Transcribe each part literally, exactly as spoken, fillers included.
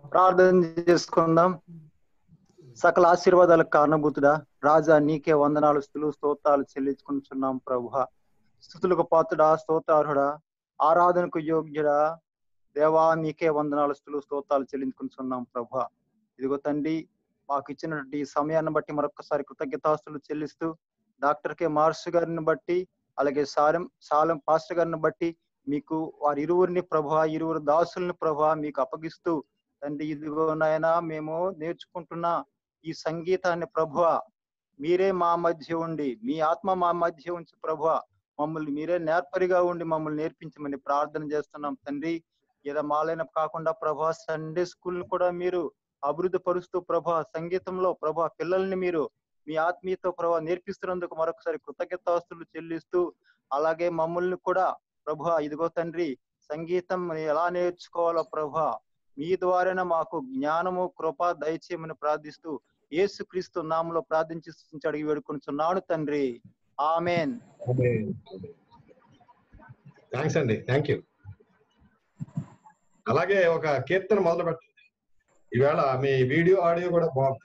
ప్రార్థన చేసుకుందాం. సకల ఆశీర్వాదాలకు కారణభూతుడా రాజా, నీకే వందనాలు స్తుతులు స్తోత్రాలు చెల్లించుకుంటున్నాం ప్రభువా. స్తుతులకు పాత్రుడా, స్తోత్రార్హుడా, ఆరాధనకు యోగ్యుడా దేవా, నీకే వందనాలు స్తుతులు స్తోత్రాలు చెల్లించుకుంటున్నాం ప్రభువా. ఇదిగో తండ్రి, మాకు ఇచ్చినటువంటి సమయాన్ని బట్టి మరొకసారి కృతజ్ఞతాస్తులు చెల్లిస్తూ, డాక్టర్ కె మార్స్ గారిని బట్టి, అలాగే సారం సాలం పాస్టర్ గారిని బట్టి మీకు వారి ఇరువురిని ప్రభువా, ఇరువురు దాసుల్ని ప్రభువా మీకు అప్పగిస్తూ, తండ్రి ఇదిగో నాయనా మేము నేర్చుకుంటున్న ఈ సంగీతాన్ని ప్రభువా మీరే మా మధ్య ఉండి, మీ ఆత్మ మా మధ్య ఉంచి ప్రభువా మమ్మల్ని మీరే నేర్పరిగా ఉండి మమ్మల్ని నేర్పించమని ప్రార్థన చేస్తున్నాం తండ్రి. ఏదో మాలైన కాకుండా ప్రభా సండే స్కూల్ కూడా మీరు అభివృద్ధి పరుస్తూ ప్రభా సంగీతంలో ప్రభా పిల్లల్ని మీరు మీ ఆత్మీయతో ప్రభా నేర్పిస్తున్నందుకు మరొకసారి కృతజ్ఞతాస్తులు చెల్లిస్తూ, అలాగే మమ్మల్ని కూడా ప్రభా ఇదిగో తండ్రి సంగీతం ఎలా నేర్చుకోవాలో ప్రభా మీ ద్వారానే మాకు జ్ఞానము కృప దయచేయమని ప్రార్థిస్తూ యేసుక్రీస్తు నామములో ప్రార్థించి అడిగి వేడుకొనుచున్నాను తండ్రి. ఆమేన్. థ్యాంక్స్ అండి, థ్యాంక్ యూ. అలాగే ఒక కీర్తన మొదలు పెట్టండి. ఈవేళ మీ వీడియో ఆడియో కూడా బాగుంది.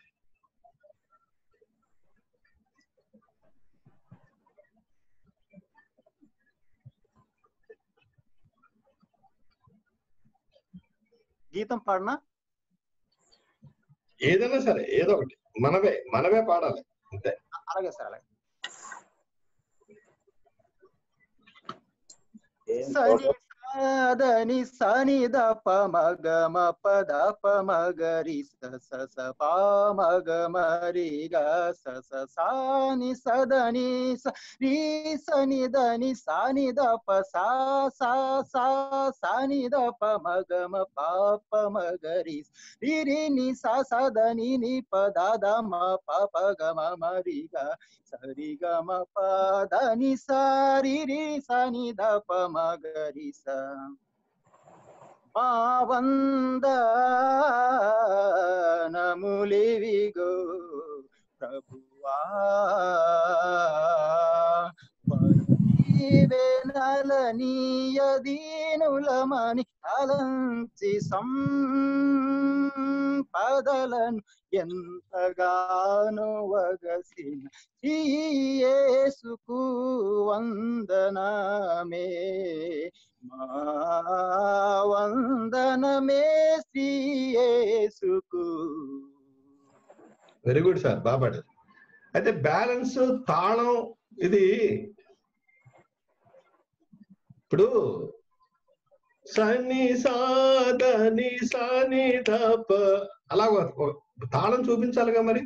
గీతం పాడనా? ఏదైనా సరే, ఏదో ఒకటి మనవే మనవే పాడాలి అంతే. అలాగే సార్, అలాగే. సని సాదని సని ద ప మగ మ ప ద ప మగ రి స స స ప మగ మరి గ స స సాని సదని స రి సని దని సాని ద ప సా సా సా సాని ద ప మగ మ ప ప మగ రి రి రి ని సా సదని ని ప ద ద మ ప ప గ మ మరి గ సరి గ మ ప ద ని సా రి రి సని ద ప మగ రి స మా వందనములివిగో ప్రభువా, దీవెనలనీయ దీనులమని తలంచి సంపదలను ఎంతగానో వగసిన శ్రీ యేసుకు వందనమే, మా వందనమే శ్రీ యేసుకు. వెరీ గుడ్ సార్, బాగా పాడారు. అయితే బ్యాలెన్స్ తాళం ఇది ఇప్పుడు సని సాదని సని దప అలా తాళం చూపించాలిగా మరి.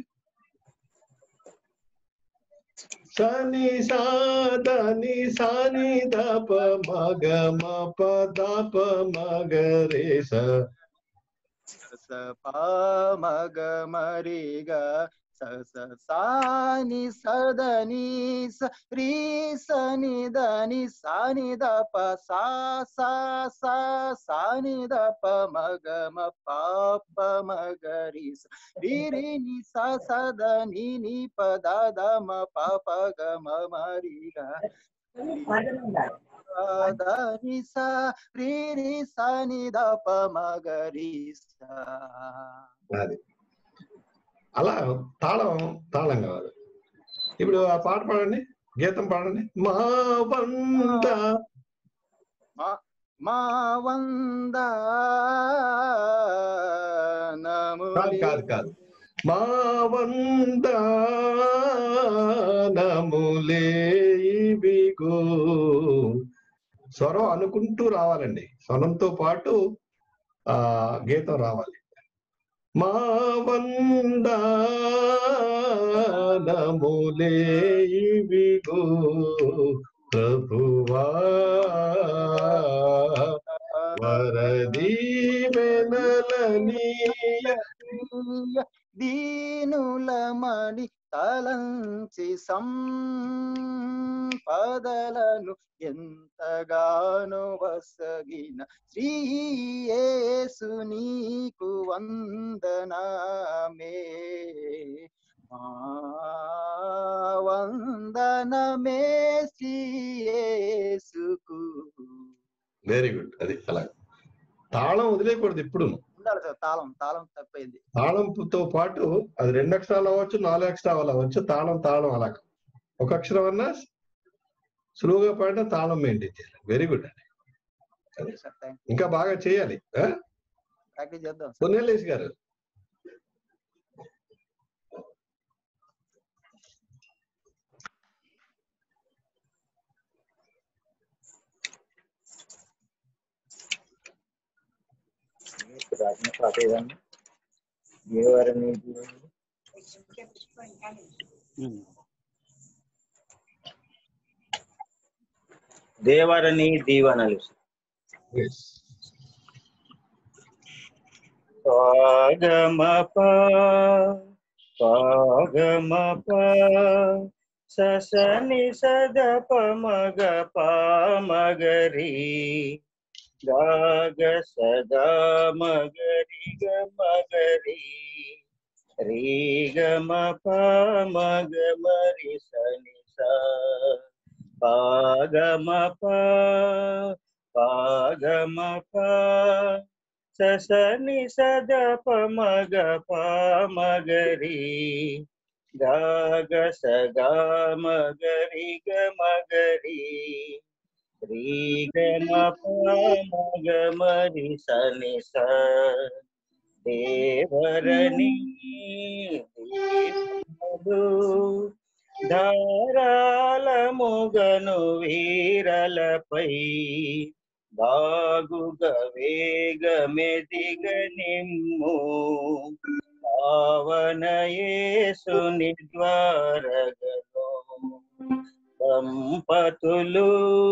సని సాదని సని దప మగ మ ప దప మగ రే స స ప మగ మరి గ స స సాని సదని స రి సని దని సాని ద ప సా సా సా సాని ద ప మగ మ ప ప మగ రి స రి రి ని స స ద ని ని ప ద ద మ ప ప గ మ మరి గ ద ని స రి రి సని ద ప మగ రి స. అది అలా తాళం తాళం కావాలి. ఇప్పుడు ఆ పాట పాడండి, గీతం పాడండి. మా వంద మా వంద కాదు కాదు మా వంద నములే ఇవిగో. స్వరం అనుకుంటూ రావాలండి, స్వరంతో పాటు ఆ గీతం రావాలి. మా వందనములే ఇవిగో ప్రభువా, వరదీవెనలనీయ దీనులమణి తలంచి సంపదలను ఎంతగానో వసగిన శ్రీ యేసు నీకు వందనమే, మా వందనమే శ్రీ యేసుకు. Very good. అది అలా తాళం వదిలేయకూడదు ఎప్పుడు. ఉండాలి సార్. తాళం తాళం తప్పైంది. తాళంతో పాటు అది రెండు అక్షరాలు అవ్వచ్చు, నాలుగు అక్షరాలు అవ్వచ్చు. తాళం తాళం అలా ఒక అక్షరం అన్నా సులువుగా పాడిన తాళం మెయింటైన్ చేయాలి. వెరీ గుడ్ అండి. ఇంకా బాగా చేయాలి. పొన్నెల్లేసి గారు దేవరని దీవనలు. పాగమప పాగమప ససని సదప మగ పామగరి గాగ సదా మగరి గ మగరి రీ గమ పామగ మరి సని సా పాగమప పాగమప ససని సదప మగ పామగరి గాగ సగా మగరి గ మగరి రీ గమ పామగ మరి సని స దేవరని ధారాల మొగను వీరలపై బాగుగ వేగమెదిగ నిమ్ము పావన యేసుని ద్వారగలో దంపతులు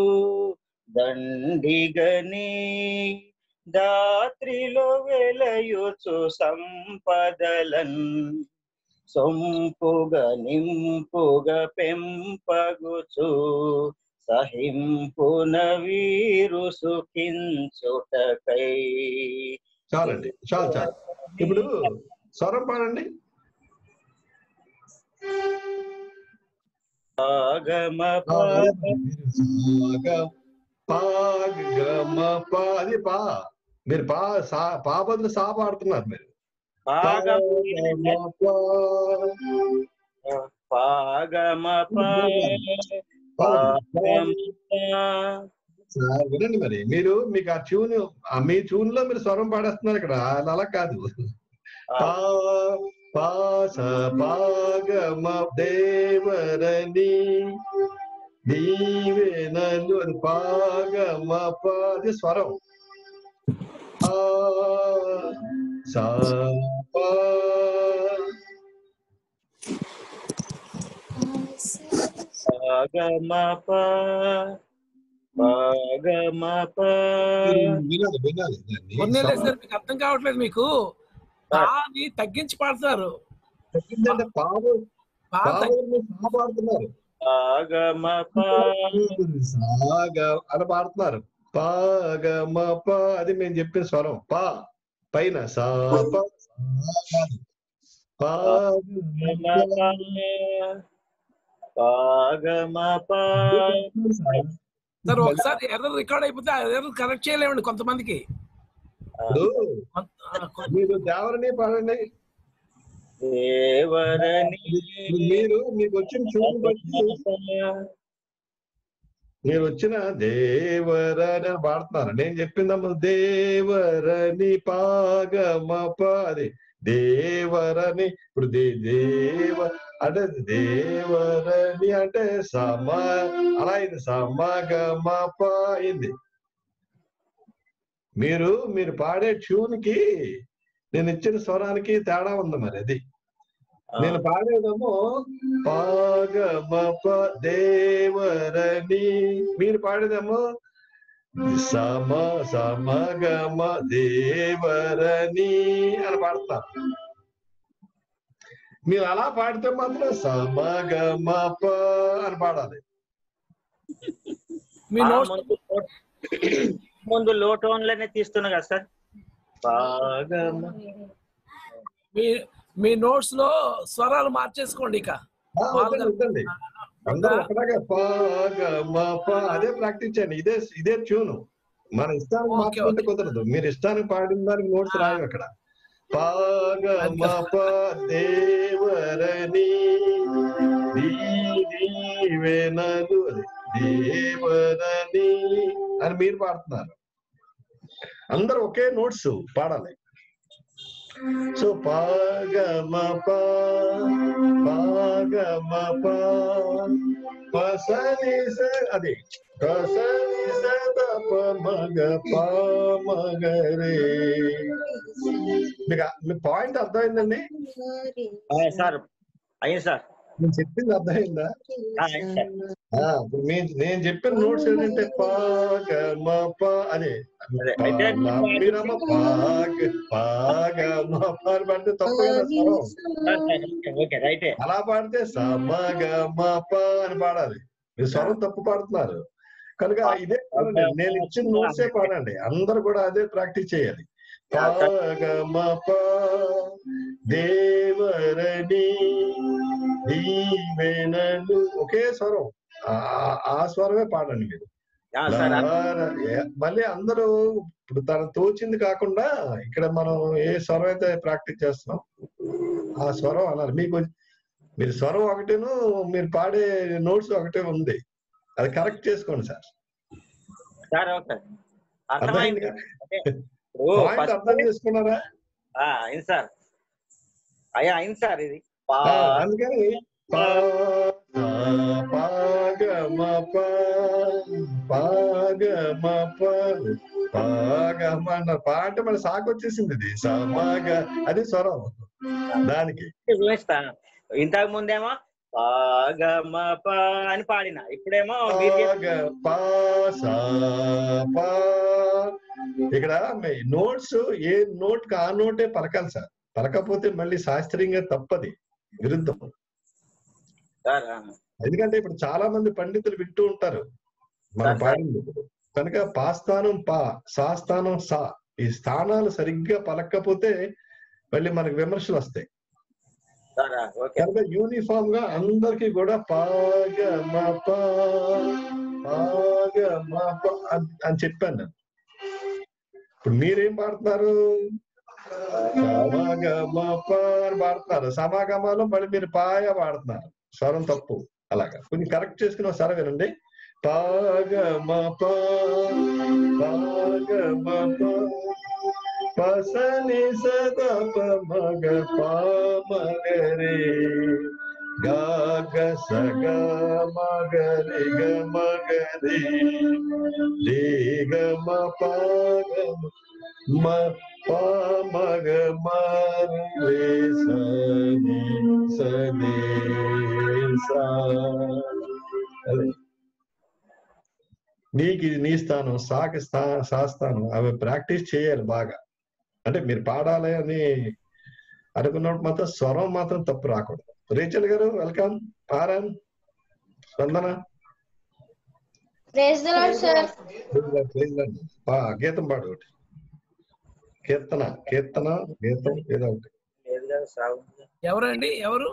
దండిగని దాత్రిలో వెలయుచు సంపదలన్ సొంపుగ నింపుగ పెంపగుచు సహింపున వీరు సుఖించుటకై. చాలండి, చాలు చాలు. ఇప్పుడు స్వరం పాడండి. పాగమప పాగమప అది పా మీరు పా సా పా బదులు సా పాడుతున్నారు మీరు. పాగమప వినండి మరి, మీరు మీకు ఆ ట్యూన్ మీ ట్యూన్ లో మీరు స్వరం పాడేస్తున్నారు ఇక్కడ. అలా కాదు. పా పాస పాగమ దేవరని దీవెనలు అని పాగమ పాది స్వరం. సా పాగమప పాగమప. వినాలి వినాలి. మీకు అర్థం కావట్లేదు. మీకు పాని తగ్గించి పాడుతున్నారు. తగ్గిందంటే పావు పాడుతున్నారు. పాగమప అలా పాడుతున్నారు. పాగమప అది మేము చెప్పిన స్వరం. పా పైన సా పాగమప. సార్ ఒకసారి ఎర్రర్ రికార్డ్ అయిపోతే ఎర్రర్ కరెక్ట్ చేయలేమండి కొంతమందికి. మీరు దేవరని పాడండి. దేవరని మీరు మీకు వచ్చిన చూపు బట్టి మీరు వచ్చిన దేవరని అని పాడుతున్నారు. నేను చెప్పిందమ్మ దేవరని పాగమప అది దేవరని. ఇప్పుడు దేవ అంటే దేవరని అంటే సమ అలా అయింది. సమగమప అయింది. మీరు మీరు పాడే ట్యూన్ కి నేను ఇచ్చిన స్వరానికి తేడా ఉంది. మరి అది నేను పాడేదేమో పాగమప దేవరని, మీరు పాడేదేమో సమ సమగమ దేవరని అని పాడతారు. మీరు అలా పాడితే మాత్రం సమగమప అని పాడాలి. ముందు లో టోన్ లోనే తీస్తున్నా కదా సార్. మీ మీ నోట్స్ లో స్వరాలు మార్చేసుకోండి. ఇక అందరూ ఒకలాగా పాగమప అదే ప్రాక్టీస్ చేయండి. ఇదే ఇదే ట్యూన్. మన ఇష్టానికి ఓకే మార్చుకుంటే ఓకే కుదరదు. మీరు ఇష్టానికి పాడిన దానికి నోట్స్ ఆ, రాయవు అక్కడ. పాగమ ప దేవరని దీవెనలు దేవరని అని మీరు పాడుతున్నారు. అందరూ ఒకే నోట్స్ పాడాలి. సో పాగమ ప పాగమ ప పసని స అది పసని సద ప మగ ప మగరే. మీకు మీ పాయింట్ అర్థమైందండి? సార్ అయ్యింది సార్. నేను చెప్పింది అర్థమైందా? అయ్యింది సార్. ఇప్పుడు నేను చెప్పిన నోట్స్ ఏంటంటే పాగమ ప అదే అదే అయితే మీరమ్మ పాగ పాగమ ప అని పాడితే తప్పు కదా స్వరం. ఓకే రైటే. అలా పాడితే సమగమ ప అని పాడాలి. మీరు స్వరం తప్పు పాడుతున్నారు కనుక ఇదే పాడండి. నేను ఇచ్చిన నోట్సే పాడండి. అందరు కూడా అదే ప్రాక్టీస్ చేయాలి. పాగమ ప దేవరని దీవెనలు ఒకే స్వరం. ఆ స్వరమే పాడండి మీరు. మళ్ళీ అందరూ ఇప్పుడు తను తోచింది కాకుండా ఇక్కడ మనం ఏ స్వరం అయితే ప్రాక్టీస్ చేస్తున్నాం ఆ స్వరం అన్నారు. మీకు మీరు స్వరం ఒకటేను మీరు పాడే నోట్స్ ఒకటే ఉంది. అది కరెక్ట్ చేసుకోండి సార్. అర్థమైంది పాయింట్ అర్థం చేసుకున్నారా? అయింది సార్. అయ్యా అయింది సార్. ఇది అందుకని పాగమ ప పాగమ ప పాగమ అన్న పాట మన సాకు వచ్చేసింది. ఇది సమాగ అది స్వరం దానికి. ఇంతకు ముందేమో పాగమ ప అని పాడిన, ఇప్పుడేమో ఇక్కడ నోట్స్ ఏ నోట్ కి ఆ నోటే పలకాలి సార్. పలకపోతే మళ్ళీ శాస్త్రీయంగా తప్పది, విరుద్ధం. ఎందుకంటే ఇప్పుడు చాలా మంది పండితులు వింటూ ఉంటారు మన పాడింది కనుక పాస్థానం పా సాస్థానం సా ఈ స్థానాలు సరిగ్గా పలకపోతే మళ్ళీ మనకు విమర్శలు వస్తాయి. కనుక యూనిఫామ్ గా అందరికి కూడా పాగమ ప పాగమ ప అని చెప్పాను నేను. ఇప్పుడు మీరేం పాడుతున్నారు? సమాగమ ప అని పాడుతున్నారు. సమాగమాలో మళ్ళీ మీరు పాయ పాడుతున్నారు. స్వరం తప్పు. అలాగా కొంచెం కరెక్ట్ చేసుకుని ఒకసారి వినండి. పాగమ ప పాగమ ప పసని సద ప మగ ప మగరే గాగ సగ మగరి గ మగరి రే గ మ పాగమ మ ప మగ మరే సని సని సా. నీకు నీ స్థానం సాకి స్థా సాస్థానం అవి ప్రాక్టీస్ చేయాలి బాగా. అంటే మీరు పాడాలి అని అనుకున్నప్పుడు మాత్రం స్వరం మాత్రం తప్పు రాకూడదు. రేచల్ గారు వెల్కమ్. ఆరాన్ స్పందన గీతం పాడు ఒకటి. కీర్తన కీర్తన గీతం ఏదో ఒకటి. ఎవరండి? ఎవరు?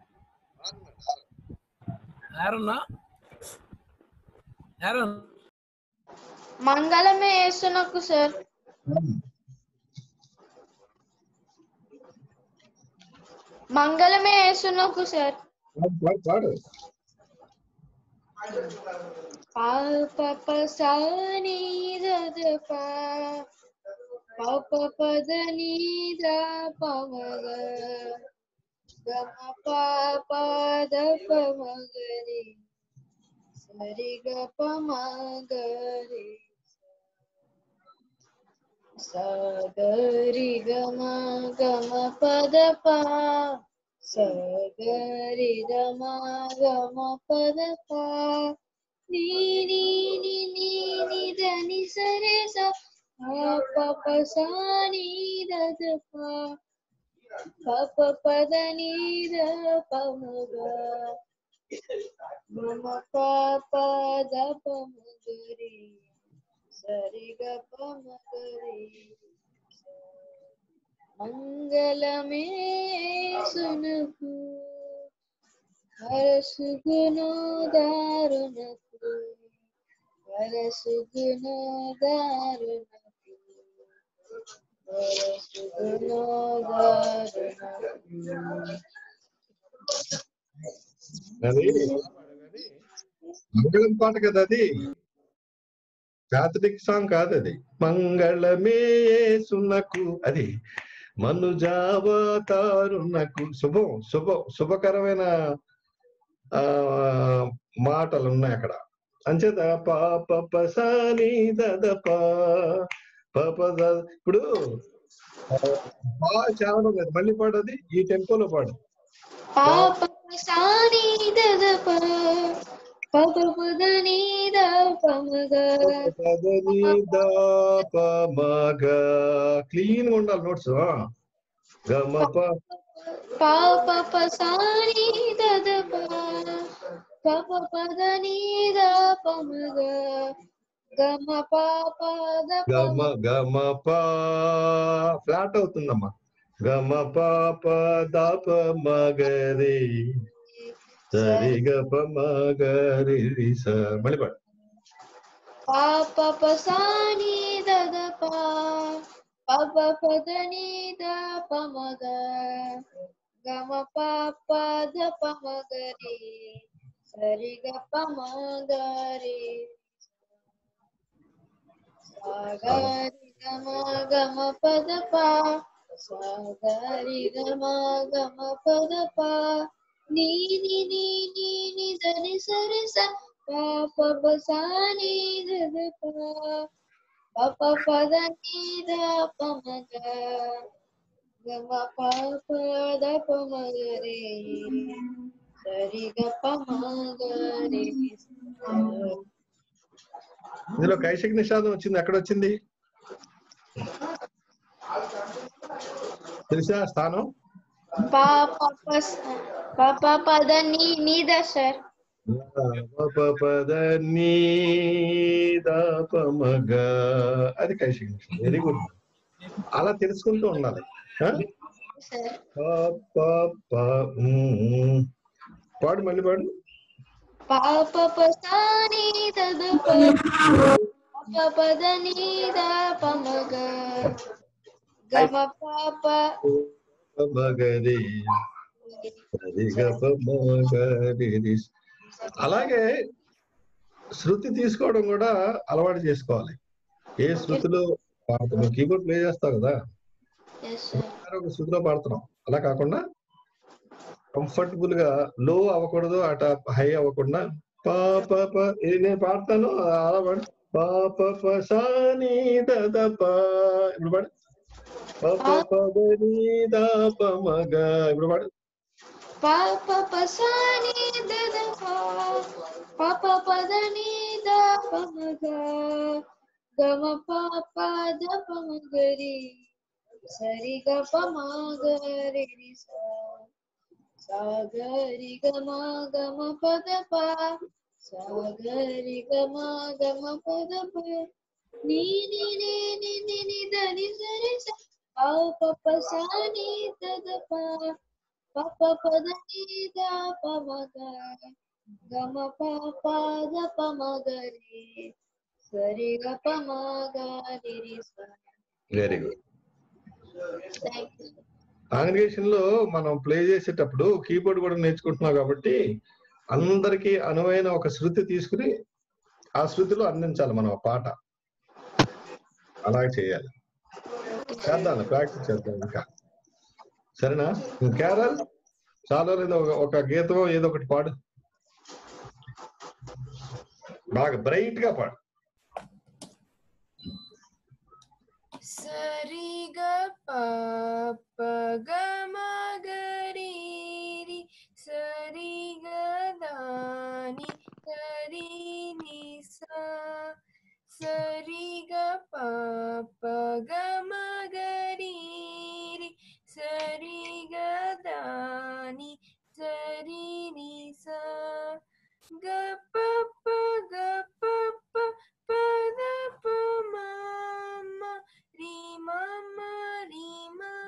ఆరున్నా ఆరున్ మంగళమే యేసునకు సార్. మంగళమే యేసునకు సార్. పాడు. పాప పసని దద పా పాప పద నీద పమగ గమ పాప ద పమగరి సరి గ పమగరి సగరి గమ గమ పద పా సగరి గమ గమ పద పా నీ నీ నీ నీ నీ దని సరే సా ప ప సా నీ ద ద పా ప ప పద నీ ద ప మ గ మ మ ప ప ద ప మ గ రి సరి గ ప మ గ రి. మంగళమే సునకు హరసుగును దారునకు వరసుగును దారుణకు వరసుగును దారుణకు అది మంగళం పాట కదా, అది క్యాథలిక్ సాంగ్ కాదు, అది మంగళమే సున్నకు, అది మనుజావతారునకు శుభం శుభ శుభకరమైన ఆ మాటలు ఉన్నాయి అక్కడ. అంచేత పాప పసాని దద పాప. ఇప్పుడు బాగా చాలా లేదు, మళ్ళీ పాడది ఈ టెంపోలో పాడు. పాప సాని దద పాప పదని పమగా క్లీన్ గా ఉండాలి నోట్స్. గమ పాప పసాని దద పాప పదని పమగా గమ పాప గమ గమ పా ఫ్లాట్ అవుతుందమ్మా. గమ పాప దాప మగరి సరి గప మగరి స. మళ్ళీ పాడు. పాప పసాని దద పాప పదని పమగ గమ పాప దప మగరి సరి గప మగరి సాగరి గమ గమ పద పా సాగరి గమ గమ పద పా నీ ని ని ని ని దని సరి స పాప పసాని దద పాప పదని పమగ గమ పాప దప మగరి సరి గప మగరి. ఇందులో కైశిక నిషాదం వచ్చింది, ఎక్కడ వచ్చింది తెలుసా స్థానం? పాప పాప పదని నీద సార్. పాప పద నీ పమగ, అది కైశిక నిషాదం. వెరీ గుడ్, అలా తెలుసుకుంటూ ఉండాలి. పాడు, మళ్ళీ పాడు. పాప పసాని దద పాప పదని పమగ గమ పాప మగరి సరి గప మగరి. అలాగే శృతి తీసుకోవడం కూడా అలవాటు చేసుకోవాలి. ఏ శృతిలో పాడుతున్నావు, కీబోర్డ్ ప్లే చేస్తావు కదా, ఒక శృతిలో పాడుతున్నాం, అలా కాకుండా కంఫర్టబుల్ గా లో అవ్వకూడదు, అట హై అవ్వకుండా పాప నేను పాడతాను అలా పాడు. పాప పసాని దద పా, ఇప్పుడు పాడు. పాప పదని పమగ, ఇప్పుడు పాడు. పాప పసాని దద పాప పదని పమగ గమ పాప దప మగరి సరి గప మగరి సాగరి గమ గమ పద పా సాగరి గమ గమ పద ప నీ ని ని ని ని ని దని సరి స పాప పసాని దద పా పాప పదని పమగ గమ పాప దప మగరి సరి గప మగరి. Very good. కాంగ్రిగేషన్ లో మనం ప్లే చేసేటప్పుడు కీబోర్డ్ కూడా నేర్చుకుంటున్నాం కాబట్టి అందరికి అనువైన ఒక శృతి తీసుకుని ఆ శృతిలో అందించాలి మనం ఆ పాట. అలాగే చేయాలి. చేద్దాం, ప్రాక్టీస్ చేద్దాం ఇంకా. సరేనా? కేరళ చాలా లేదా ఒక గీతం ఏదో ఒకటి పాడు, బాగా బ్రైట్ గా పాడు. సరి గ ప గ మ గ రి రి సరి గ దాని సరి ని స సరి గ ప గ మ గ రి రి సరి గ దాని సరి ని స గ ప ప గ ప ప ప ద ప మ మ రి మ మ రి మ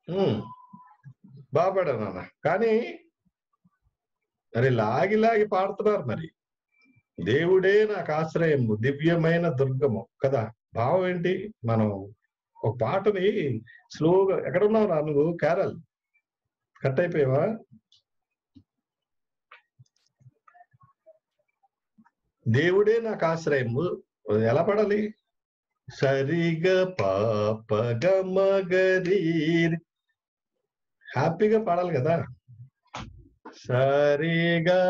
బాగా పాడారు నాన్న. కానీ మరి లాగి లాగి పాడుతున్నారు. మరి దేవుడే నాకు ఆశ్రయము, దివ్యమైన దుర్గము కదా. భావం ఏంటి? మనం ఒక పాటని స్లోగా, ఎక్కడున్నావు రా నువ్వు క్యారల్? కట్ అయిపోయావా? దేవుడే నాకు ఆశ్రయము ఎలా పాడాలి? సరిగా పాప గమగరి, హ్యాపీగా పాడాలి కదా. సరిగా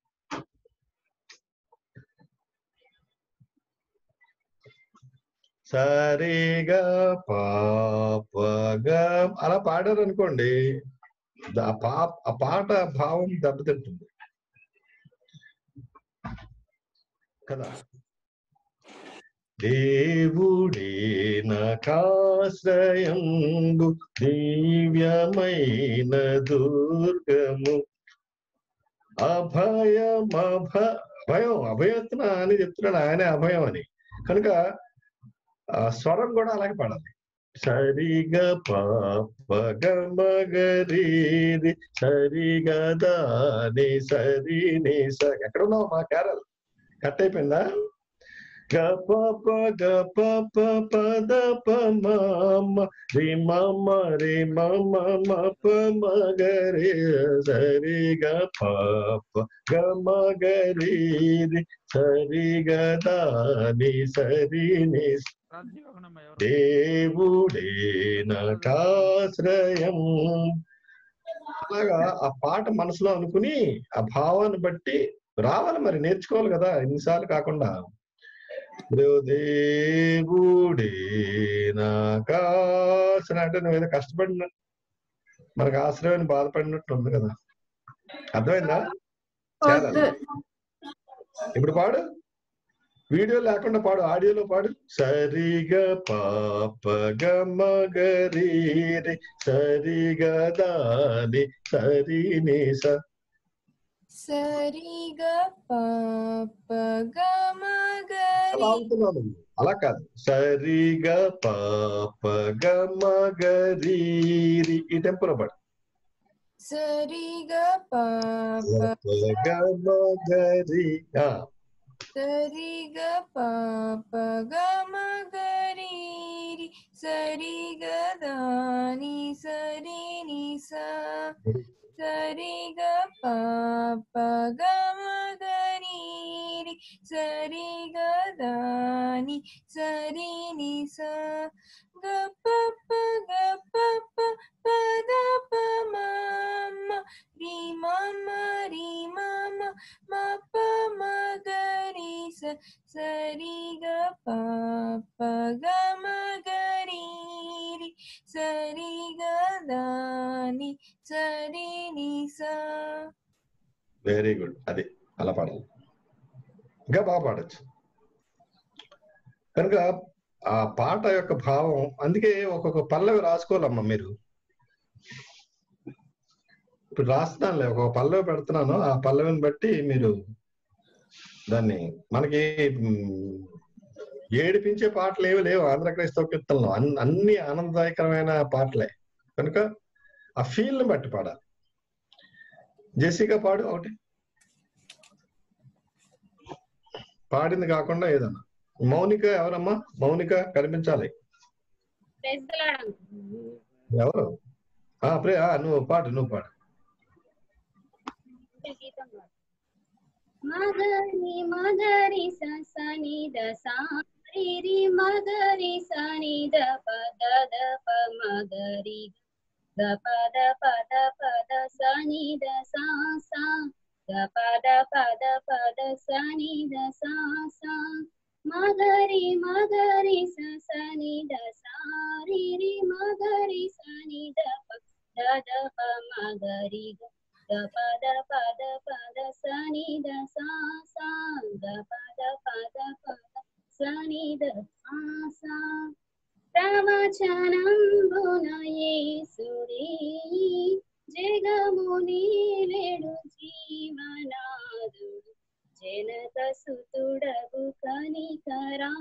సరిగా పాపగా అలా పాడారు అనుకోండి, ఆ పా ఆ పాట భావం దెబ్బతింటుంది కదా. దేవుడే నాకాశ్రయంబు, దివ్యమైన దుర్గము, అభయం అభ అభయం అభయత్న అని చెప్తున్నాడు ఆయనే అభయం అని. కనుక ఆ స్వరం కూడా అలాగే పాడాలి. సరిగా పాపగమగరి సరిగా దాని సరి ని స. ఎక్కడ ఉన్నావు మా క్యారల్? కట్ అయిపోయిందా? గ ప ప గ ప ప పద ప మ మ రి మ మ రి మ మ మ ప మ గ రి సరి గ ప ప గ మ గ రి సరి గ దాని సరి ని. దేవుడే నాకాశ్రయం. అలాగా ఆ పాట మనసులో అనుకుని ఆ భావాన్ని బట్టి రావాలి. మరి నేర్చుకోవాలి కదా, ఎన్నిసార్లు కాకుండా. దేవుడే నాకాశ్రయం అంటే నువ్వు ఏదో కష్టపడిన మనకు ఆశ్రయం బాధపడినట్టు ఉంది కదా. అర్థమైందా? చాలా. ఇప్పుడు పాడు, వీడియో లేకుండా పాడు, ఆడియోలో పాడు. సరిగా పాప గమగరి సరిగా దాని సరి ని స. సరిగా పాప గమగరి. అలా కాదు, సరిగా పాప గమగరి ఈ టెంపులో పాడు. సరిగా పాప గమగరి సరిగా పాప గమగరి సరిగా దాని సరి ని స. సరిగా పాప గమగరి సరిగా దాని సరి ని స. గ ప ప గ ప ప పద ప మ మ రి మ మ రి మ మ మ ప మ గ రి స. సరిగా పాప గమగరి సరిగా దాని సరి ని స. Very good. అది అలా పాడాలి, ఇంకా బాగా పాడచ్చు. కనుక ఆ పాట యొక్క భావం, అందుకే ఒక్కొక్క పల్లవి రాసుకోవాలమ్మా మీరు. ఇప్పుడు రాస్తున్నానులే, ఒక్కొక్క పల్లవి పెడుతున్నాను, ఆ పల్లవిని బట్టి మీరు దాన్ని. మనకి ఏడిపించే పాటలు ఏవి లేవు ఆంధ్ర క్రైస్తవ కీర్తనలో, అన్ని ఆనందదాయకరమైన పాటలే. కనుక ఆ ఫీల్ ని బట్టి పాడాలి. జెసికా పాడు ఒకటి, పాడింది కాకుండా ఏదన్నా. మౌనిక ఎవరమ్మా? మౌనిక కనిపించాలి. ఎవరు? ఆ ప్రే నువ్వు పాడు, నువ్వు పాడు. మగరి మగరి స సని ద సా రి రి మగరి సని ద పద ద ప మగరి గ పద పద పద సని ద సా సా గ పద పద పద సని ద సా సా. మగరి మగరి స సని ద సా రి రి మగరి సని ద ప ద ద ప మగరి గ గ పద పద పద సని ద సా సా గ పద పద పద సని ద సా సా. ప్రవచనంబున యేసుడే జగముని లేడు జీవనాదుడు, జనక సుతుడగు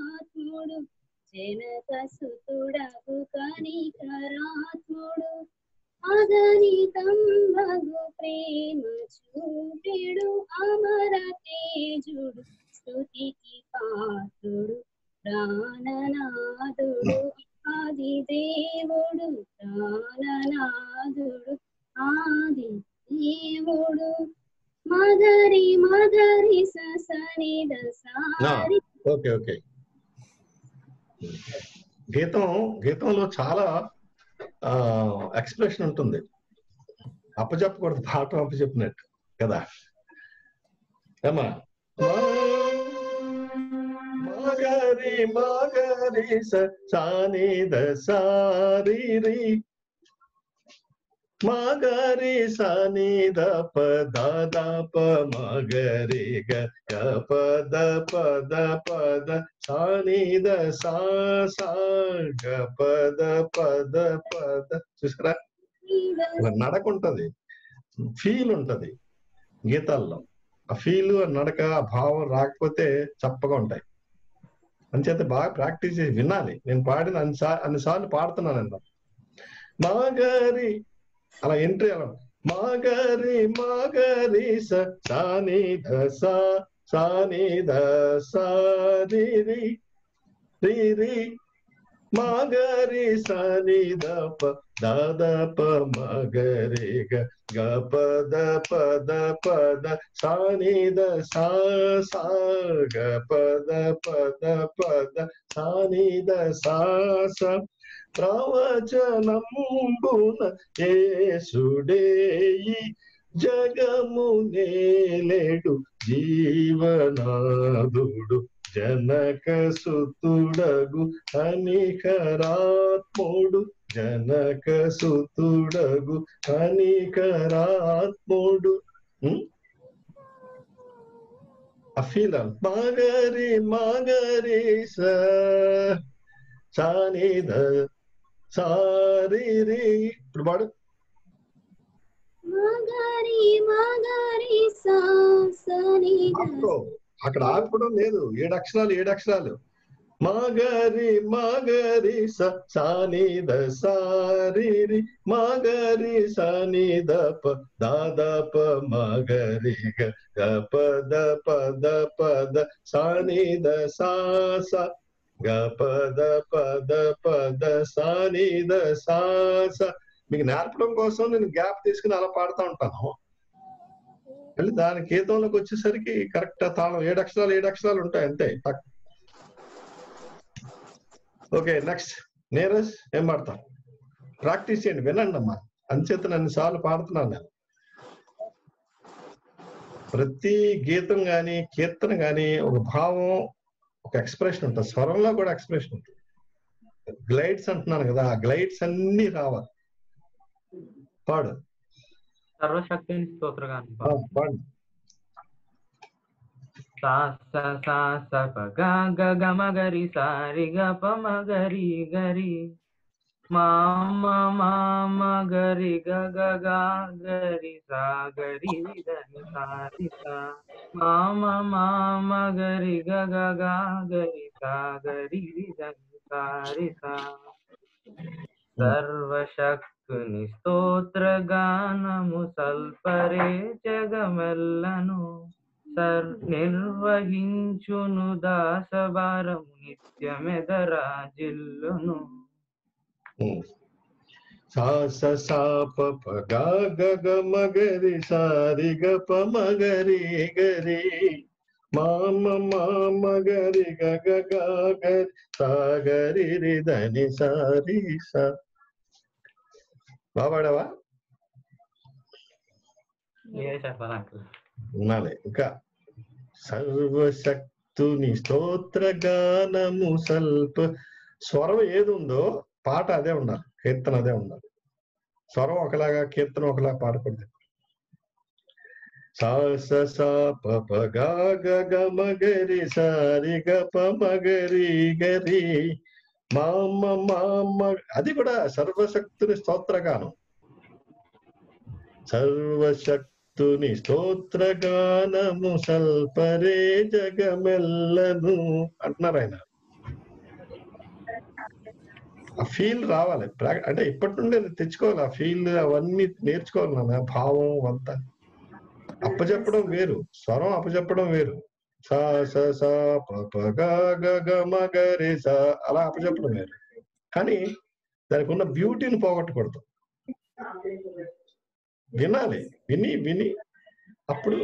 కనికరాత్ముడు, జనక సుతుడగు కనికరాత్ముడు. అగణితం భగు ప్రేమ చూపెడు అమర తేజుడు స్తుతికి పాత్రుడు ప్రాణనాథుడు ఆది దేవుడు ప్రాణనాథుడు ఆది దేవుడు మదరి మదరి సని దసారి. ఓకే ఓకే గీతం గీతంలో చాలా ఆ ఎక్స్ప్రెషన్ ఉంటుంది. అప్పచెప్పకూడదు, పాట అప్పచెప్పినట్టు కదా. ఏమా మగరి మగరి సాని దసారి మగరి సని ద పద ద ప మగరి గ పద పద పద సని ద సా సా గ పద పద పద. చూసారా, నడక ఉంటది, ఫీల్ ఉంటది గీతాల్లో. ఆ ఫీల్, నడక, ఆ భావం రాకపోతే చప్పగా ఉంటాయి. అంచేత బాగా ప్రాక్టీస్ చేసి వినాలి. నేను పాడిన అన్ని అన్నిసార్లు పాడుతున్నాను అంట. మాగారి అలా ఎంట్రీ అలా మాగారి మాగారి సాని ధ సాని ధ సారి రి రి మాగారి సని ద ప ద ప మగరి గ గ పద పద పద సని ద సా సా గ పద పద పద సని ద సా సా. ప్రవచనంబున యేసుడేయి జగము నేలేడు జీవనాదుడు జనక సుతుడగు కనికరాత్ముడు జనక సుతుడగు కనికరాత్ముడు. అఫీల మగరి మగరి సాని ద సారి రి. ఇప్పుడు పాడు. మగరి మగరి సా సని ద. అక్కడ ఆపడం లేదు, ఏడు అక్షరాలు ఏడు అక్షరాలు. మగరి మగరి సని ద సారి రి మగరి సని ద ప ద ప మగరి గ పద పద పద సని ద సా సా గ పద పద పద సని ద సా సా. మీకు నేర్పడం కోసం నేను గ్యాప్ తీసుకుని అలా పాడుతూ ఉంటాను. మళ్ళీ దాని గీతంలోకి వచ్చేసరికి కరెక్ట్ తాళం ఏడు అక్షరాలు ఏడు అక్షరాలు ఉంటాయి అంతే. ఓకే, నెక్స్ట్ నీరజ్ ఏం పాడతాం? ప్రాక్టీస్ చేయండి, వినండి అమ్మా. అంచేత అన్ని సార్లు పాడుతున్నాను నేను. ప్రతి గీతం గాని కీర్తన గాని ఒక భావం, ఒక ఎక్స్ప్రెషన్ ఉంటుంది. స్వరంలో కూడా ఎక్స్ప్రెషన్ ఉంటుంది. గ్లైడ్స్ అంటున్నాను కదా, ఆ గ్లైడ్స్ అన్ని రావాలి. పాడు. సర్వశక్తిని స్తోత్రగానం. పాడు. సా స సా స ప గ గ గ మ గరి సారి గ ప మ గరి గరి మా మ మా మ గరి గ గ గ గరి సా గరి దని సారి సా మా మ మా మ గరి గ గ గ గరి సా గరి దని సారి సా. సర్వశక్తుని స్తోత్రగానము సల్పరే జగమెల్లను సర్ నిర్వహించును దాసభారము నిత్యమెదరాజిల్లును. సా స సా ప ప గ గ గ మ గరి సారి గ ప మ గరి గరి మా మ మా మ గరి గ గ గ గరి సా గరి రి దని సారి సా. బాబాడవా? ఉన్నాలే ఇంకా. సర్వశక్తుని స్తోత్రగానము సల్ప. స్వరం ఏది ఉందో పాట అదే ఉండాలి, కీర్తన అదే ఉండాలి. స్వరం ఒకలాగా కీర్తన ఒకలాగా పాడకూడదు. సా స సా ప ప గ గ గ మ గరి సారి గ ప మ గరి గరి మా మ మా మ. అది కూడా సర్వశక్తుని స్తోత్రగానం. సర్వశక్తుని స్తోత్రగానము సల్పరే జగమెల్లను అంటున్నారు ఆయన. ఆ ఫీల్ రావాలి. అంటే ఇప్పటి నుండి తెచ్చుకోవాలి ఆ ఫీల్, అవన్నీ నేర్చుకోవాలి నాన్న. భావం అంతా అప్పచెప్పడం వేరు, స్వరం అప్పచెప్పడం వేరు. సా స స ప ప గ గ గ మ గ రి స అలా అప్పచెప్పడం వేరు. కానీ దానికి ఉన్న బ్యూటీని పోగొట్టకూడదు. వినాలి, విని విని అప్పుడు.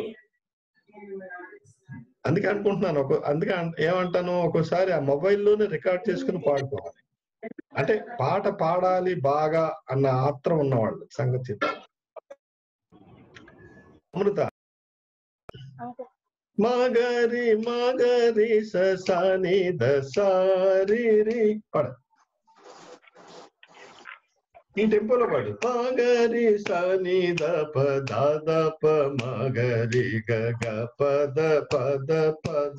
అందుకే అనుకుంటున్నాను ఒక అందుకే ఏమంటాను, ఒక్కోసారి ఆ మొబైల్లోనే రికార్డ్ చేసుకుని పాడుకోవాలి. అంటే పాట పాడాలి బాగా అన్న ఆత్రం ఉన్నవాళ్ళు సంగతి. అమృత మగరి మగరి సని ద సారి పాడ, ఈ టెంపోలో పాడు. మగరి సని ద ప ద ద ప మగరి గ గ పద పద పద.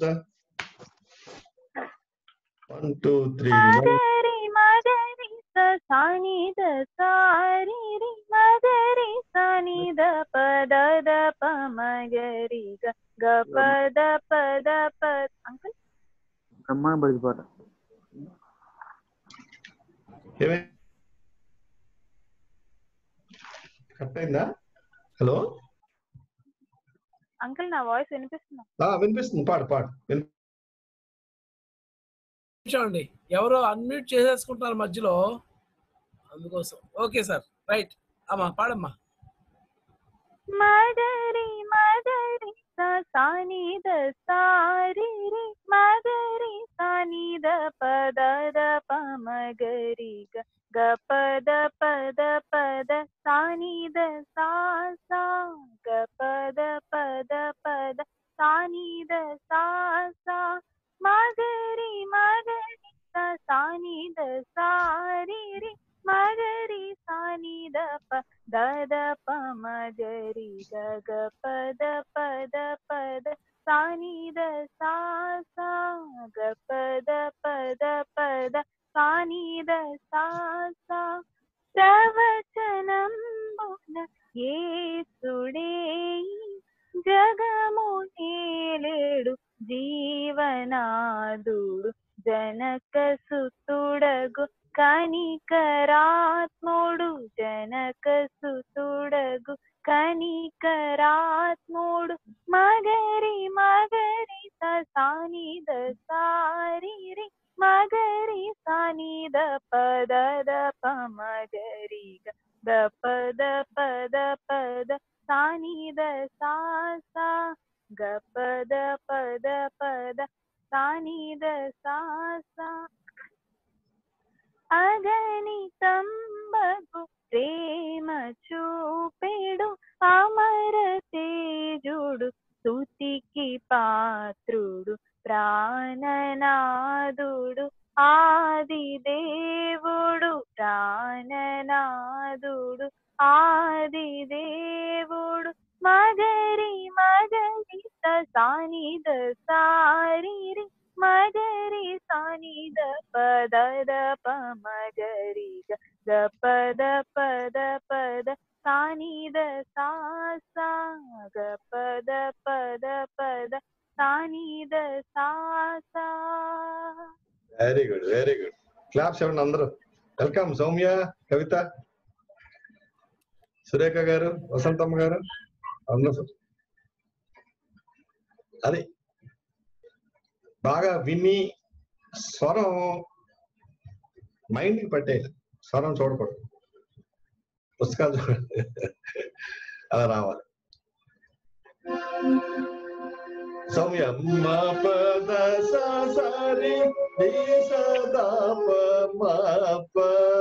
One two three. మగరి మగరి సని ద సారి రి మగరి సని ద పద ద ప మగరి గ గ పద పద పద. అంకుల్ బ్రహ్మాండం పడింది పాట. కట్ అయిందా? హలో అంకుల్, నా వాయిస్ వినిపిస్తుందా? వినిపిస్తుంది, పాడు పాడు. చూడండి ఎవరో అన్మ్యూట్ చేసేసుకుంటున్నారు మధ్యలో, అందుకోసం. ఓకే సార్, రైట్ అమ్మా, పాడమ్మా. మగరి మగరి సని ద సారి రి మగరి సని ద పద ద ప మగరి గ గ పద పద పద సని ద సా సా గ పద పద పద సని ద సా సా మగరి మగరి సని ద సారి రి మగరి సని ద ప ద ద ప మగరి గ గ పద పద పద సని ద సా సా గ పద పద పద సని ద సా సా. ప్రవచనంబున యేసుడే జగము నేలేడు జీవనాదుడు జనక సుతుడగు కనికరాత్ముడు జనక సుతుడగు కనికరాత్ముడు మగరి మగరి సని ద సారి రి మగరి సని ద పద ద ప మగరి గ ద పద పద పద సని ద సా సా గ పద పద పద సని ద సా సా. అగణితంబగు ప్రేమ చూపెడు అమర తేజుడు స్తుతికి పాత్రుడు ప్రాణనాదుడు ఆది దేవుడు ప్రాణనాదుడు ఆది దేవుడు మగరి మగరి సని ద సారి రి మగరి సని ద పద ద ప మగరి గ గ పద పద పద సని ద సా సా గ పద పద పద సని ద సా సా. Very good, very good. Claps ఇవ్వండి అందరూ. వెల్కమ్ సౌమ్య, కవిత, సురేఖ గారు, వసంతమ్మ గారు, అందరూ. అది బాగా విని స్వరం మైండ్కి పట్టేయాలి, స్వరం చూడకూడదు, పుస్తకాలు చూడండి, అలా రావాలి. సౌమ్య మా పద సారి సదా మా ప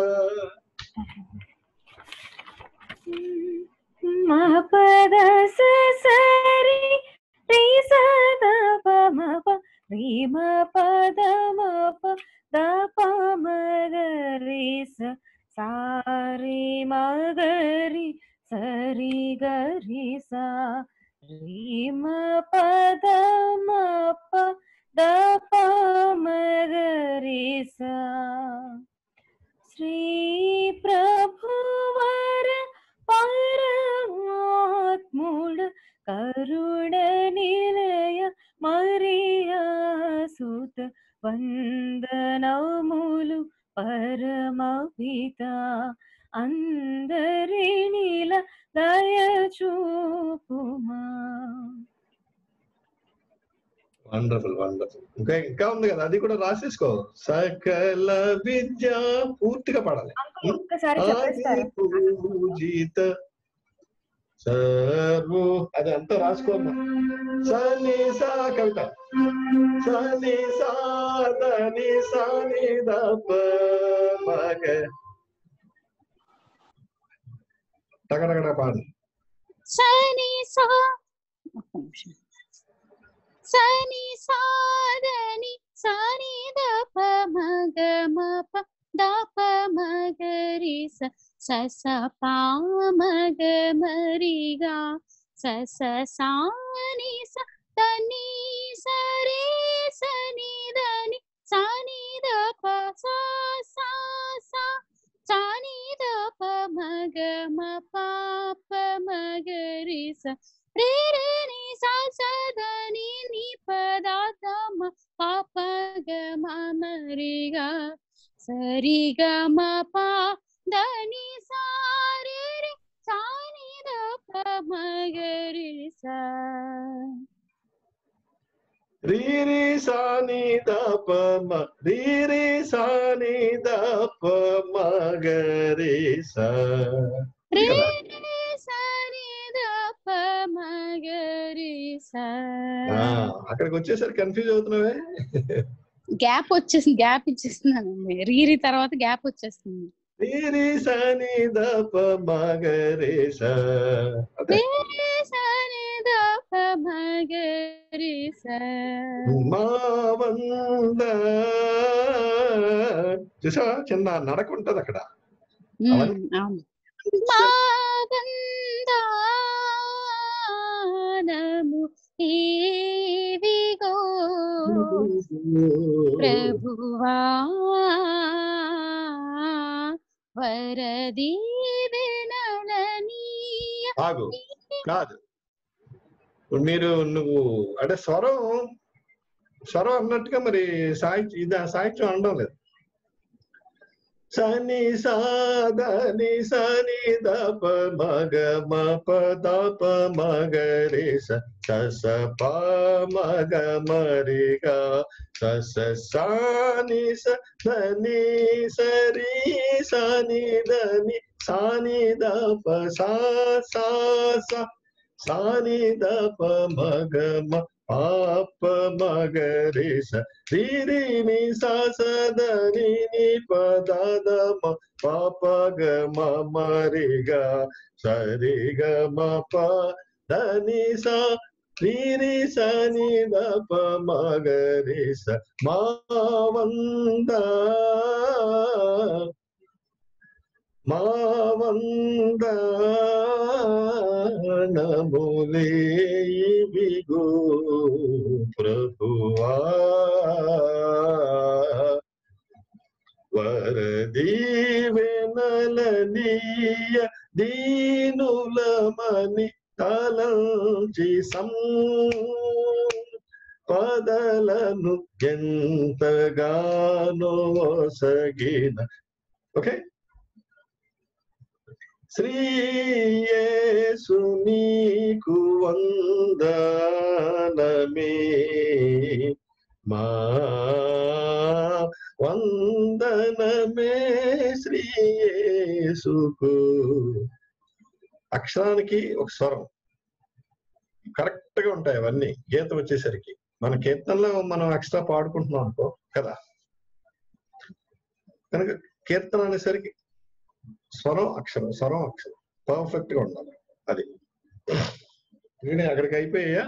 మా పద సరి రి సదా ప మ ప రి మ పద మ ప ద ప మ గ రి స సారి మ గ రి సరి గ రి సా రి మ పద మ ప ద ప మ గ రి సా. శ్రీ ప్రభువర పరమాత్ముడు కరుణ నిలయ మరియా సుత వందనములు పరమా అందరినిల దయ చూపుమా. Wonderful wonderful. ఇంకా ఇంకా ఉంది కదా, అది కూడా రాసేసుకో. సకల విద్య పూర్తిగా పాడాలి. అంకుల్ ఒక్కసారి ఆది చెప్పేస్తారా? పూజిత సర్వు అది అంతా రాసుకోమ్మా. సని సా కవిత సని సాదని సని దప మగ టగడగడ పాడు. సని సా సని సాదని సని దప మగ మప దప మగరి స స స పా మగ మరిగా స స సాని స తని సరే సని దని సని దప సా సా సా సని దప మగ మప ప మగరి స రే రే ని సా స దని ని ప ద ద మ ప ప గ మ మ రి గ సరి గ మ ప ద ని సా రే రే సా ని ద ప మ గ రి స. రీ రి సా ని ద ప మ రీ రి సా ని ద ప మ గ రి స. రే రే సా ని ద ప మ గ రి స. అక్కడికి వచ్చేసరికి కన్ఫ్యూజ్ అవుతున్నావే. గ్యాప్ వచ్చేసింది, గ్యాప్ ఇచ్చేస్తున్నాను. రీరి తర్వాత గ్యాప్ వచ్చేస్తుంది. రీ రి సా ని ద ప మ గ రి స. రే రే సా ని ద ప మ గ రి స. మా వంద చూసా చిన్న నడక ఉంటది అక్కడ. అవును. మా వందనము ఇవిగో ప్రభువా వరదీవెనలనీయ. ఆగు కాదు, మీరు నువ్వు అంటే స్వరం స్వరం అన్నట్టుగా మరి సాహిత్యం ఇది సాహిత్యం అనడం లేదు. సని సాదని సని దప మగ మప దప మగ రే స స ప మగ మరి గ స స సాని స దని సరి సని దని సాని దప సా సా సా సాని దప మగ మ పాప మగ రే స రి రి ని సా స దని ని ప ద ద మ పాప గ మ మ రి గ స రి గ మ ప ద ని సా రి రి స ని ద ప మగ రి స. మా వంద మా వందనములే ఇవిగో ప్రభువా వరదీవెనలనీయ దీనులమని తలంచి సం పదలను ఎంతగానో సగిన. ఓకే, శ్రీ యేసు నీకు వందనమే, మా వందనమే శ్రీ యేసుకు. అక్షరానికి ఒక స్వరం కరెక్ట్ గా ఉంటాయి అవన్నీ. గీతం వచ్చేసరికి మన కీర్తనలో మనం ఎక్స్ట్రా పాడుకుంటున్నాం అనుకో కదా, కనుక కీర్తన అనేసరికి స్వరం అక్షరం స్వరం అక్షరం పర్ఫెక్ట్ గా ఉండాలి. అది నేను అక్కడికి అయిపోయా.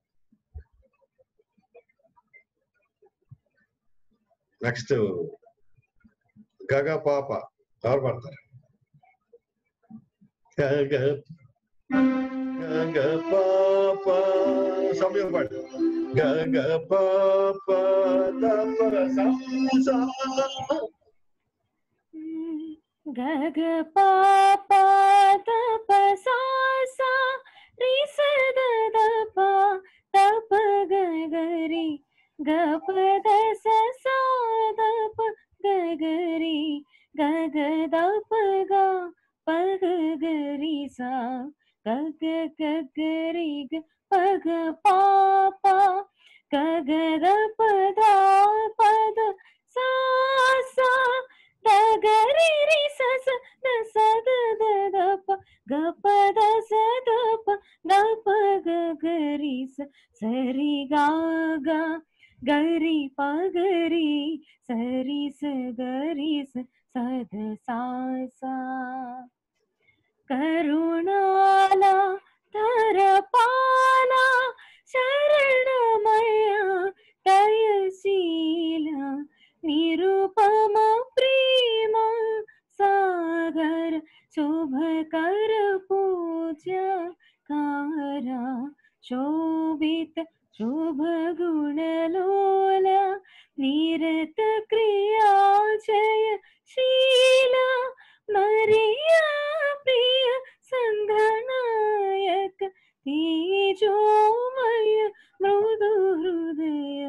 నెక్స్ట్ గగ పాప ఎవరు పడతారు? గగ గగ పాప సమయం పాడు. గగ పాప దప సా గగ పాప దప సా సా రి స ద ద ప దప గగరి గప ద స సా దప గగరి గగ దప గ పగ గరి సా గగ గరి గ పగ పాప గగ పద పద సా సా దగరి రి స స ద స ద ద ద ప గ ప ద స ద ప ద ప గ గరి స సరి గా గా గరి పగరి సరి స గరి స సద సా సా కరుణాల తరపాల శరణమయ దయశీల నిరుపమ ప్రేమ సాగర శుభకర పూజ్య కార శోభిత శుభ గుణలోల నిరత క్రియాచయ శీల మరియా ప్రియ సంఘనాయక తేజోమయ మృదు హృదయ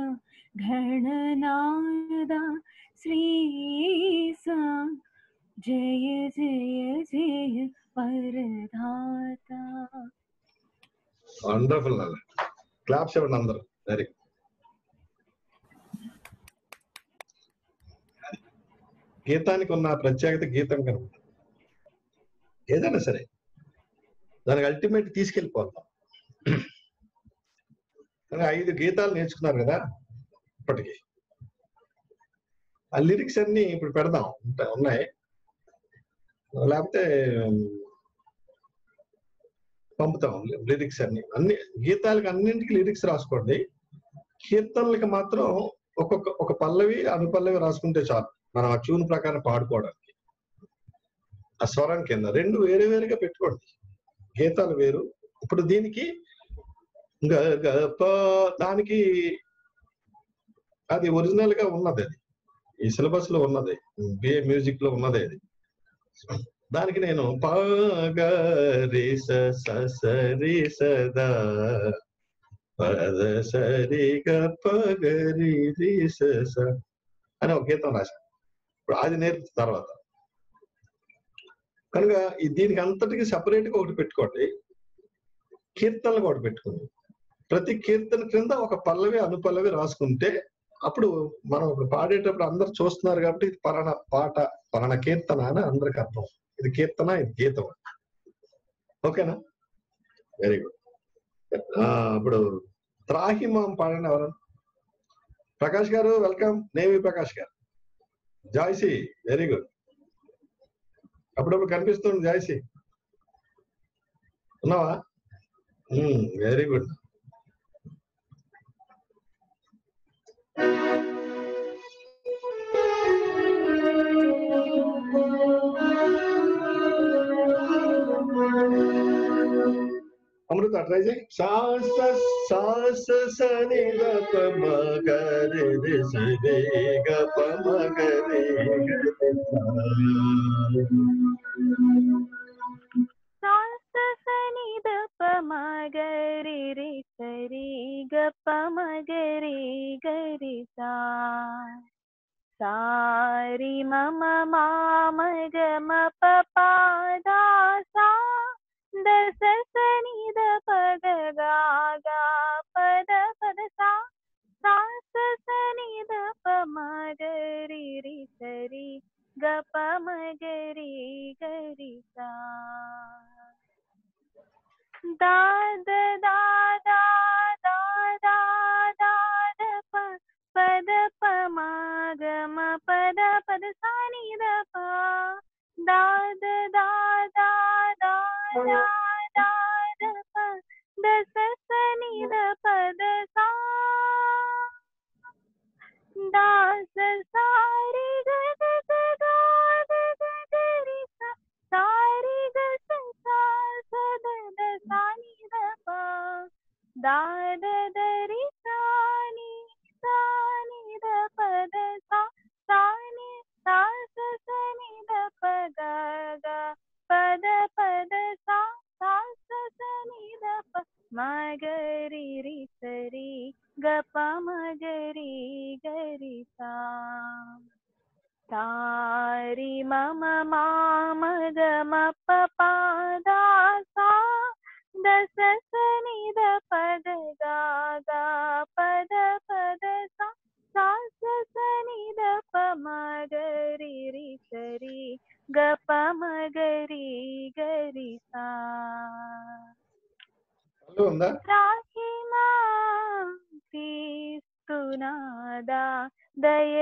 గణనాద శ్రీసా జయ జయ జయ వరదాత. వండర్ఫుల్ అలా క్లాప్స్ ఇవ్వండి అందరూ. వెరీ గీతానికి ఉన్న ప్రత్యేకత గీతం కనుక ఏదైనా సరే దానికి అల్టిమేట్ తీసుకెళ్ళిపోతాం. ఐదు గీతాలు నేర్చుకున్నారు కదా ఇప్పటికి. ఆ లిరిక్స్ అన్ని ఇప్పుడు పెడదాం ఉన్నాయి, లేకపోతే పంపుతాం లిరిక్స్ అన్ని. అన్ని గీతాలకి అన్నింటికి లిరిక్స్ రాసుకోండి. కీర్తనలకి మాత్రం ఒక్కొక్క ఒక పల్లవి అనుపల్లవి రాసుకుంటే చాలు, మనం ఆ ట్యూన్ ప్రకారం పాడుకోవడానికి. ఆ స్వరం కింద రెండు వేరే వేరుగా పెట్టుకోండి. గీతాలు వేరు. ఇప్పుడు దీనికి గ గ ప దానికి అది ఒరిజినల్ గా ఉన్నది, అది ఈ సిలబస్ లో ఉన్నది, బిఏ మ్యూజిక్ లో ఉన్నది అది. దానికి నేను ప గ రి స స స రి స ద పద స రి గ ప గ రి రి స స అని ఒక గీతం రాశాను. ఇప్పుడు అది నేర్పు తర్వాత కనుక దీనికి అంతటికి సపరేట్ గా ఒకటి పెట్టుకోండి. కీర్తనలు ఒకటి పెట్టుకోండి. ప్రతి కీర్తన క్రింద ఒక పల్లవి అనుపల్లవి రాసుకుంటే అప్పుడు మనం ఇప్పుడు పాడేటప్పుడు అందరు చూస్తున్నారు కాబట్టి ఇది పలానా పాట పలానా కీర్తన అని అందరికి అర్థం. ఇది కీర్తన, ఇది గీతం. ఓకేనా? Very good. ఇప్పుడు త్రాహిమాం పాడండి ఎవరు? ప్రకాష్ గారు వెల్కమ్. నేవి ప్రకాష్ గారు. Joycie very good. అప్పుడప్పుడు కనిపిస్తుంది జాయ్సీ. ఉన్నావా? Very good. అమృత ట్రై చేయి. సాస సాస సని గ ప మ గ రి రి స రి గ ప మ గ రి గ రి సా సాస సని ద ప మ గ రి రి స రి గ ప మ గ రి గ రి సా సారి మ మ మా మ గ మ ప పా దా సా ద స స ని ద ప గ గా గా ప ద ప ద సా సా స స ని ద ప మ గ రి రి స రి గ ప మ గ రి గ రి సా దా ద దా దా దా దా దా ద ప ప ద ప మ గ మ ప ద ప ద సా ని ద ప దా ద దా దా దా దా దా ద ప ద స స ని ద ప ద సా దా స సా రి గ గ గ గా గ గ గ రి సా సా రి గ స సా స ద ద సా ని ద ప దా ద ద రి సా ని సా ని ద ప ద సా సా ని సా స స ని ద ప గ గ ప ద ప ద సా సా స స ని ద ప మ గ రి రి స రి గ ప మ గ రి గ రి సా సారి మ మ మా మ ग म प प दा सा द स स नि द प द गा गा प द प द सा सा स स नि द प म ग रि रि स रि ग प म ग रि ग रि सा ఉందా? రాహిమా తీస్తునాదా దయ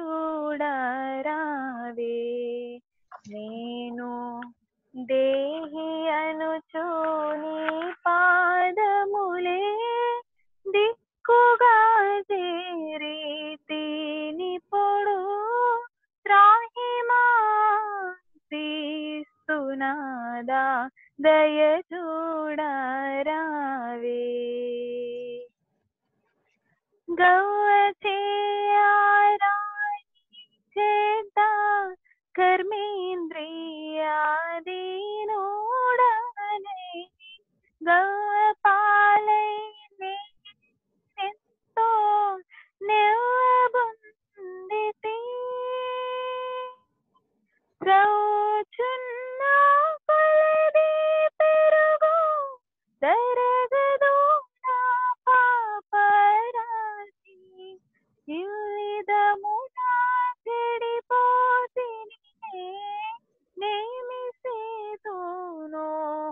చూడరావే నేను దేహి అనుచూని పాదములే దిక్కుగా చేరి తినిపొడు రాహిమా తీస్తునాదా దయ చూడరావే గౌవ చేయారాణి చేత కర్మేంద్రియాదీనోడనై గౌవ పాలై నేనెంతో నెవ్వబుందితి రౌచున్న కొలది పెరుగు దరగదు నా పాపరాశి ఈ విధమునా చెడిపోతిని నేమి సేతునో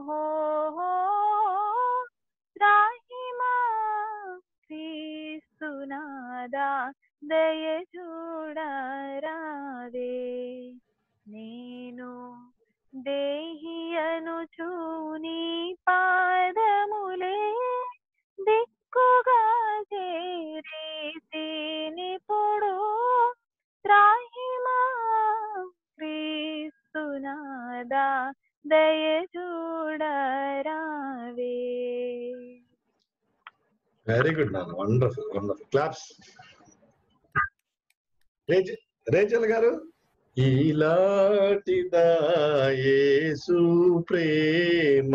రాహిమా క్రీస్తునాదా దయ చూడరావే నేను దేహి అనుచూని పాదములే దిక్కుగా చేరి తినిపొడు రాహిమా క్రీస్తునాదా దయ చూడరావే వెరీ గుడ్ నాన్న, వండర్ఫుల్ వండర్ఫుల్ క్లాప్స్. రేచల్ గారు, ఈలాటిదా యేసు ప్రేమ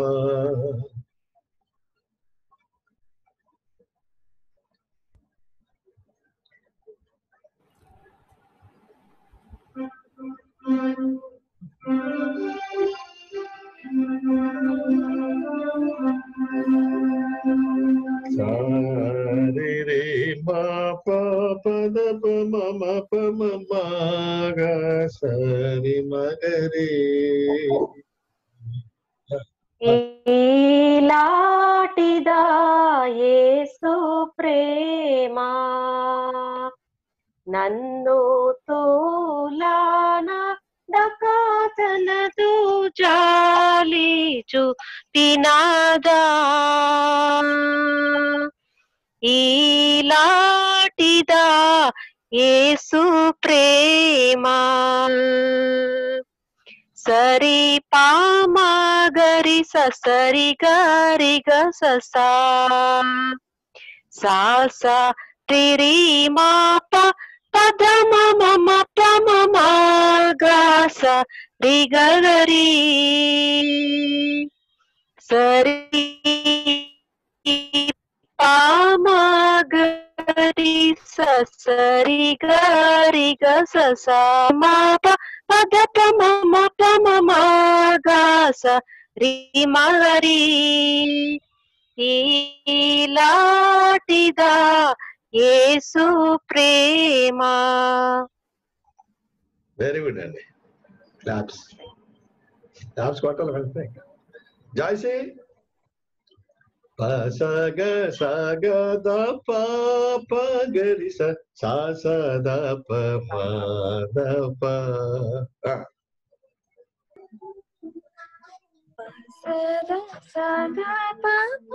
సారి రే మా పద ప మమ ప మమ గ సరి మగరే ఈలాటిదా యేసు ప్రేమ నన్ను తోలాన దకాతనదు జాలిచు తినాదా ఈలాటిదా యేసు ప్రేమ సరి పామా గరి సరి గరి గ ససా సాసా తిరి మా ప పద మమ ప మమ గాస రి గరి సరి పామా గరి సరి గరి గ ససా మా ప పద ప మమ ప మమ గాస రి మగరి ఈలాటిదా యేసు ప్రేమ. వెరీ గుడ్ అండి, క్లాప్స్ క్లాప్స్ కొట్టాలి వెంటనే. జాయ్సీ సగ సగ ద ప ప గరి స సా స ద ప మ ద ప సదా సదా పాప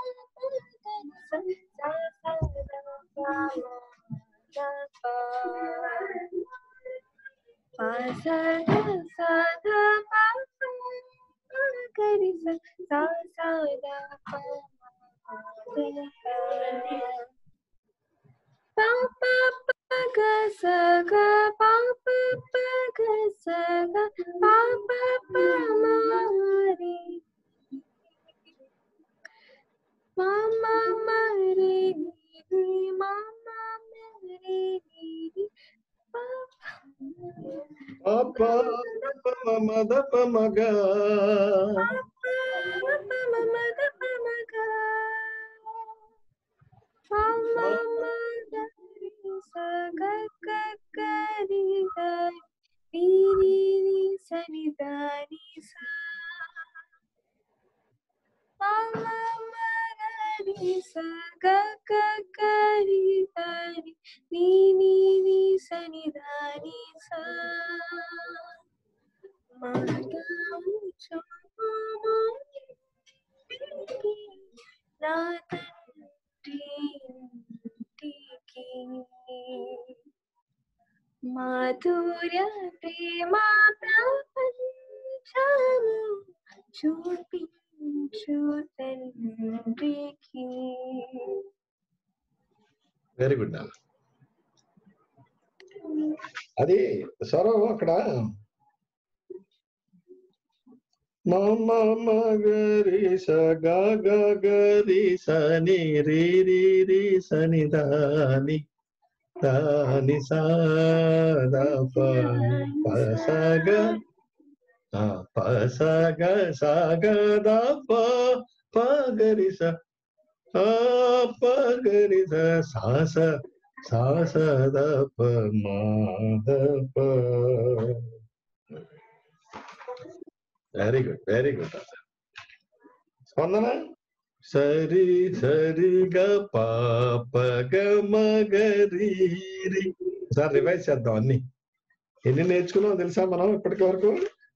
సదా సదా పాప గరి సదా సదా పాప పగ సగ పాప పగ సగ పాప పమారి మామా మరి ని మామా మరి ని ప ప మద ప మగ మద పమగ సగ గరి గరి సని దాని సా మగరి సగ గరి గరి నీ నీ నీ సని దాని సా మాతాము చోము నా తండ్రికి మాధుర్య ప్రేమ ప్రపంచము చూపించు తండ్రికి. Very good. అది స్వరం అక్కడ మమ మగరి స గరి సని రి రి రి సని దాని దాని సా ద ప స గ ప స గ స గ ద ప ప గరి స ప గరి స సా స సా స ద ప మా ద ప. Very good, very good. స్పందన సరి సరి గ పాప గ మగరి. సార్ రివైజ్ చేద్దాం. అన్ని ఎన్ని నేర్చుకున్నాం తెలుసా మనం ఇప్పటికి వరకు?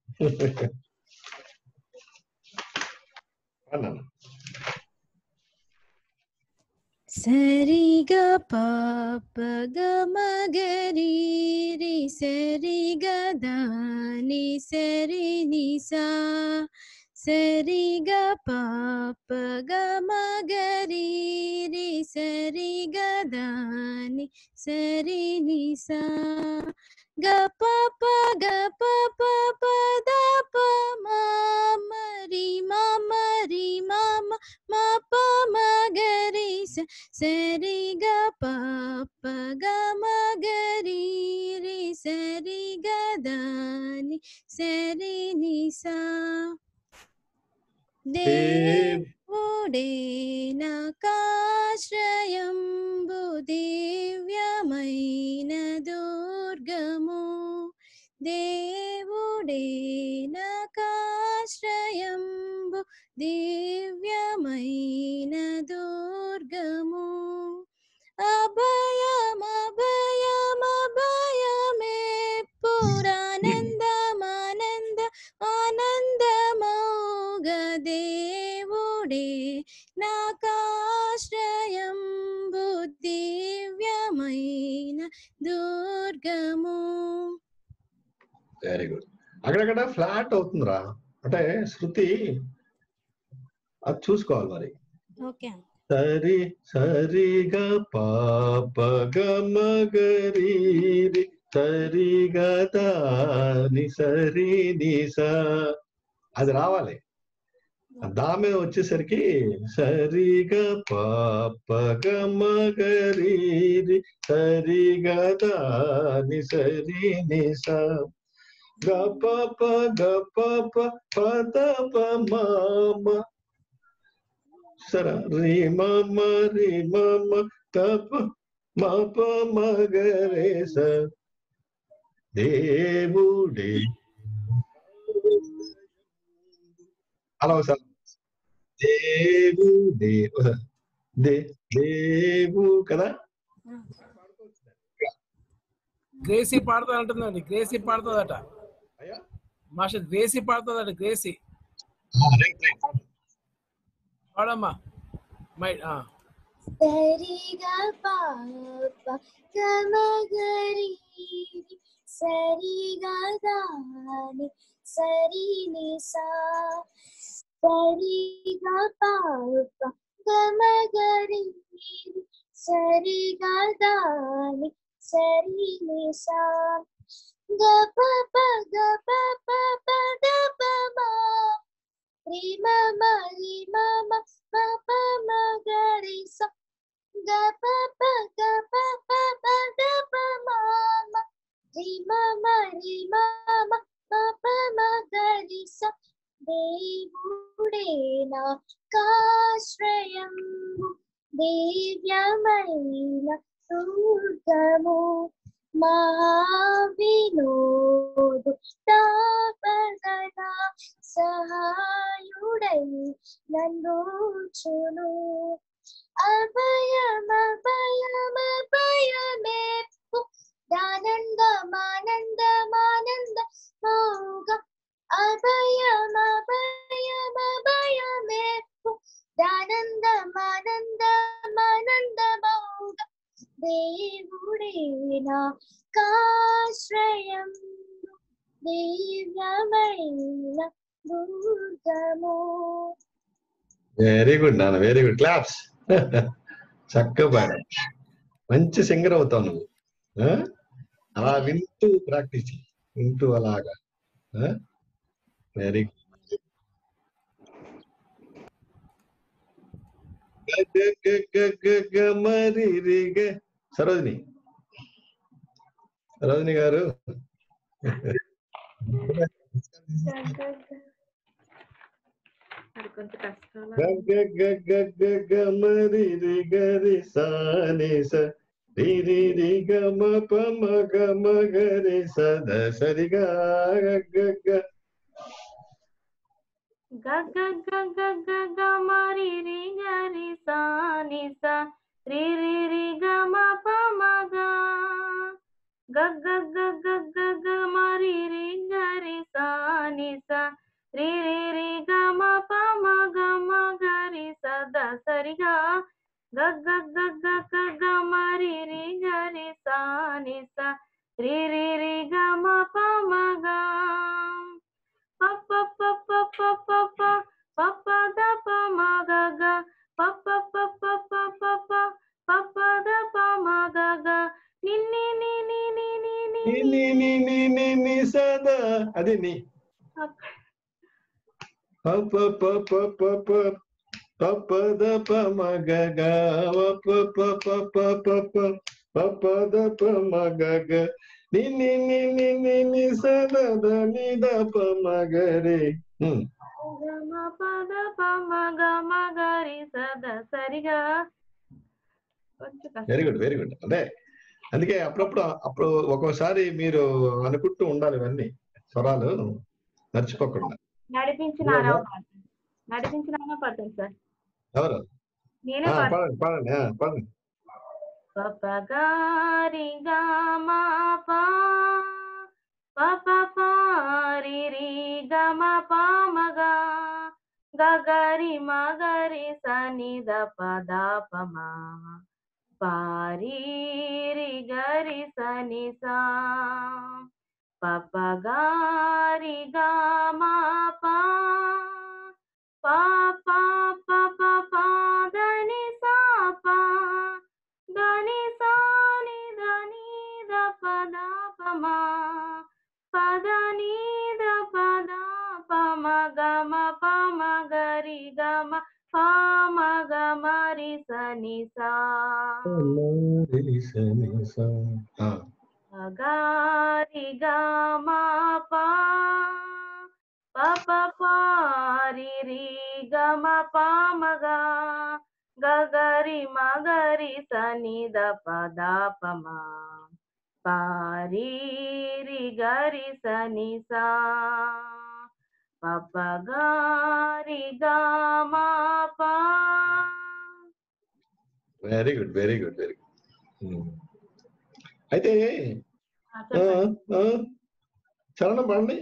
అన్నాను సరి గ పాప గ మగరి రి సరి గ దాని సరి ని సా సరి గ పాప గ మగరి రి సరి గ దాని సరి ని సా గ పాప గ పాప పద ప మా మరి మా మరి మామ మా ప మగరి సరి గ పాప గ మగరి రి సరి గ దాని సరి ని సా. దేవుడే నాకాశ్రయంబు దివ్యమైన దుర్గము. దేవుడే నాకాశ్రయంబు దివ్యమైన దుర్గము. అభయం అభయం అభయమే పురానందమానంద ఆనందమౌగ. దేవుడే నాకాశ్రయంబు దివ్యమైన దుర్గము. Very good. అక్కడక్కడ ఫ్లాట్ అవుతుందిరా, అంటే శృతి అది చూసుకోవాలి మరి. ఓకే. సరి సరి గ పాప గ మగరి సరి గ దాని సరి ని సా అది రావాలి. దా మీద వచ్చేసరికి సరి గ పాప గ మగరి సరి గ దాని సరి ని సా గ ప గ ప పద ప మామ సర రి మమ రి మమ తప మ ప మగరే స. దేవుడే అలా సార్ దేవుడే దే దేవు కదా. గ్రేసీ పాడుతుంది అంటుందండి. గ్రేసీ పాడుతుందట మాస్టర్. గ్రేసీ పాడుతుందట. గ్రేసీ పాడమ్మా. మై సరి గ పాప గ మగరి సరి గ దాని సరి ని సా సరి గ పాప గ మగరి సరి గ దాని సరి ని సా గ ప ప గ ప ప పద ప మా రి మమ రి మమ ప ప మగరి సా గ ప ప గ ప ప పద ప మామ రి మమ రి మమ ప ప మగరి స దేవుడే నాకాశ్రయం దివ్యమైన దుర్గము మహావినోదు తాపగనా సహాయుడై నన్నుచును అభయమభయమభయమేపు దానందమానందమానంద మోగ అభయమభయమభయమేపు దానందమానందమానంద మోగ దేవుడే నాకాశ్రయం దివ్యమైన దుర్గము. వెరీ గుడ్ నాన్న, వెరీ గుడ్, క్లాప్స్. చక్కగా పాడా, మంచి సింగర్ అవుతావు నువ్వు. అలా వింటూ ప్రాక్టీస్ చేయి, వింటూ అలాగా. Very good. మరి సరోజిని, సరోజిని గారు మరి గరి సాని స రి రి రి గ మ ప మ గ మ గ రి స ద స రి గ గ గ గ గ గ గ గ గ మ రి రి గ రి సా ని స రి రి రి గ మ ప మ గ గ గ గ గ గ గ మ రి రి గ రి సా ని స రి రి రి గ మ ప మ గ మ గ రి స ద స రి గ గ గ గ గ గ గ మ రి రి గ రి సా ని స రి రి రి గ మ ప మ గ ప ప ప ప ప ప ప ప ప ద ప మ గ గ ప ప ప ప ప ప ప ప ప ద ప మ గ గ ని ని ని ని ని ని ని ని ని ని ని ని సదా అది ని ప ప ప ప ప ప ప ప ద ప మ గ గ ప ప ప ప ప ప ప ప ద ప మ గ గ ని ని ని ని ని ని సదా ద ని ద ప మ గ రే గ మ ప ద ప మ గ మ గ రి స ద స రి గ. Very good, very good. అంటే అందుకే అప్పుడప్పుడు అప్పుడు ఒక్కోసారి మీరు అనుకుంటూ ఉండాలి ఇవన్నీ స్వరాలు మర్చిపోకుండా. నడిపించిన నడిపించిన పడుతుంది సార్. ఎవరు? నేనే పాడండి పాడండి పాడండి. ప ప గ రి గ మ ప ప ప ప రి రి గ మ ప మ గ గ గ రి మ గ రి స ని ద ప ద ప మ ప రి రి గ రి స ని స ప ప గ రి గ మ ప ప ప ప ప ప ద ని స ప ద ని స ని ద ని ద ప ద ప మ ప ద ని ద ప ద ప మ గ మ ప మ గ రి గ మ ప మ గ మ రి స ని స గ రి గ మ ప ప ప ప రి రి గ మ ప మ గ గ గ రి మ గ రి స ని ద ప ద ప మ ప రి రి గ రి స ని స ప ప గ రి గ మ ప. Very good, very good, very good. అయితే చరణం పాడండి.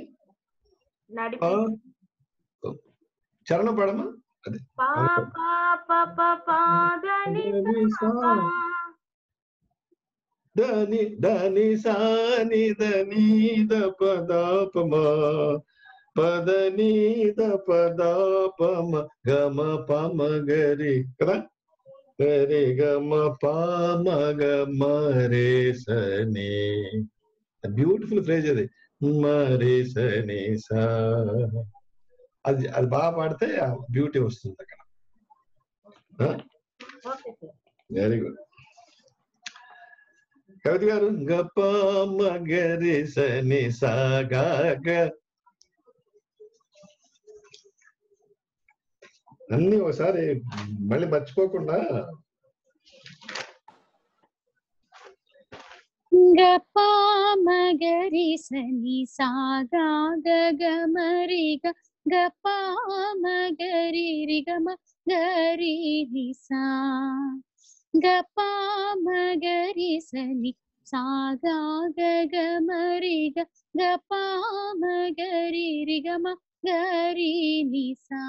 చరణం పాడమ్మా. అదే దని దని సాని దని ద పద పమ పద ని ద పద పమ గమ పమ గరి కదా గరి గమ పమ గమ రే సని. బ్యూటిఫుల్ ఫ్రేజ్ అది, మరే సని సా. అది అది బాగా పాడితే బ్యూటీ వస్తుంది అక్కడ. Very good. కవిత గారు గప మగరి సని సా గ అన్ని ఒకసారి మళ్ళీ మర్చిపోకుండా గపా మగరి సని సాగా గగమరిగ గపా మగరి రిగమ గరి నిసా గపా మగరి సని సాగా గగమరిగ గపా మగరి రిగమ గరి నిసా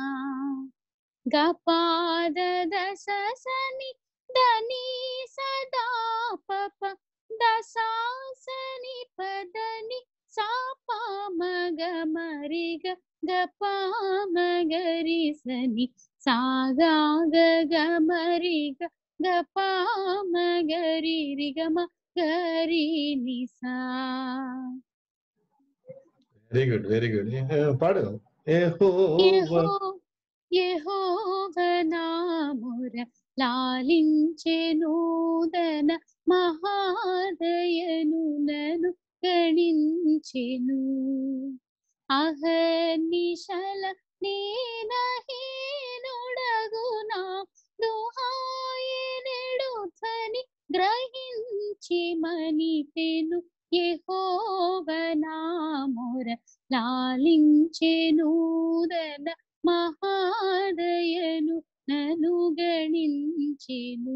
గపాద దస సని దని సదా పప దసాసని పదని సాపా మగ మరిగ గపా మగరి సని సాగా గగ మరిగ గపా మగరి రిగమ గరి నిసా. వెరీ గుడ్ వెరీ గుడ్ పాడు. యెహోవా యెహోవా నాముర లాలించెనూదన మహాదయను నను గణించెను అహర్నిశల నేనహీనుడగునా దుహాయనెడు ధ్వని గ్రహించి మనిపెను యెహోవా నాముర లాలించెనూదన మహాదయను నను గణించెను.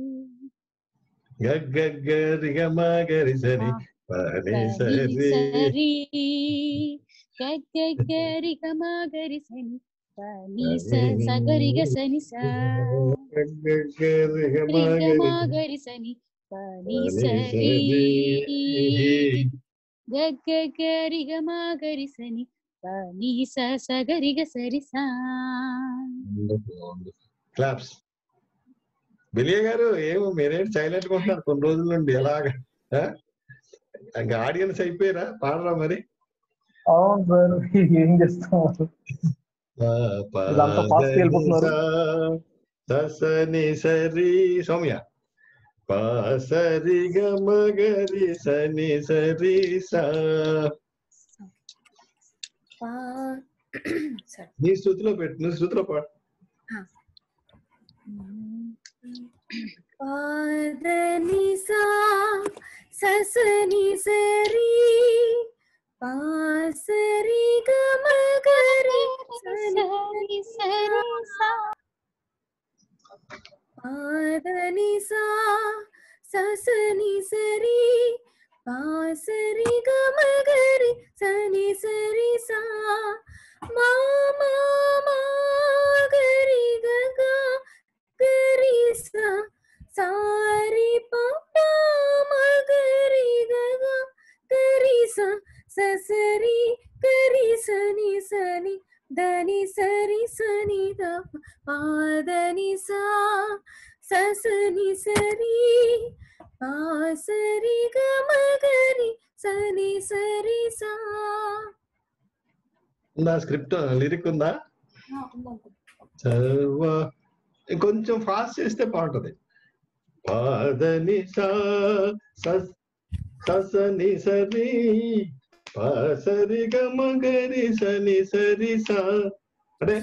గగ్గరిగమగరిసని పని సరి గగ్గరిగమగరిసని పని సగరిగ సని సగరిగమగరిసని పని సరి గగ్గరిగమగరిసని పని సగరిగ సరిసా. క్లాప్స్. బిలియ గారు ఏమో మీరేంటి సైలెంట్ గా ఉంటున్నారు కొన్ని రోజుల నుండి ఎలాగా? ఇంకా ఆడియన్స్ అయిపోయారా? పాడరా మరి. అవును సార్, ఏం చేస్తాం, సని సరి సౌమ్య పాసరి గమగరి సని సరి సా. నీ స్థుతిలో పెట్టు, నీ స్థుతిలో పాడు. పాదని సా ససని సరి పాసరి గమగరి సని సరి సా పాదని సా ససని సరి పాసరి గమగరి సని సరి సా మా మా మా గరి గగా గరి సా సారి పాపా మగరి గగా గరి సా ససరి గరి సని సని దని సరి సని ద పాదని సా ససని సరి పాసరి గమగరి సని సరి సా. ఉందా స్క్రిప్ట్, లిరిక్ ఉందా? చర్వా కొంచెం ఫాస్ట్ చేస్తే బాగుంటది. పాదని సా సని సరి పాసరి గమగరి సని సరి సా అంటే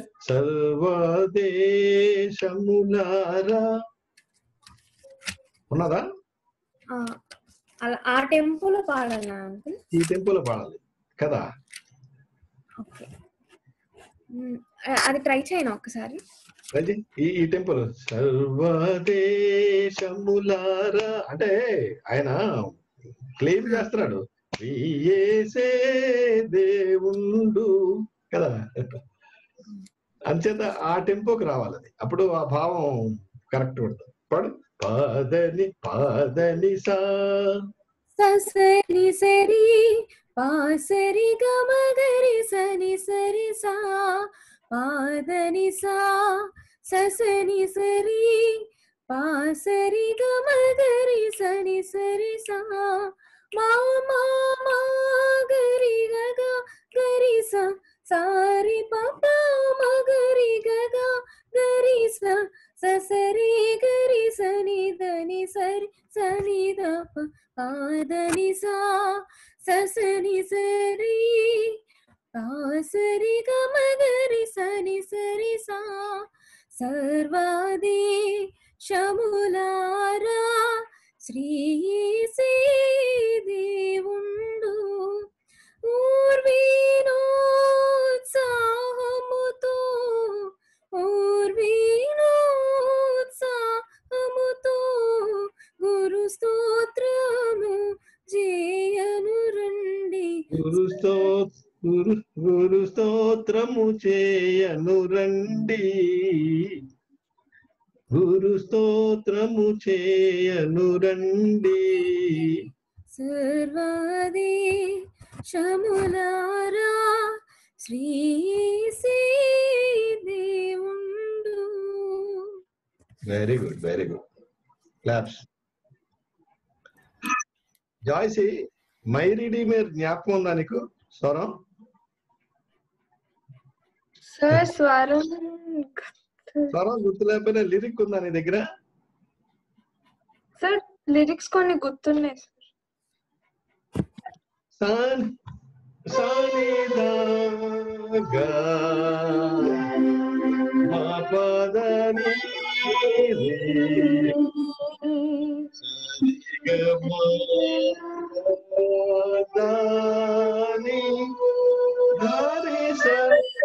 సర్వదేశములారా ఉన్నదా? అలా ఆ టెంపోలో పాడాలా అంకుల్? ఈ టెంపోలో పాడాలి కదా. ఓకే, అది ట్రై చేయను ఒక్కసారి. ఈ ఈ టెంపోలో సర్వదేశములారా అంటే ఆయన క్లెయిమ్ చేస్తున్నాడు యేసే దేవుండు కదా. అంచేత ఆ టెంపోకి రావాలి, అది అప్పుడు ఆ భావం కరెక్ట్ ఉంటుంది. పాడు. పాదని పాదని సా సని సరి పాసరి గమగరి సని సరి సా పాదని సా సని సరి పాసరి గమగరి సని సరి సా మా మా మా గరి గగా గరి సా సారి పాపా మగరి గగా గరి సా ససరి గరి సని దని సరి సని ద పాదని సా ససని సరి పాసరి గమగరి సని సరి సా సర్వదేశములారా శ్రీసే దేవుండు ఊర్వీనోత్సాహముతో ఊర్వీనోత్సాహముతో గురు స్తోత్రము చేయను రండి. గురు sto గురు గురు స్తోత్రము చేయను రండి, గురు స్తోత్రము చేయను రండి. సర్వదేశములారా శ్రీసే దేవుండు. Very good, very good. Claps. Joycie, మైరీడి మీరు జ్ఞాపకం ఉందా నీకు? స్వరం సార్ స్వరం స్వరం గుర్తులేకపోయినా లిరిక్ ఉందా నీ దగ్గర? సార్ లిరిక్స్ కొన్ని గుర్తున్నాయి సాన్ సానిదా గా మా పదని దాని ధారి సా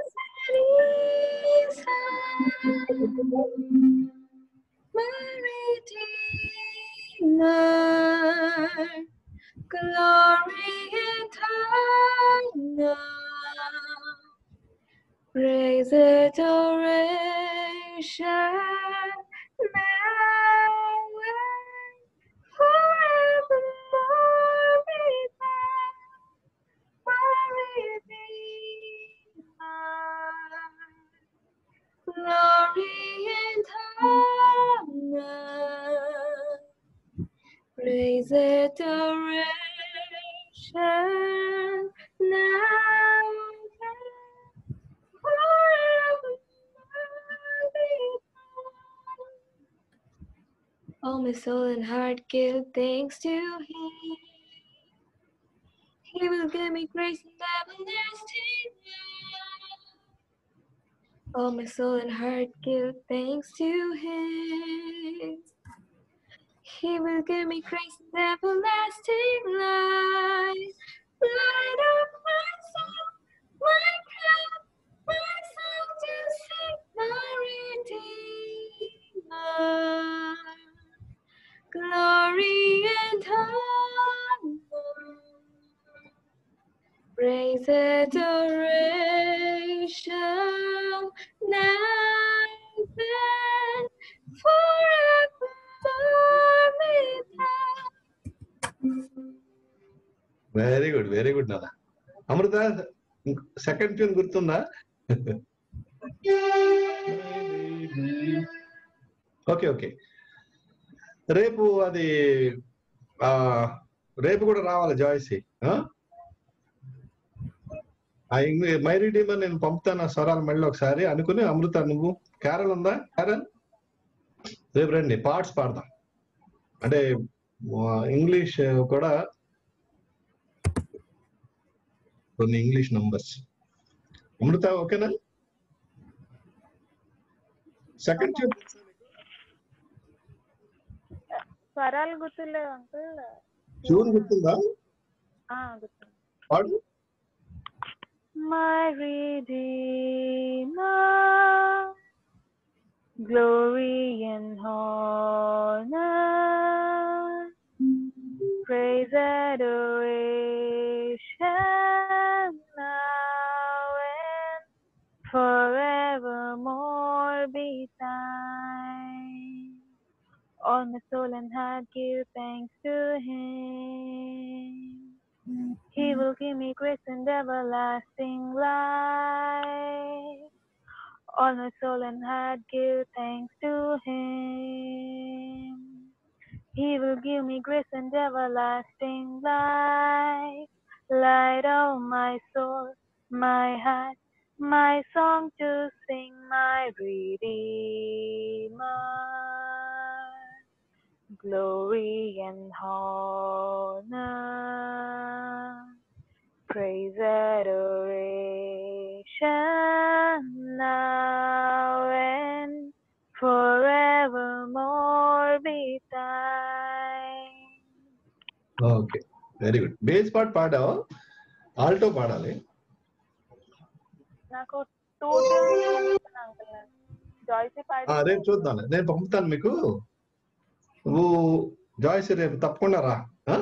glory and honor, praise, adoration, now and forevermore be thou, my Redeemer. Glory and honor, praise, adoration, now and forevermore be thou. Oh, my soul and heart give thanks to Him. He will give me grace and everlasting love. Oh, my soul and heart give thanks to Him. He will give me grace and everlasting life. Light of my soul, my crown, my song to sing, my Redeemer. Glory and honor, praise, adoration, now and forevermore be thou. Very good, very good నాన్న. Amrita, second tune గుర్తుందా? Okay okay, రేపు అది ఆ రేపు కూడా రావాలి జాయ్సీ. ఆ English my redeemer నేను పంపుతాను ఆ స్వరాలు మళ్ళీ ఒకసారి అనుకుని. అమృత, నువ్వు క్యారల్ ఉందా? క్యారల్ రేపు రండి, పార్ట్స్ పాడదాం. అంటే ఇంగ్లీష్ కూడా కొన్ని ఇంగ్లీష్ నంబర్స్. అమృత ఓకేనా? సెకండ్ ట్యూన్ స్వరాలు గుర్తులేవు అంకుల్. ట్యూన్ గుర్తుందా? గుర్తు. పాడు. My Redeemer, glory and honor, praise, adoration, now and forevermore be thine. All my soul and heart give thanks to Him. He will give me grace and everlasting life. All my soul and heart give thanks to Him. He will give me grace and everlasting life. Light of my soul, my heart, my song to sing, my Redeemer. Glory and honor, praise, adoration, now and okay, very good. Bass part పాడావు, alto పాడాలి. నాకు two tunes uncle. జాయ్సీ పాడి రేపు చూద్దాం, నేను పంపుతాను మీకు. నువ్వు జాయ్స్ రేపు తప్పకుండా రా.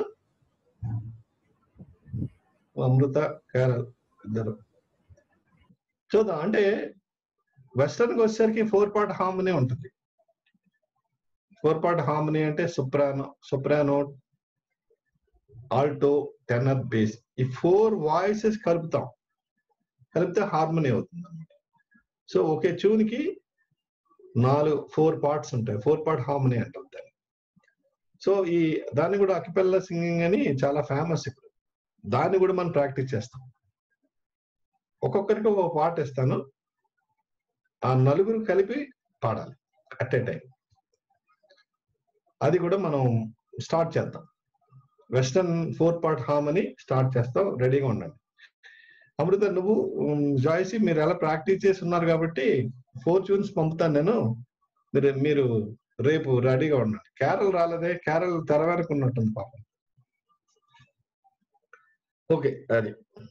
అమృత కేరళ ఇద్దరు చూద్దాం. అంటే వెస్టర్న్కి వచ్చేసరికి ఫోర్ పార్ట్ హార్మనీ ఉంటుంది. ఫోర్ పార్ట్ హార్మనీ అంటే soprano, soprano, alto, tenor, bass, ఈ ఫోర్ వాయిసెస్ కలుపుతాం. కలిపితే హార్మనీ అవుతుంది అన్నమాట. సో ఒకే ట్యూన్ కి నాలుగు ఫోర్ పార్ట్స్ ఉంటాయి. ఫోర్ పార్ట్ హార్మనీ అంటాం దాన్ని. సో ఈ దాన్ని కూడా అకిపెల్లా సింగింగ్ అని చాలా ఫేమస్ ఇప్పుడు. దాన్ని కూడా మనం ప్రాక్టీస్ చేస్తాం. ఒక్కొక్కరికి ఒక పాట ఇస్తాను, ఆ నలుగురు కలిపి పాడాలి అట్ ఏ టైం. అది కూడా మనం స్టార్ట్ చేద్దాం. Western four part harmony start చేస్తాం. రెడీగా ఉండండి. అమృత, నువ్వు జాయ్సీ మీరు ఎలా ప్రాక్టీస్ చేసి ఉన్నారు కాబట్టి ఫోర్ ట్యూన్స్ పంపుతాను నేను. మీరు మీరు రేపు రెడీగా ఉండండి. క్యారల్ రాలేదే, క్యారల్ తెర వెనక ఉన్నట్టుంది పాపం. ఓకే, అది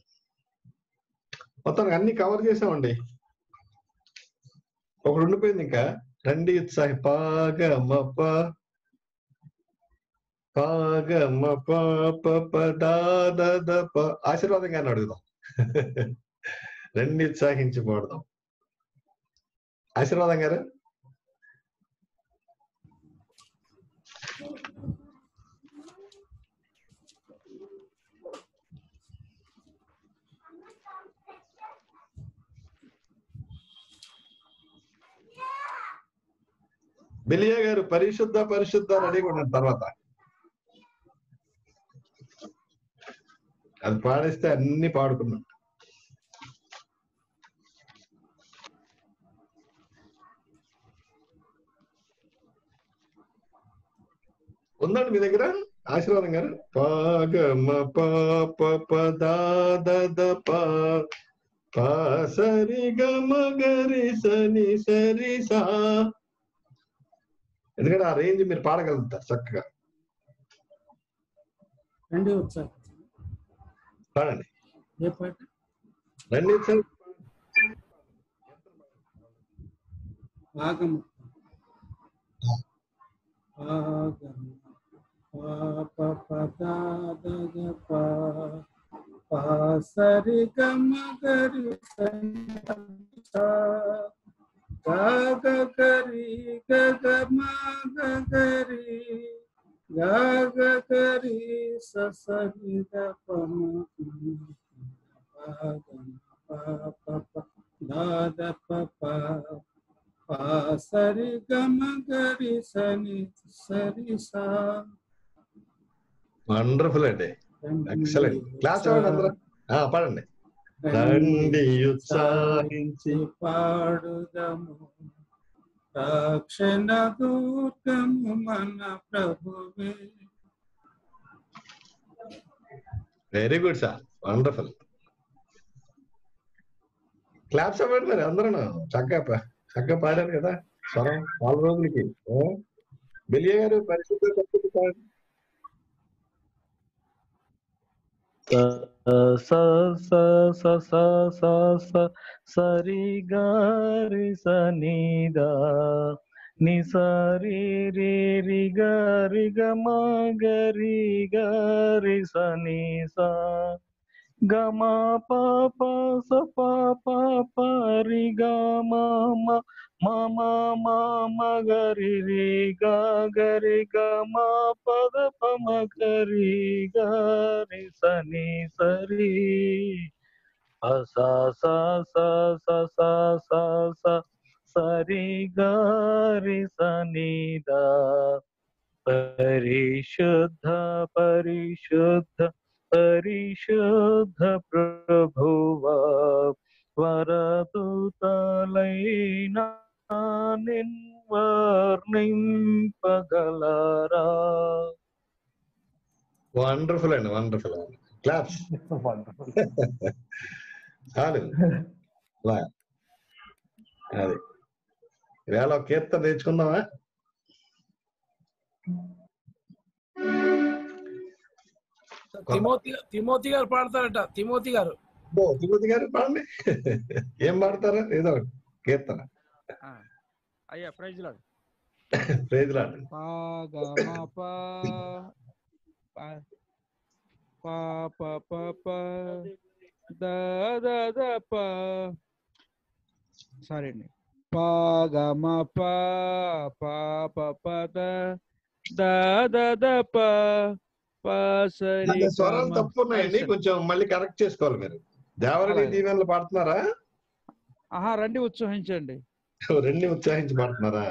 మొత్తం అన్ని కవర్ చేసామండి. ఒకటి ఉండిపోయింది ఇంకా. రండి ఉత్సాహి పాగ మప పాగ మప ప ద ప. ఆశీర్వాదం గారిని అడుగుదాం. రండి ఉత్సాహించి పాడదాం. ఆశీర్వాదం గారు. బిలియా గారు పరిశుద్ధ పరిశుద్ధ రెడీగా ఉండండి. తర్వాత అది పాడేస్తే అన్ని పాడుకున్నాం. ఉందండి మీ దగ్గర ఆశీర్వాదం గారు. పాగమ ప సరి గమ గరి సని సరి సా. ఎందుకంటే ఆ రేంజ్ మీరు పాడగలుగుతారు చక్కగా. రండి వచ్చారు పాడండి. ఏ పాట? రండి సార్. ఆగమ ఆగమ ప ప ద ద ప ప సరి గమ గరి సని సా గ గ గరి గ గ మ గ గరి గ గ గరి స స ని ద ప మ ప ప ప ప ద ద ప ప ప సరి గమ గరి సని సరి సా. వండర్ఫుల్ అండి, ఎక్సలెంట్. క్లాస్ అవ్వండి అందరూ. పాడండి. రండి ఉత్సాహించి పాడుదము, రక్షణ దుర్గము మన ప్రభువే. Very good sir, wonderful. Claps అవ్వండి మరి అందరూ. చక్కగా చక్కగా పాడారు కదా స్వరం నాలుగు రోజులకి. బిలియా గారు పరిశుద్ధ పాడండి. స స స స స స సరి గరి స ని ద ని స రి రి రి గ రి గ మ గ రి గ రి స ని స గ మ ప ప స ప ప ప రి గ మ మ మ మ మ మ గ రి రి గ గ రి గ మ ప ద ప మ గ రి గ రి స ని స రి అ స స స స స స స స రి గ రి స ని ద. పరిశుద్ధ పరిశుద్ధ పరిశుద్ధ ప్రభువా, వరదూతలైనా నిన్వర్ణింపగలరా. వండర్ఫుల్ అండి, వండర్ఫుల్. క్లాప్స్. చాలు. అది వేళ కీర్తన నేర్చుకుందామా? తిమోతి తిమోతి గారు పాడతారట. తిమోతి గారు ఓ తిమోతి గారు పాడండి. ఏం పాడతారా? ఏదో ఒకటి కీర్తన. అయ్యా ప్రైజ్ లాడ్. Praise lord. పా గ మ ప పా ప ప ప ద ద ద ప సారీ అండి. పా గ మ ప పా ప ప ద ద ద ద ప ప సరి గ స్వరాలు మ. తప్పు ఉన్నాయండి, కొంచెం మళ్ళీ కరెక్ట్ చేసుకోవాలి మీరు. దేవరని దీవెనలు పాడుతున్నారా? ఆహా రండి ఉత్సహించండి. రెండు ఉత్సాహించి పాడుతున్నారా?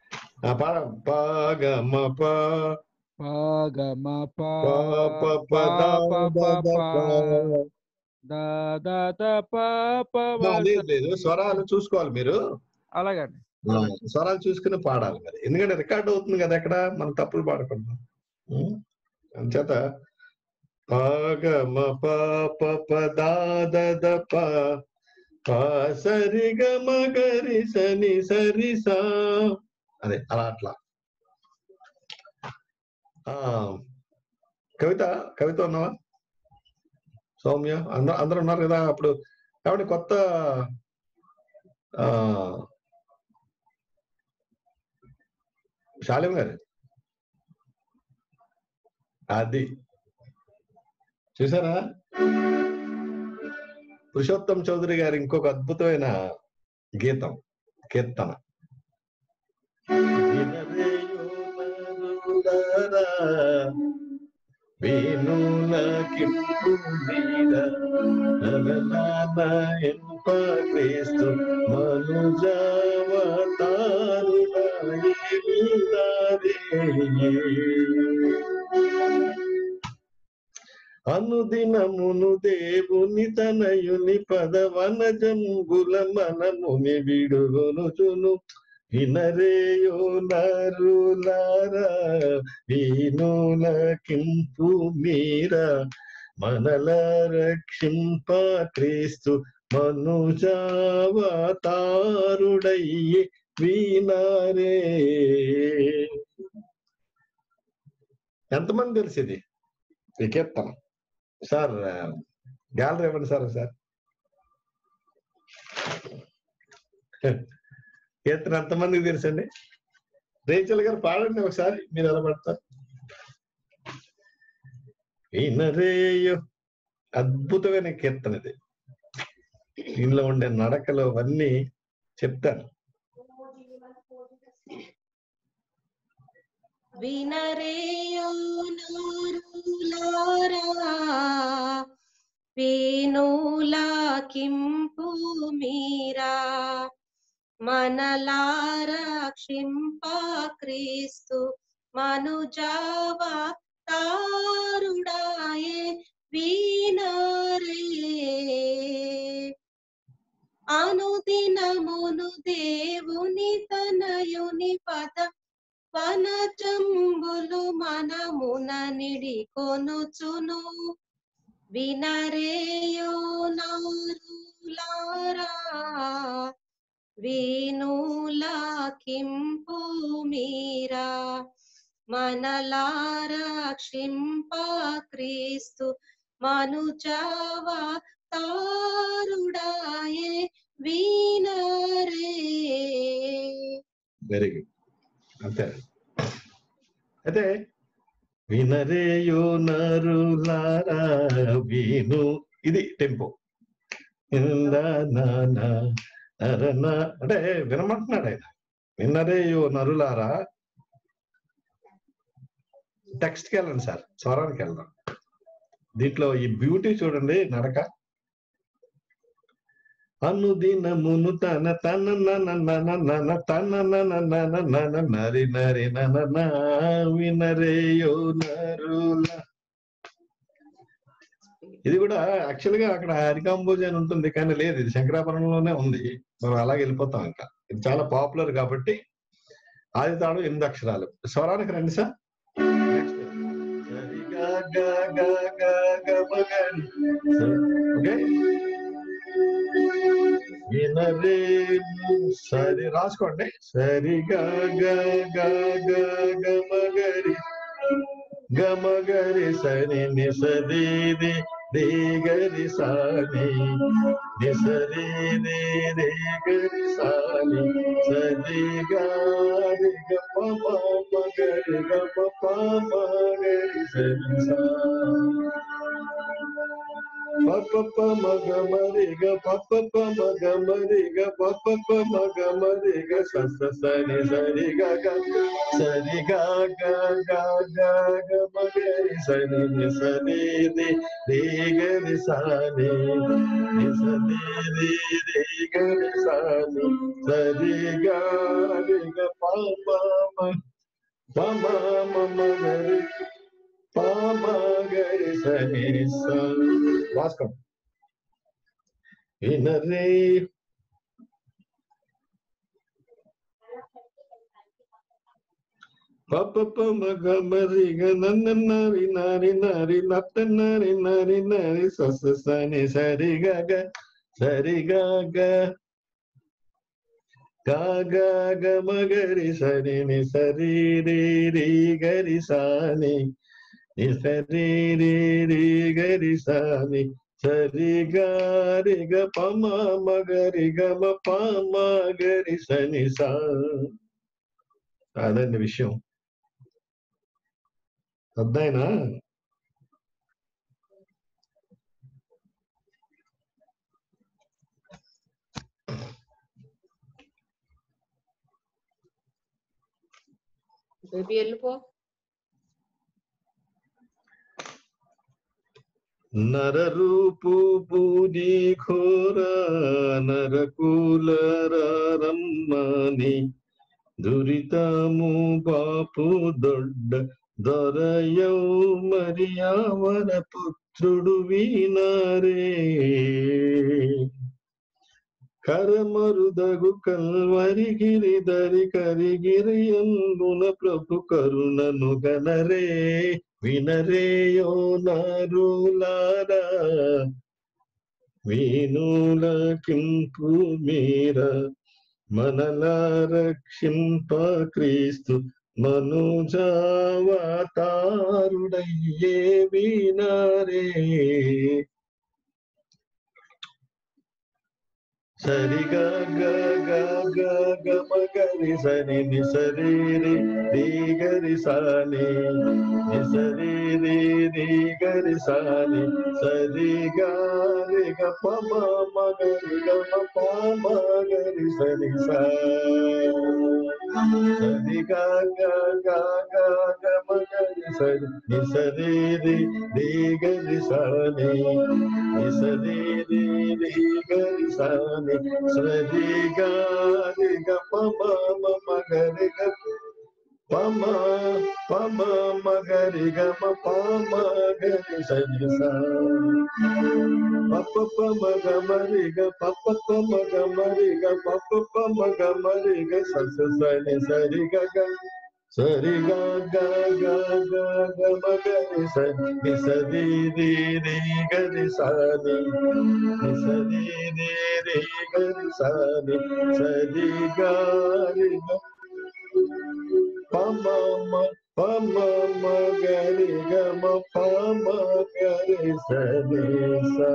పాగమ పాగమ లేదు, స్వరాలు చూసుకోవాలి మీరు. అలాగండి, స్వరాలు చూసుకుని పాడాలి మరి, ఎందుకంటే రికార్డ్ అవుతుంది కదా ఎక్కడ, మనం తప్పులు పాడకూడదు. అంచేత పాగమ పాప పదాద ప సరి గమ గరి సని సరి సా, అదే అలా అట్లా. ఆ కవిత కవిత ఉన్నావా? సౌమ్య అందరూ అందరూ ఉన్నారు కదా. అప్పుడు కాబట్టి కొత్త ఆ శాలిం గారు అది చూసారా? పురుషోత్తం చౌదరి గారి ఇంకొక అద్భుతమైన గీతం కీర్తన. క్రీస్తు అనుదినమును దేవుని తనయుని పదవనజంబుల మనముని విడుగొనుచును. వినరేయో నరులారా వీణులకింపు మీరా, మనల రక్షింప క్రీస్తు మనుజావతారుడయ్యి వీనారే. ఎంతమంది తెలిసింది ఈ కీర్తన? సార్ గ్యాలరీ ఇవ్వండి సార్. సార్ కీర్తన ఎంతమందికి తెలుసండి? రేచల్ గారు పాడండి ఒకసారి, మీరు ఎలా పడతారు? వినరేయో అద్భుతమైన కీర్తన ఇది. దీనిలో ఉండే నడకలు అవన్నీ చెప్తాను. వినరేయో నరులారా వేణులకింపు మీరా, మనలారక్షింప క్రీస్తు మనుజావతారుడాయే వీనరే. అనుదినమును దేవుని తనయుని పద వనజంబులు మనమున నిడి కొనుచును. వినరేయో నరులారా వీణులకింపు మీరా, మనలారక్షింప క్రీస్తు మనుజావతారుడాయే వీనరే. Very good. అంతే. అయితే వినరేయో నరులారా వీణు, ఇది టెంపో. అంటే వినమంటున్నాడు ఆయన. వినరేయో నరులారా, టెక్స్ట్కి వెళ్ళండి సార్, స్వరానికి వెళ్దాం. దీంట్లో ఈ బ్యూటీ చూడండి, నడక. అనుదినమును తన తన నన తన నరి నరి నన వినరేయో నరుల. ఇది కూడా యాక్చువల్ గా అక్కడ హరికాంబోజ్ అని ఉంటుంది, కానీ లేదు, ఇది శంకరాభరణంలోనే ఉంది. మనం అలాగే వెళ్ళిపోతాం. ఇంకా ఇది చాలా పాపులర్ కాబట్టి ఆది తాడు ఎనిమిది అక్షరాలు. స్వరానికి రండి సార్. ఓకే, వినరే సరి రాసుకోండి. సరి గా గా గా గా గా మగరి గమ గరి సని నిసరి రి రి గరి సాని నిసరి రి రి గరి సాని సరి గరి గ పమ గరి గ పమ గరి సని సా పప మగ మరిగ పప మగ మరిగ పప మగ మరిగ సస సని సరి గ గ సరి గ గ గ గ గ మగరి సని ని సని రి రి గరి సాని ని సని రి రి గరి సాని సరి గ రి గ పమ పమ మమ గరి పమ గరి సని సా వాస్కం వినరే పప మగ మరిగ నన్న నరి నరి నరి నత్త నరి నరి నరి సస సని సరి గ గ సరి గ గ గ గ గ మగరి సరి ని సరి రి రి గరి సాని ని సరి రి రి గరి సాని సరి గ రి గ పమ మగరి గ మ పమ గరి సని సా. అదండి విషయం. అర్థమైనా? వెళ్ళిపో. నర రూపు పూజి ఘోర నరకులరమ్మని దురితము బాపు దొడ్డ దొరయౌ మరియావర పుత్రుడు వినరే కరమరుదగు కల్వరి గిరిధరి కరిగిరి అందున ప్రభు కరుణను గనరే వినరేయో నారులారా వీనులకింపు మీర మనల రక్షింప క్రీస్తు మనుజావతారుడయ్యే వినరే సరి గ గ గ గ గ మగరి సని ని సరి రి రి గరి సాని ని సరి రి రి గరి సాని సరి గ రి గ పమ మగరి గ మ పమ గరి సరి సా సరి గ గ గ గ గ మగరి సరి ని సరి రి రి గరి సాని ని సరి రి రి గరి సాని సరి గ రి గ పమ మగరి గ పమ పమ మగరి గ మ పమ గరి సరి సా పప మగ మరి గ పప మగ మరి గ పప మగ మరి గ సస సని సరి గ గ సరి గ గ గ గ గ మగరి సని ని సరి రి రి గరి సాని ని సరి రి రి గరి సాని సరి గ రి గ పమ పమ మగరి గ మ పమ గరి సని సా.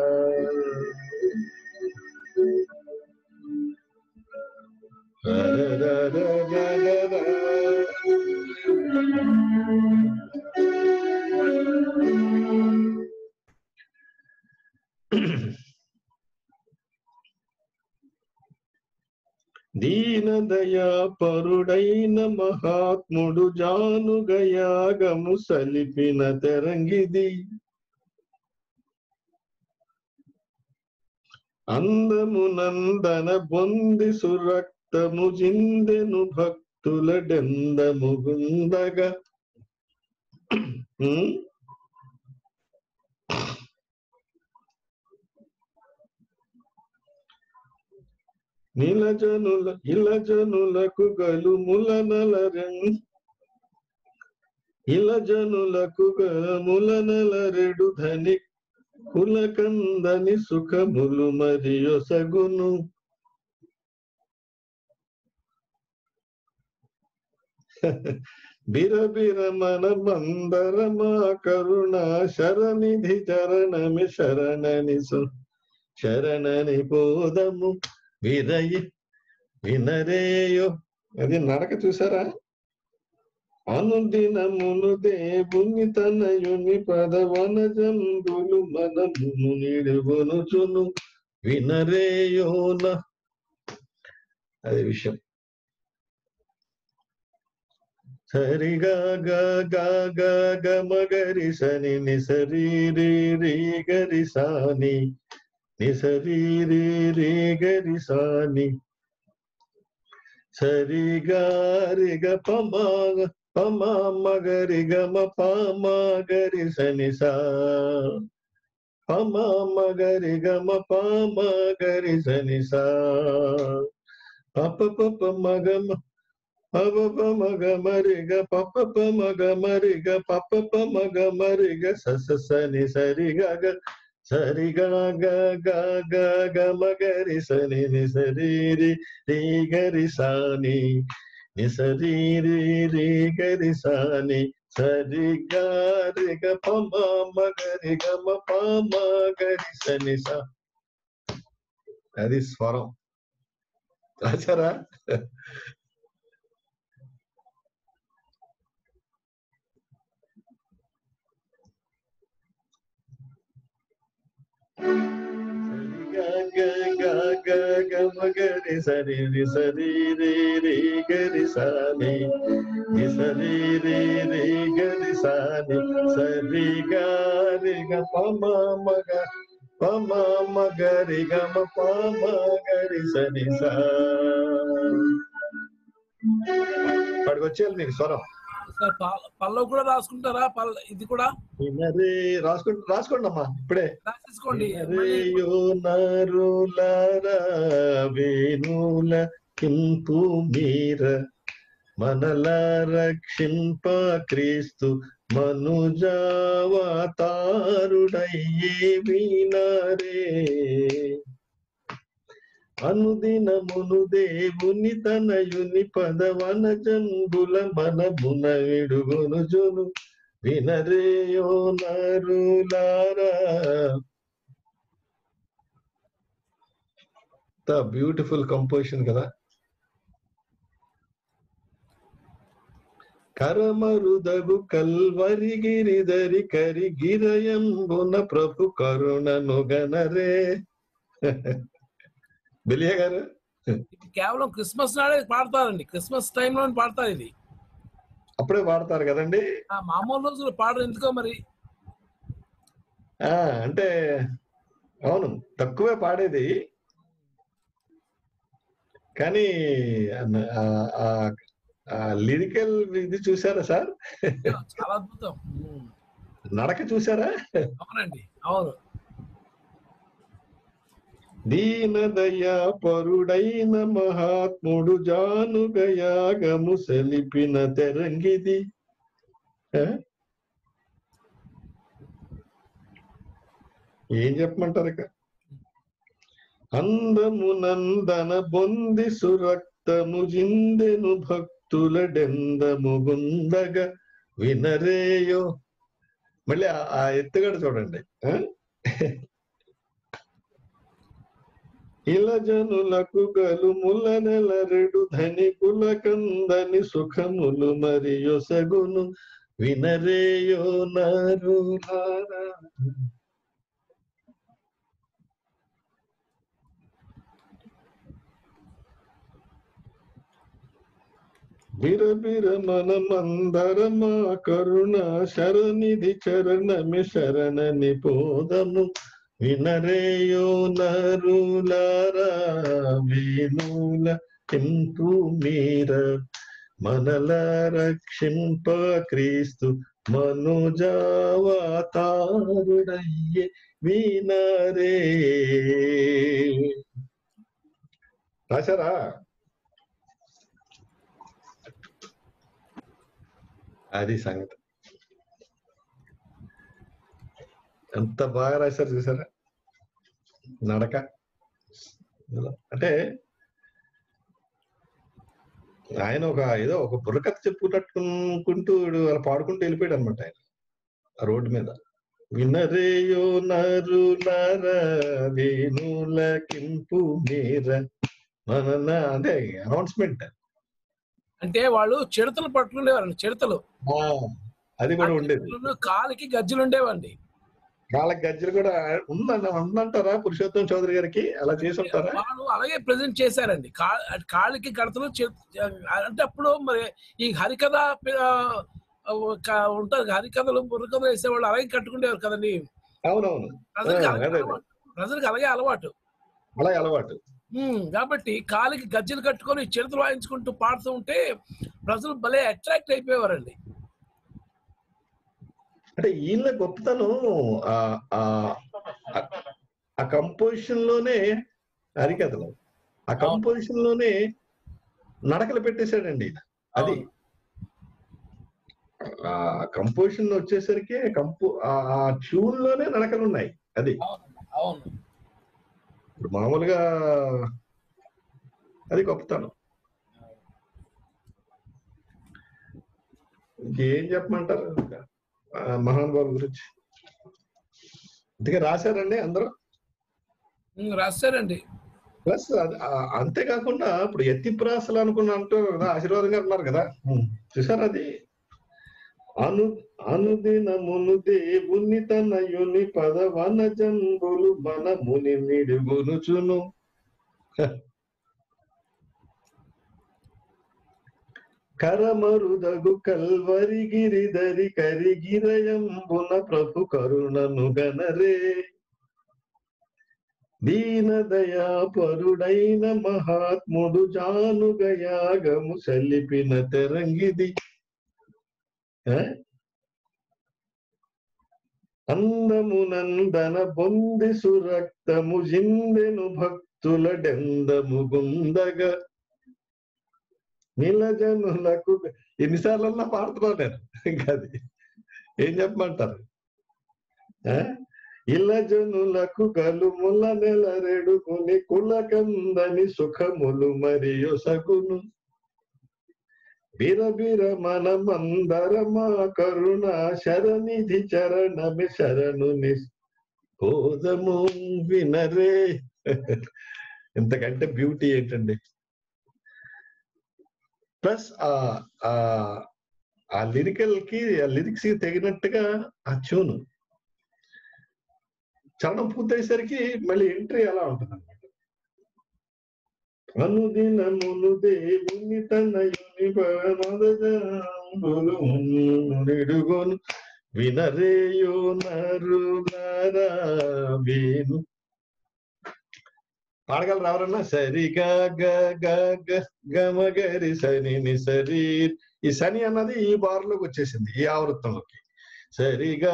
దీనదయా పరుడైన మహాత్ముడు జానుగయాగము సలిపిన తెరంగిది అందమునందన బొంది సురక్తము జిందెను భక్తుల డెందము గుందగా నిలజనుల ఇలజనులకు గలుముల నలరెం ఇలజనులకు గలుముల నలరెడు ధని కులకందని సుఖములు మరియొసగును బిరబిర మన మందరమా కరుణ శరణిధి చరణమి శరణని సు శరణని పోదము విరయి వినరేయో. అది నడక చూసారా? అనుదినమును దేవుని తనయుని పదవన జంబులు మనమును నిడుగొనుచును వినరేయోన. అది విషయం. సరిగా గా గా గా గమగరి సని నిసరి రి రి గరి సాని నిసరి రి రి గరి సాని సరిగా రి గ పమా పమా మగరి గమ పామా గరి సని సా పమా మగరి గమ పామా గరి సని సా పప పప మగమ పప మగ మరిగ పప మగ మరిగ పప మగ మరిగ సస సని సరి గగ సరి గ గ గ గ గ మగరి సని ని సరి రి రి గరి సాని ని సరి రి రి గరి సాని సరి గ రి గ పమ మగరి గ మ పమ గరి సని స. అది స్వరం. రాచారా? గరి సరి రి సరి రి రి గరి సాని ని సరి రి రి గరి సాని సరి గరి గ పమ మగ పమ మగరి గ మ పమ గరి సని సా. పడికొచ్చేయాలి మీకు స్వరం. సార్ పల్లవి కూడా రాసుకుంటారా? పల్ల ఇది కూడా రాసుకోండి రాసుకోండి అమ్మా ఇప్పుడే రాసేసుకోండి. వేణుల కింపు మీర మనల రక్షింప క్రీస్తు మనుజావతారుడయ్యే వినరే. అనుదినమును దేవుని తనయుని పదవన జంబుల మనమున విడుగొనుచును వినరేయో నరులారా. బ్యూటిఫుల్ కంపోజిషన్ కదా. కరమరుదగు కల్వరి గిరిధరి కరి గిరయంబున ప్రభు కరుణను గనరే. బిలియా గారు ఇది కేవలం క్రిస్మస్ నాడే పాడతారండి. క్రిస్మస్ టైంలో పాడతారు. ఇది అప్పుడే పాడతారు కదండి. మామూలు రోజులు పాడరు ఎందుకో మరి. ఆ అంటే అవును తక్కువే పాడేది, కానీ లిరికల్ ఇది చూసారా సార్? చాలా అద్భుతం. నడక చూసారా? అవునండి అవును. దీనదయా పరుడైన మహాత్ముడు జానుగయాగము సెలిపిన తెరంగిది. ఏం చెప్పమంటారు ఇక? అందము నందన బొంది సురక్తము జిందెను భక్తుల డెందము గుందగ వినరేయో. మళ్ళీ ఆ ఎత్తుగడ చూడండి. ఇలా జనులకు గలుముల నెలరెడు ధనికుల కందని సుఖములు మరియు సగును వినరేయో నరులారా. బిరబిర మనమందరమా కరుణ శరణిధి చరణమి శరణని పోదము వినరేయో నరులారా. వేణుల కింపు మీర మనల రక్షింప క్రీస్తు మనుజావతారుడయ్యే వినరే. రాశారా? అది సంగతి. ఎంత బాగా రాశారు చూసారా? నడక అంటే ఆయన ఒక ఏదో ఒక బుర్రకథ చెప్పుకుంటూ అలా పాడుకుంటూ వెళ్ళిపోయాడు అనమాట ఆయన ఆ రోడ్డు మీద. వినరేయో నరులర వేణుల కింపు మీర మన అంటే అనౌన్స్మెంట్. అంటే వాళ్ళు చిడతలు పట్టుకునేవారండి, చిడతలు. అది కూడా ఉండేది. కాలికి గజ్జలు ఉండేవండి. కాళ్ళకి గజ్జలు కూడా ఉందండి ఉందంటారా పురుషోత్తం చౌదరి గారికి? అలా చేసి ఉంటారా? వాళ్ళు అలాగే ప్రెజెంట్ చేశారండి. కాళ్ళకి గడతలు అంటే అప్పుడు మరి ఈ హరికథ ఉంటారు, హరికథలు బుర్రకథలు వేసేవాళ్ళు అలాగే కట్టుకునేవారు కదండి. అవునవును, ప్రజలకు అలాగే అలవాటు అలాగే అలవాటు కాబట్టి కాలికి గజ్జలు కట్టుకొని చిడతలు వాయించుకుంటూ పాడుతూ ఉంటే ప్రజలు భలే అట్రాక్ట్ అయిపోయేవారండి. అంటే వీళ్ళ గొప్పతనం ఆ కంపోజిషన్ లోనే, హరికథలు ఆ కంపోజిషన్ లోనే నడకలు పెట్టేశాడండి. అది ఆ కంపోజిషన్ వచ్చేసరికి కంపో ఆ ట్యూన్ లోనే నడకలు ఉన్నాయి. అది ఇప్పుడు మామూలుగా అది గొప్పతనం. ఇంకేం చెప్పమంటారు మహానుభావుల గురించి? ఇంతగా రాశారండి అందరూ? రాశారండి. ప్లస్ అంతేకాకుండా ఇప్పుడు ఎత్తిప్రాసలు అనుకున్నా అంటారు కదా, ఆశీర్వాదం గారు ఉన్నారు కదా, చూసారు అది అను అనుదినమును దేవుని తనయుని పదవన జంబులు మన ముని నిడుగునుచును. కరమరుదగు కల్వరి గిరిధరి కరిగిరయంబున ప్రభు కరుణను గనరే. దీనదయా పరుడైన మహాత్ముడు జానుగయాగము సలిపిన తెరంగిది. అందమునందన బొంది సురక్తము జిందెను భక్తుల డెందము గుందగా నిలజనులకు. ఎన్నిసార్లన్నా పాడుతున్నాను నేను, ఇంకా అది ఏం చెప్పమంటారు? ఇలజనులకు కలుముల నెలరెడుకుని కులకందని సుఖములు మరియు సగును. బిరబిర మనమందరమా కరుణ శరణిధి చరణమి శరణుని కోదము వినరే. ఇంతకంటే బ్యూటీ ఏంటండి? ప్లస్ ఆ లిరికల్ కి ఆ లిరిక్స్ కి తగినట్టుగా ఆ ట్యూన్ చరణం పూర్తయ్యేసరికి మళ్ళీ ఎంట్రీ ఎలా ఉంటుంది అనమాట. అనుదినమును దేవుని తనయుని నిడుగోను వినరేయో నరులారా వేణు. పాడగలరు ఎవరన్నా? సరిగా గమగరి సని ని సరి. ఈ శని అన్నది ఈ బార్లోకి వచ్చేసింది, ఈ ఆవృత్తంలోకి. సరిగా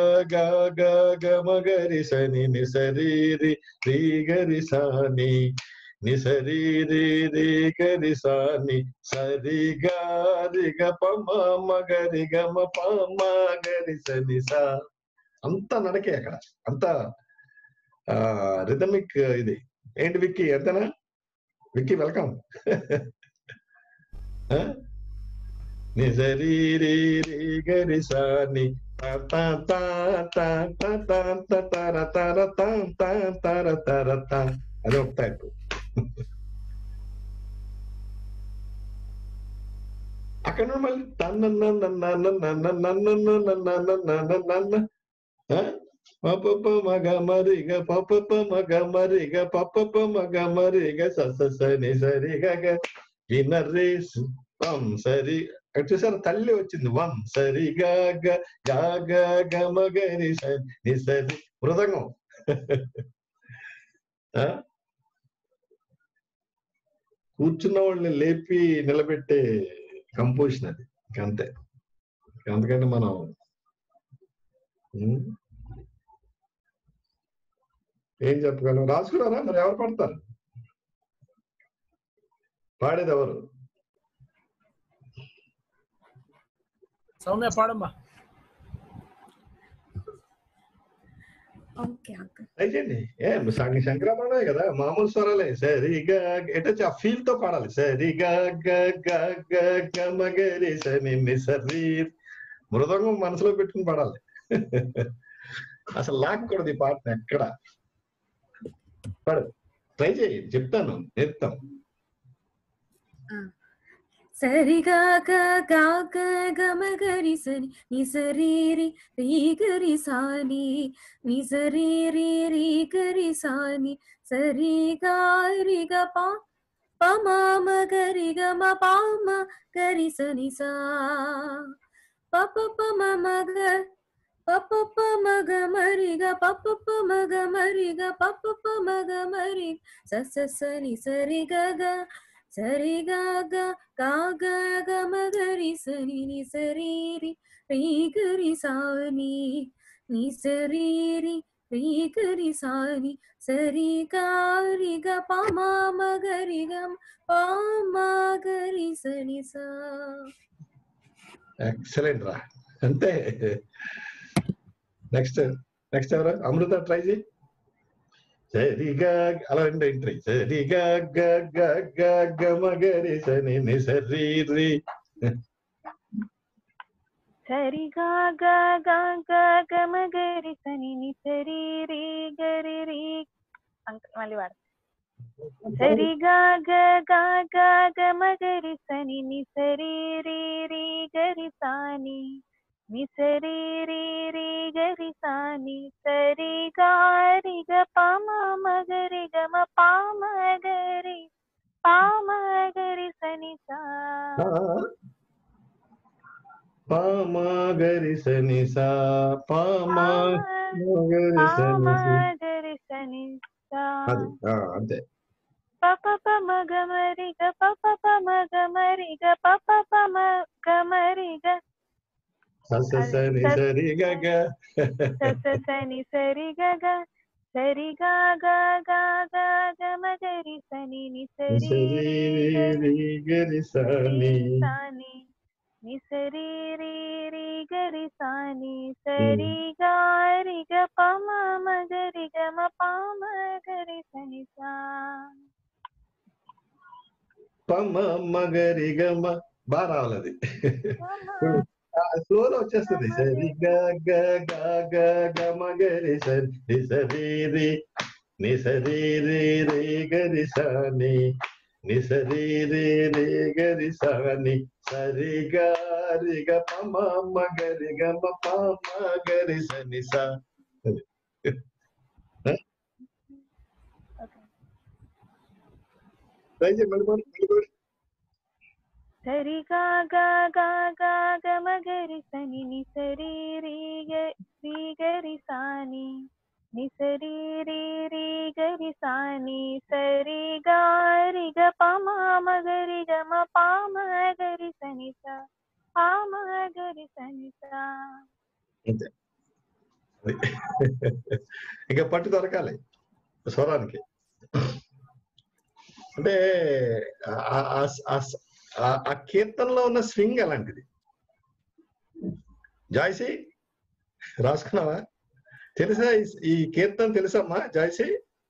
గమగరి సని ని సరి రి గరి సాని ని సరి రి రి గరి సాని సరి గారి గ పమ మగరి గమ పమ గరి సని సా. అంత నడకే అక్కడ, అంత ఆ రిథమిక్ ఇది. ఏంటి విక్కీ, ఎంతనా? విక్కీ వెల్కమ్. నిజరి రి రి గరి సాని అది ఒక టైప్. అక్కడ నుండి మళ్ళీ తన్న పప మగ మరిగ పప మగ మరిగ పప మగ మరిగ సని సరి గగ వినరే వం సరి. చూసారు తల్లి వచ్చింది, వం సరి గగ గగ గమ గరి సరి సరి. మృదంగం కూర్చున్న వాళ్ళని లేపి నిలబెట్టే కంపోజిషన్ అది. అంతే, అందుకంటే మనం ఏం చెప్పగలం? రాసుకున్నారా మరి? ఎవరు పడతారు? పాడేది ఎవరు? సౌమ్య పాడమ్మా. Okay uncle. ట్రై చేయండి. ఏ సంగ శంకరాభరణమే కదా, మామూలు స్వరాలే. సరిగా ఎటొచ్చి ఆ ఫీల్ తో పాడాలి. సరిగా గ గ గ గ మగరి సని ని సరి. మృదంగం మనసులో పెట్టుకుని పాడాలి. అసలు లాక్కూడదు ఈ పాటను ఎక్కడ. పాడు, ట్రై చేయి, చెప్తాను, నేర్పుతాం. సరిగా గా గా గా గమ గరి సని ని సరి రి రి గరి సాని ని సరి రి రి గరి సాని సరి గా రి గ పా ప మా మ గరి గ మ పా మ గరి సని సా ప ప ప మ మ గ ప ప ప మ గ మ రి గ ప ప ప మ గ మ రి గ ప ప ప మ గ మ రి స స స ని సరి గ గ సరి గా గ గా గ గ మ గరి సని ని సరి రి రి గరి సాని ని సరి రి రి గరి సాని సరి గా రి గ ప మా మ గరి గ ప మా గరి సని సా. ఎక్సలెంట్ రా, అంతే. నెక్స్ట్ నెక్స్ట్ ఎవరు? అమృత ట్రై చేయి. సరిగా అలా రెండు ఎంట్రీ. సరిగా గ గ గ గ మగరి సని ని సరి రి. సరిగా గ గ గ గ మ గరి సని ని సరి రి గరి రి. అంకుల్ మళ్ళీ వాడు. సరిగా గ గ గ గ మ గరి సని ని సరి రి రి గరి సాని ని సరి రి రి గరి సాని సరి గా రి గ ప మ మ గరి గ మ ప మ గరి ప మ గరి సని సా. ప మ గరి సని సా ప మ గరి సని సా. గరి సని సా. అది అంతే. ప ప ప మ గ మ రి గ ప ప ప మ గ మ రి గ ప ప ప మ గ మ రి గ స స స ని సరి గ గ స స స ని సరి గ గ సరి గా గ గ గ గ మ గరి సని ని సరి రి రి గరి సాని సాని ని సరి రి రి గరి సాని సరి గా రి గ ప మ మ గరి గ మ ప మ గరి సని సా. ప మ మ గరి గ మ బాగా రావాలి అది. స్లోలో వచ్చేస్తుంది. సరి గ గ గ గ గ మ గరి సరి సరి రి ని సరి రి రి గరి సాని ని సరి రి రి గరి సాని సరి గ రి గ ప మ మ గరి గ మ ప మ గరి సని సా. సరి గా గ గ గ గ మ గరి సని ని సరి రి రి గరి సాని ని సరి రి రి గరి సాని సరి గా రి గ ప మ మ గరి గ మ ప మ గరి సని సా ప మ గరి సని సా. ఇంకా పట్టు దొరకాలి స్వరానికి. అంటే ఆ కీర్తనలో ఉన్న స్వింగ్ అలాంటిది. జాయ్సీ రాసుకున్నావా? తెలుసా ఈ కీర్తన? తెలుసమ్మా జాయ్సీ?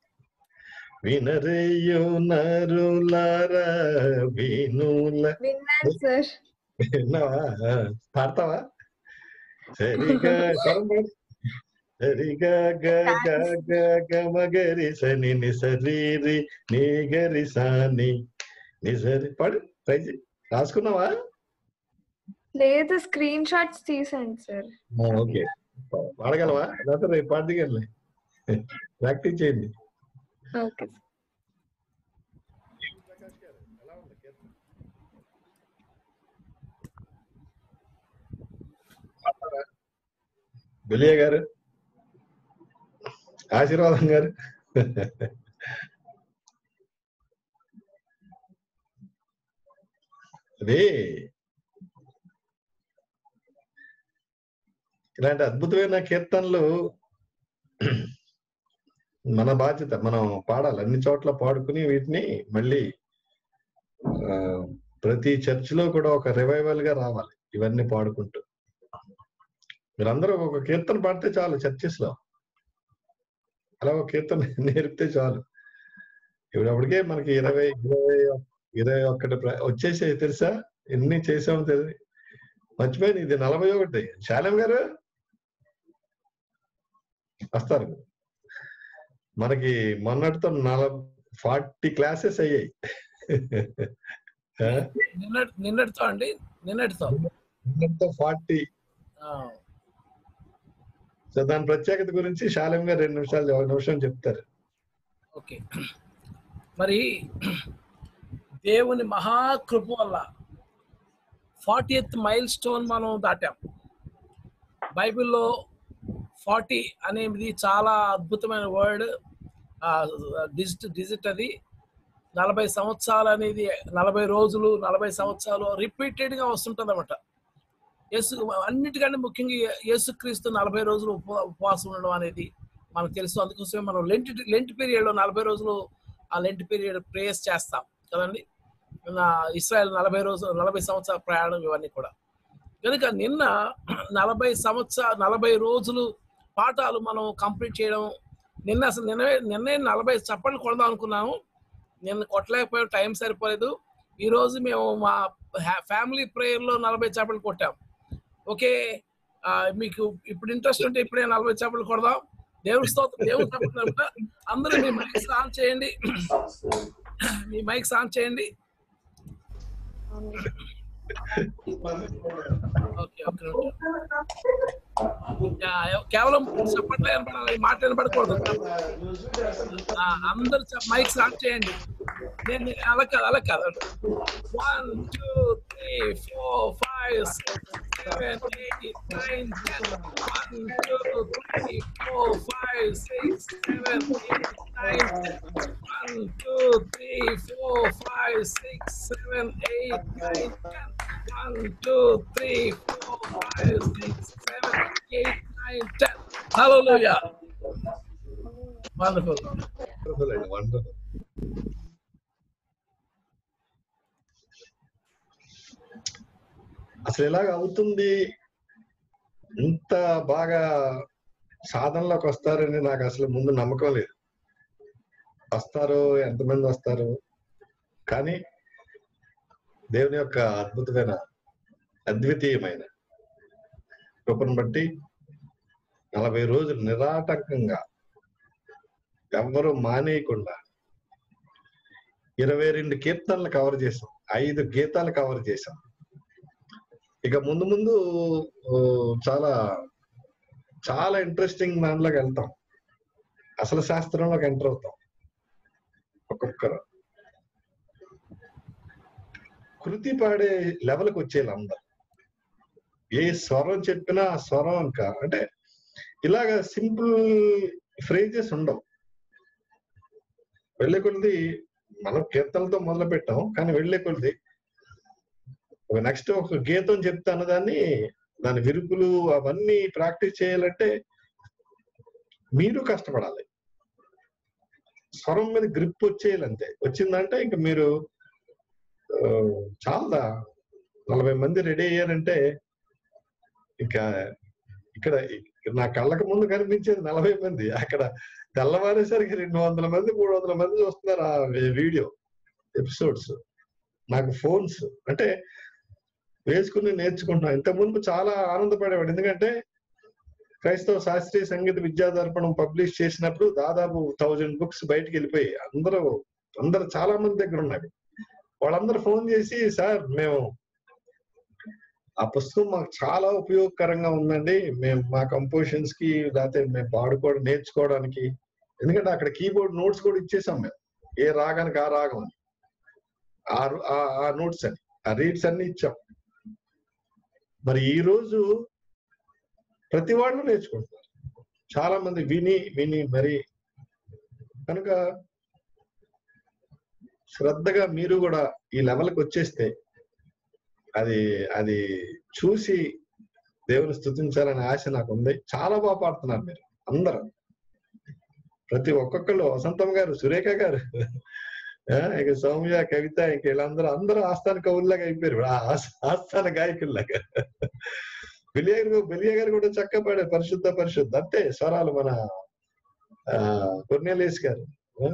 వినరేయో నరులారా వినుల. విన్నాను సార్. విన్నావా? పాడతావా? సరిగా సరిగా గ గ గ గ మ గరి సని ని సరి రి ని గరి సాని ని సరి. పాడు, ట్రై చేయి. రాసుకున్నావా? లేదు, స్క్రీన్ షాట్స్ తీసాను సార్. ఓకే, పాడగలవా? లేకపోతే రేపు పాడగలే, ప్రాక్టీస్ చేయండి. ఓకే. బెలియా గారు, ఆశీర్వాదం గారు, అదే ఇలాంటి అద్భుతమైన కీర్తనలు మన బాధ్యత. మనం పాడాలి, అన్ని చోట్ల పాడుకుని వీటిని మళ్ళీ ప్రతి చర్చిలో కూడా ఒక రివైవల్ గా రావాలి ఇవన్నీ పాడుకుంటూ. మీరందరూ ఒక కీర్తన పాడితే చాలు చర్చెస్ లో. అలా ఒక కీర్తన నేర్పితే చాలు. ఇప్పుడు అప్పటికే మనకి ఇరవై ఇరవై ఇరవై ఒక్కటి వచ్చేసాయి తెలుసా, ఎన్ని చేసామో తెలియదు, మర్చిపోయాను. ఇది నలభై ఒకటి. శాలం గారు వస్తారు. మనకి మొన్నటితో నలభై ఫార్టీ క్లాసెస్ అయ్యాయి. నిన్నటితో అండి నిన్నటితో నిన్నటితో ఫార్టీ. సో దాని ప్రత్యేకత గురించి శాలం గారు రెండు నిమిషాలు ఒక నిమిషం చెప్తారు. ఓకే, మరి దేవుని మహాకృప వల్ల ఫార్టీయత్ మైల్ స్టోన్ మనం దాటాం. బైబిల్లో ఫార్టీ అనేది చాలా అద్భుతమైన వర్డ్. డిజిట్ డిజిట్ అది నలభై సంవత్సరాలు అనేది, నలభై రోజులు నలభై సంవత్సరాలు రిపీటెడ్గా వస్తుంటుంది అన్నమాట. యేసు అన్నిటికంటే ముఖ్యంగా యేసుక్రీస్తు నలభై రోజులు ఉప ఉపవాసం ఉండడం అనేది మనకు తెలుసు. అందుకోసమే మనం లెంట్ లెంట్ పీరియడ్లో నలభై రోజులు ఆ లెంట్ పీరియడ్ ప్రేయర్స్ చేస్తాం కదండి. ఇస్రాయల్ నలభై రోజులు నలభై సంవత్సరాల ప్రయాణం ఇవన్నీ కూడా. కనుక నిన్న నలభై సంవత్సర నలభై రోజులు పాఠాలు మనం కంప్లీట్ చేయడం. నిన్న అసలు నిన్న నిన్నే నలభై చప్పట్లు కొడదాం అనుకున్నాము, నిన్న కొట్టలేకపోయాం, టైం సరిపోలేదు. ఈరోజు మేము మా ఫ్యామిలీ ప్రేయర్లో నలభై చప్పట్లు కొట్టాం. ఓకే, మీకు ఇప్పుడు ఇంట్రెస్ట్ ఉంటే ఇప్పుడే నలభై చప్పట్లు కొడదాం. దేవుడి స్తోత్రం. దేవుడి చప్పట్లు అందరూ మీ మైక్స్ ఆన్ చేయండి, మీ మైక్స్ ఆన్ చేయండి. ఓకే ఓకే కేవలం చప్పట్లే వినపడాలి, మాట వినపడకూడదు. అందరు మైక్స్ ఆన్ చేయండి. నేను అలా కాదు అలా కాదు one two three four five six seven eight nine ten one two three four five six seven eight nine ten one two three four five six seven eight nine ten one two three four five six seven eight nine ten. హల్లెలూయా. Wonderful wonderful. అసలు ఎలాగ అవుతుంది, ఇంత బాగా సాధనలోకి వస్తారని నాకు అసలు ముందు నమ్మకం లేదు. వస్తారు, ఎంతమంది వస్తారు, కానీ దేవుని యొక్క అద్భుతమైన అద్వితీయమైన కృపను బట్టి నలభై రోజులు నిరాటంకంగా ఎవ్వరూ మానేయకుండా ఇరవై రెండు కీర్తనలు కవర్ చేసాం, ఐదు గీతాలు కవర్ చేసాం. ఇక ముందు ముందు చాలా చాలా ఇంట్రెస్టింగ్ దాంట్లోకి వెళ్తాం, అసలు శాస్త్రంలోకి ఎంటర్ అవుతాం. ఒక్కొక్కరు కృతి పాడే లెవెల్కి వచ్చేయాలి అందరు. ఏ స్వరం చెప్పినా ఆ స్వరం ఇంకా అంటే ఇలాగ సింపుల్ ఫ్రేజెస్ ఉండవు. వెళ్ళే కొద్ది మనం కీర్తనలతో మొదలు పెట్టాం, కానీ వెళ్ళే కొద్ది ఒక నెక్స్ట్ ఒక గీతం చెప్తాను, దాన్ని దాని విరుపులు అవన్నీ ప్రాక్టీస్ చేయాలంటే మీరు కష్టపడాలి. స్వరం మీద గ్రిప్ వచ్చేయాలి, అంతే. వచ్చిందంటే ఇంక మీరు చాలా నలభై మంది రెడీ అయ్యారంటే ఇంకా ఇక్కడ నా కళ్ళకు ముందు కనిపించేది నలభై మంది, అక్కడ తెల్లవారేసరికి రెండు వందల మంది మూడు వందల మంది చూస్తున్నారు ఆ వీడియో ఎపిసోడ్స్. నాకు ఫోన్స్ అంటే వేసుకుని నేర్చుకుంటున్నాను. ఇంత ముందు చాలా ఆనందపడేవాడు, ఎందుకంటే క్రైస్తవ శాస్త్రీయ సంగీత విద్యా దర్పణం పబ్లిష్ చేసినప్పుడు దాదాపు థౌజండ్ బుక్స్ బయటకు వెళ్ళిపోయి అందరూ అందరు చాలా మంది దగ్గర ఉన్నాయి. వాళ్ళందరూ ఫోన్ చేసి, సార్ మేము ఆ పుస్తకం మాకు చాలా ఉపయోగకరంగా ఉందండి, మేము మా కంపోజిషన్స్ కి లేకపోతే మేము పాడుకోవడం నేర్చుకోవడానికి, ఎందుకంటే అక్కడ కీబోర్డ్ నోట్స్ కూడా ఇచ్చేసాం మేము, ఏ రాగానికి ఆ రాగం అని, ఆ నోట్స్ అని ఆ రీడ్స్ అన్ని ఇచ్చాం. మరి ఈ రోజు ప్రతి వాళ్ళు నేర్చుకుంటున్నారు, చాలా మంది విని విని మరి. కనుక శ్రద్ధగా మీరు కూడా ఈ లెవెల్కి వచ్చేస్తే అది అది చూసి దేవుని స్తుతించాలనే ఆశ నాకు ఉంది. చాలా బాగా పాడుతున్నారు మీరు అందరూ, ప్రతి ఒక్కొక్కళ్ళు. వసంతం గారు, సురేఖ గారు, ఇక సౌమ్య, కవిత, ఇంక వీళ్ళందరూ అందరూ ఆస్థాన కవుల్లాగా అయిపోయారు, ఆస్థాన గాయకుల్లాగా. బెలియా గారు బెలియా గారు కూడా చక్కగా పాడారు, పరిశుద్ధ పరిశుద్ధ. అంతే స్వరాలు మన కొర్నేలియస్ గారు,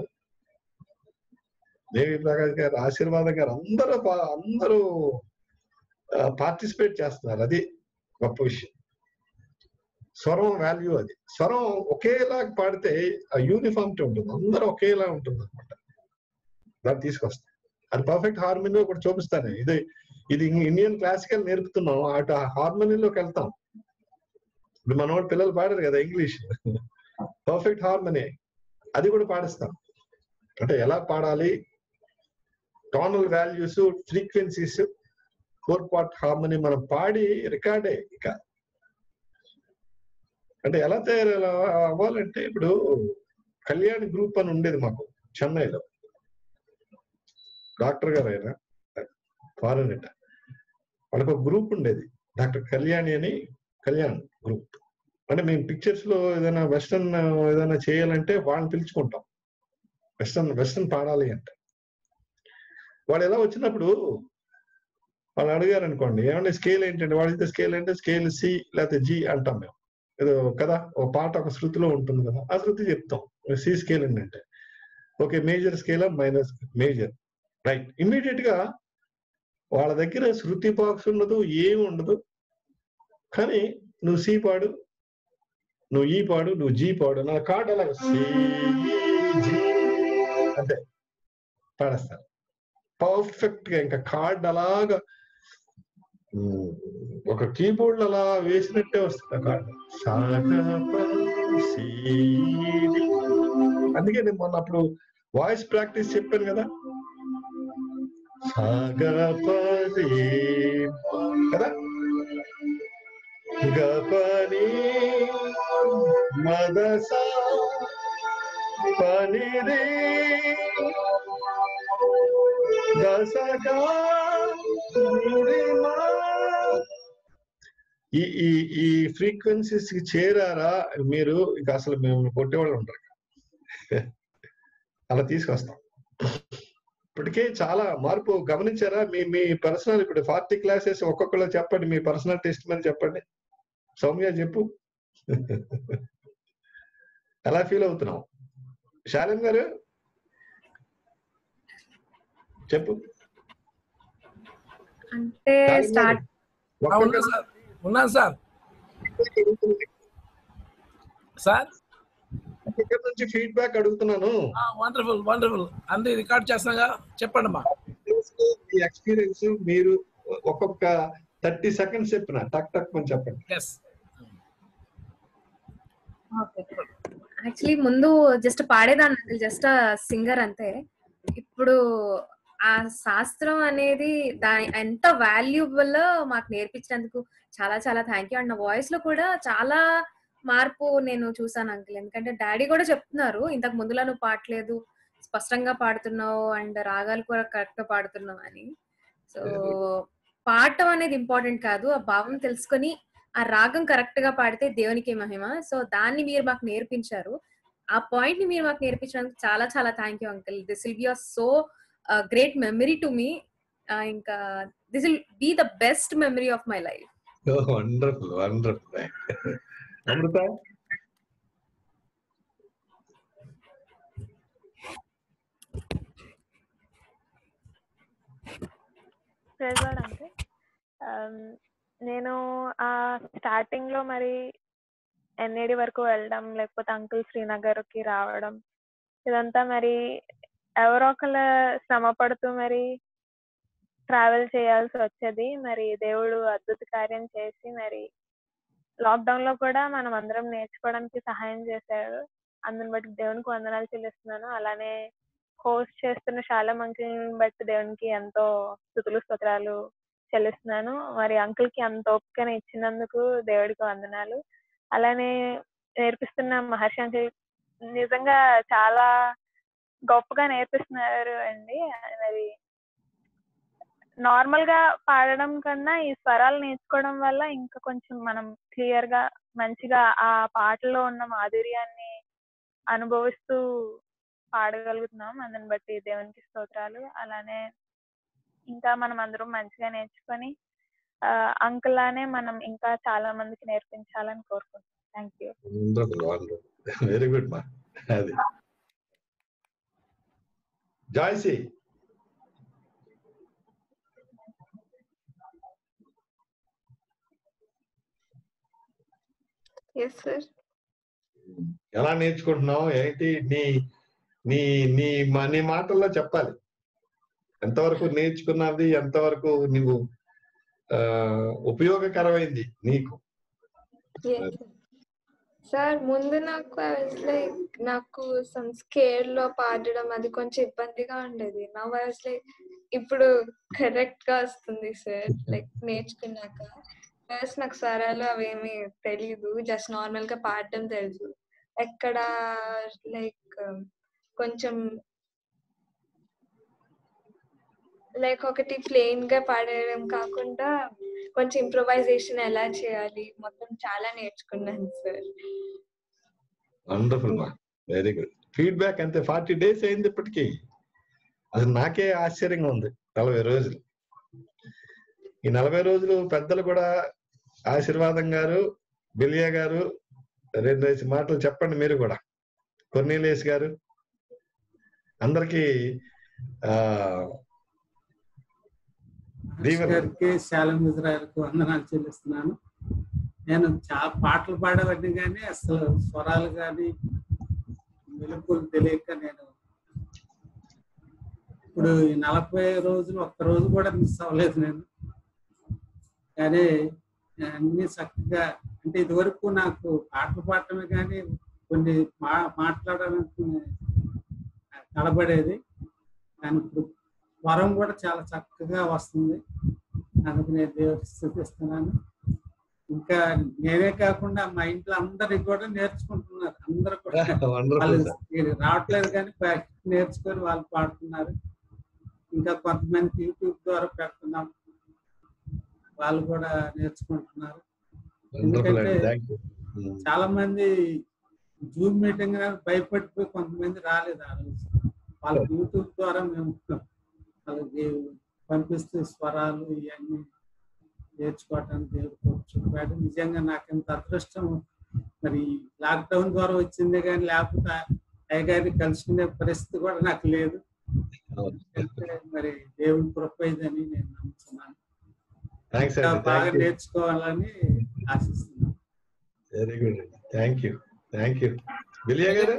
దేవి ప్రకాష్ గారు, ఆశీర్వాదం గారు, అందరూ అందరూ పార్టిసిపేట్ చేస్తున్నారు. అది గొప్ప విషయం. స్వరం వాల్యూ అది. స్వరం ఒకేలా పాడితే ఆ యూనిఫామిటీ ఉంటుంది, అందరూ ఒకేలా ఉంటుంది అనమాట. దాన్ని తీసుకొస్తాం. అది పర్ఫెక్ట్ హార్మోనీ కూడా చూపిస్తాను. ఇది ఇది ఇండియన్ క్లాసికల్ నేర్పుతున్నాం, అటు హార్మోనీలోకి వెళ్తాం. ఇప్పుడు మన వాళ్ళు పిల్లలు పాడారు కదా ఇంగ్లీష్, పర్ఫెక్ట్ హార్మోనీ, అది కూడా పాడిస్తాం. అంటే ఎలా పాడాలి, tonal values, frequencies, four part harmony మనం పాడి రికార్డే. ఇక అంటే ఎలా తయారు అవ్వాలంటే, ఇప్పుడు కళ్యాణ్ గ్రూప్ అని ఉండేది మాకు చెన్నైలో. డాక్టర్ గారు అయినా ఫారెన్ అట, వాళ్ళకి ఒక గ్రూప్ ఉండేది, డాక్టర్ కళ్యాణి అని, కళ్యాణ్ గ్రూప్. అంటే మేము పిక్చర్స్ లో ఏదైనా వెస్టర్న్ ఏదైనా చేయాలంటే వాళ్ళని పిలుచుకుంటాం, వెస్టర్న్ వెస్టర్న్ పాడాలి అంటే. వాళ్ళు ఎలా వచ్చినప్పుడు వాళ్ళు అడిగారు అనుకోండి, ఏమంటే స్కేల్ ఏంటంటే, వాళ్ళైతే స్కేల్ అంటే స్కేల్ సి లేకపోతే జి అంటాం మేము. ఏదో కదా ఒక పాట ఒక శృతిలో ఉంటుంది కదా, ఆ శృతి చెప్తాం. సి స్కేల్ ఏంటంటే okay, major scale minor major, right. Immediate గా వాళ్ళ దగ్గర శృతి బాక్స్ ఉండదు, ఏమి ఉండదు. కానీ నువ్వు సి పాడు, నువ్వు ఈ పాడు, నువ్వు జీ పాడు, నా కార్డు అలాగ సి జీ అంటే పాడేస్తారు పర్ఫెక్ట్ గా. ఇంకా కార్డ్ అలాగా ఒక కీబోర్డ్ అలా వేసినట్టే వస్తుంది ఆ కార్డు. అందుకే నేను మొన్న అప్పుడు వాయిస్ ప్రాక్టీస్ చెప్పాను కదా, కదా, గపని మదస పనిరే దశగా. ఈ ఈ ఈ ఫ్రీక్వెన్సీస్ కి చేరారా మీరు, ఇక అసలు మేము కొట్టేవాళ్ళు ఉంటారు. అలా తీసుకొస్తాం. ఇప్పటికే చాలా మార్పు గమనించారా? మీ మీ పర్సనల్, ఇప్పుడు ఫార్టీ క్లాసెస్ ఒక్కొక్కరు చెప్పండి, మీ పర్సనల్ టెస్ట్ మీద చెప్పండి. సౌమ్య చెప్పు, ఎలా ఫీల్ అవుతున్నావు? శాలిన్ గారు చెప్పు. అంటే స్టార్ట్ ఉన్నాను సార్. సార్ ఇక్కడ నుంచి ఫీడ్బ్యాక్ అడుగుతున్నాను. వండర్ఫుల్ వండర్ఫుల్ అన్ని రికార్డ్ చేస్తాగా, చెప్పండి అమ్మా. మీ ఎక్స్పీరియన్స్ మీరు ఒక్కొక్క థర్టీ సెకండ్స్ చెప్పిన టక్ టక్ అని చెప్పండి. యాక్చువల్లీ ముందు జస్ట్ పాడేదాన్ని, జస్ట్ సింగర్ అంతే. ఇప్పుడు ఆ శాస్త్రం అనేది దాని ఎంత వాల్యుబుల్ మాకు నేర్పించినందుకు చాలా చాలా థ్యాంక్ యూ. అండ్ నా వాయిస్ లో కూడా చాలా మార్పు నేను చూసాను అంకుల్. ఎందుకంటే డాడీ కూడా చెప్తున్నారు, ఇంతకు ముందులా నువ్వు పాడలేదు, స్పష్టంగా పాడుతున్నావు అండ్ రాగాలు కూడా కరెక్ట్ గా పాడుతున్నావు అని. సో పాడటం అనేది ఇంపార్టెంట్ కాదు, ఆ భావం తెలుసుకొని ఆ రాగం కరెక్ట్ గా పాడితే దేవునికి మహిమ. సో దాన్ని మీరు మాకు నేర్పించారు, ఆ పాయింట్ ని మీరు మాకు నేర్పించినందుకు చాలా చాలా thank you uncle. This will be a so great memory to me. ఇంకా this will be the best memory of my life. Wonderful wonderful. Amrita అంటే నేను ఆ స్టార్టింగ్ లో మరి ఎన్ఏడి వరకు వెళ్ళడం, లేకపోతే అంకుల్ శ్రీనగర్ కి రావడం, ఇదంతా మరి ఎవరో ఒకళ్ళ శ్రమ పడుతూ మరి ట్రావెల్ చేయాల్సి వచ్చేది. మరి దేవుడు అద్భుత కార్యం చేసి మరి లాక్డౌన్ లో కూడా మనం అందరం నేర్చుకోవడానికి సహాయం చేశాడు. అందుని బట్టి దేవునికి వందనాలు చెల్లిస్తున్నాను. అలానే హోస్ట్ చేస్తున్న శాలం అంకుల్ బట్టి దేవునికి ఎంతో స్తుతులు స్తోత్రాలు చెల్లిస్తున్నాను. మరి అంకుల్ కి అంత ఓపికను ఇచ్చినందుకు దేవుడికి వందనాలు. అలానే నేర్పిస్తున్న మహర్షి అంకుల్ నిజంగా చాలా గొప్పగా నేర్పిస్తున్నారు అండి. మరి నార్మల్ గా పాడడం కన్నా ఈ స్వరాలు నేర్చుకోవడం వల్ల ఇంకా కొంచెం మనం క్లియర్ గా మంచిగా ఆ పాటలో ఉన్న మాధుర్యాన్ని అనుభవిస్తూ పాడగలుగుతున్నాం. అందుని బట్టి దేవునికి స్తోత్రాలు. అలానే ఇంకా మనం అందరం మంచిగా నేర్చుకొని ఆ అంకుల్ లానే మనం ఇంకా చాలా మందికి నేర్పించాలని కోరుకుంటున్నాం. Thank you. వెరీ గుడ్ మా. అది జాయ్సీ. Yes, sir. ఎలా నేర్చుకుంటున్నావు ఏంటి నీ నీ నీ నీ మాటల్లో చెప్పాలి. ఎంతవరకు నేర్చుకున్నది, ఎంతవరకు నువ్వు ఉపయోగకరమైంది నీకు? సార్ ముందు నాకు లైక్ నాకు సమ్ స్కేర్ లో పాడడం అది కొంచెం ఇబ్బందిగా ఉండేది. నా వాయిస్ లైక్ ఇప్పుడు కరెక్ట్ గా వస్తుంది సార్. లైక్ నేర్చుకున్నాక ఫస్ట్ నాకు స్వరాలు అవేమి తెలీదు, జస్ట్ నార్మల్ గా పాడడం తెలుసు. ఎక్కడ లైక్ కొంచెం లైక్ ఒకటి ప్లెయిన్ గా పాడడం కాకుండా కొంచెం ఇంప్రొవైజేషన్ ఎలా చేయాలి మొత్తం చాలా నేర్చుకున్నాను సార్. వండర్ఫుల్ మా, వెరీ గుడ్. ఫీడ్బ్యాక్ అంతే. ఫార్టీ డేస్ అయింది ఇప్పటికీ. అది నాకే ఆశ్చర్యంగా ఉంది. నలభై రోజులు ఈ నలభై రోజులు పెద్దలు కూడా ఆశీర్వాదం గారు, బిలియా గారు రెండు వేసి మాటలు చెప్పండి. మీరు కూడా కొర్నేలియస్ గారు అందరికి ఆ గారికి శాలం ఇజ్రాయల్కు వందనాలు చెల్లిస్తున్నాను. నేను చాలా పాటలు పాడేవాడిని కానీ అసలు స్వరాలు కానీ మెలుపులు తెలియక నేను ఇప్పుడు ఈ నలభై రోజులు ఒక్క రోజు కూడా మిస్ అవ్వలేదు నేను. కానీ అన్ని చక్కగా, అంటే ఇదివరకు నాకు పాటలు పాడటమే కానీ కొన్ని మా మాట్లాడడానికి తడబడేది. కానీ ఇప్పుడు స్వరం కూడా చాలా చక్కగా వస్తుంది. అందుకు నేను దేవుడికి స్తుతిస్తున్నాను. ఇంకా నేనే కాకుండా మా ఇంట్లో అందరికి కూడా నేర్చుకుంటున్నారు. అందరూ కూడా వాళ్ళు రావట్లేదు కానీ నేర్చుకొని వాళ్ళు పాడుతున్నారు. ఇంకా కొంతమంది యూట్యూబ్ ద్వారా పెడుతున్నాం, వాళ్ళు కూడా నేర్చుకుంటున్నారు. ఎందుకంటే చాలా మంది జూమ్ మీటింగ్ భయపడిపోయి కొంతమంది రాలేదు ఆ రోజు. వాళ్ళకి యూట్యూబ్ ద్వారా మేము వాళ్ళకి పంపిస్తూ స్వరాలు ఇవన్నీ నేర్చుకోవటానికి దేవుడు చెప్పాడు. నిజంగా నాకు ఎంత అదృష్టం. మరి లాక్డౌన్ ద్వారా వచ్చిందే కానీ లేకపోతే అయ్యగారిని కలుసుకునే పరిస్థితి కూడా నాకు లేదు. మరి దేవుని కృప ఇదని నేను నమ్ముతున్నాను. బాగా నేర్చుకోవాలని ఆశిస్తున్నాను. Very good, thank you thank you. బిలియా గారు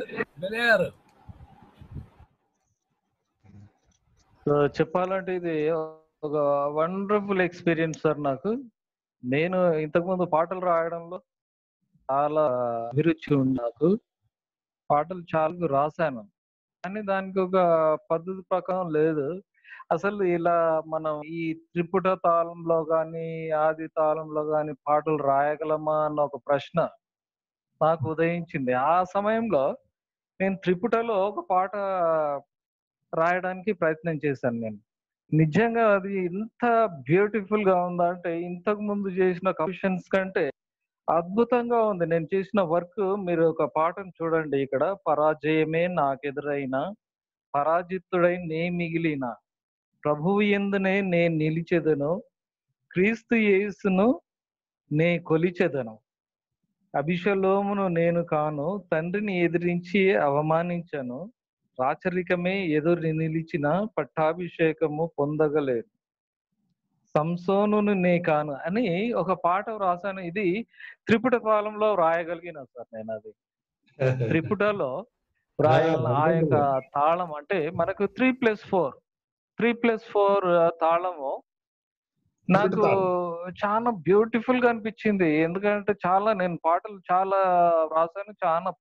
చెప్పాలంటే ఇది ఒక వండర్ఫుల్ ఎక్స్పీరియన్స్ సార్. నాకు నేను ఇంతకుముందు పాటలు రాయడంలో చాలా అభిరుచి ఉంది. నాకు పాటలు చాలా రాశాను కానీ దానికి ఒక పద్ధతి ప్రకారం లేదు. అసలు ఇలా మనం ఈ త్రిపుట తాళంలో కానీ ఆది తాళంలో కానీ పాటలు రాయగలమా అన్న ఒక ప్రశ్న నాకు ఉదయించింది. ఆ సమయంలో నేను త్రిపుటలో ఒక పాట రాయడానికి ప్రయత్నం చేశాను. నేను నిజంగా అది ఎంత బ్యూటిఫుల్ గా ఉందంటే ఇంతకు ముందు చేసిన కంపోజిషన్స్ కంటే అద్భుతంగా ఉంది నేను చేసిన వర్క్. మీరు ఒక పాటను చూడండి ఇక్కడ. పరాజయమే నాకెదురైనా పరాజితుడై నే మిగిలిన ప్రభువు యందునే నే నిలిచెదను క్రీస్తు యేసును నే కొలిచెదను అభిషలోమును నేను కాను తండ్రిని ఎదిరించి అవమానించను రాచరికమే ఎదురు నిలిచిన పట్టాభిషేకము పొందగలేను సంసోనును నే కాను అని ఒక పాట రాశాను. ఇది త్రిపుట కాలంలో రాయగలిగిన సార్ నేను. అది త్రిపుటలో రాయాల ఆ యొక్క తాళం అంటే మనకు three plus four three plus four తాళము నాకు చాలా బ్యూటిఫుల్ గా అనిపించింది. ఎందుకంటే చాలా నేను పాటలు చాలా రాశాను, చాలా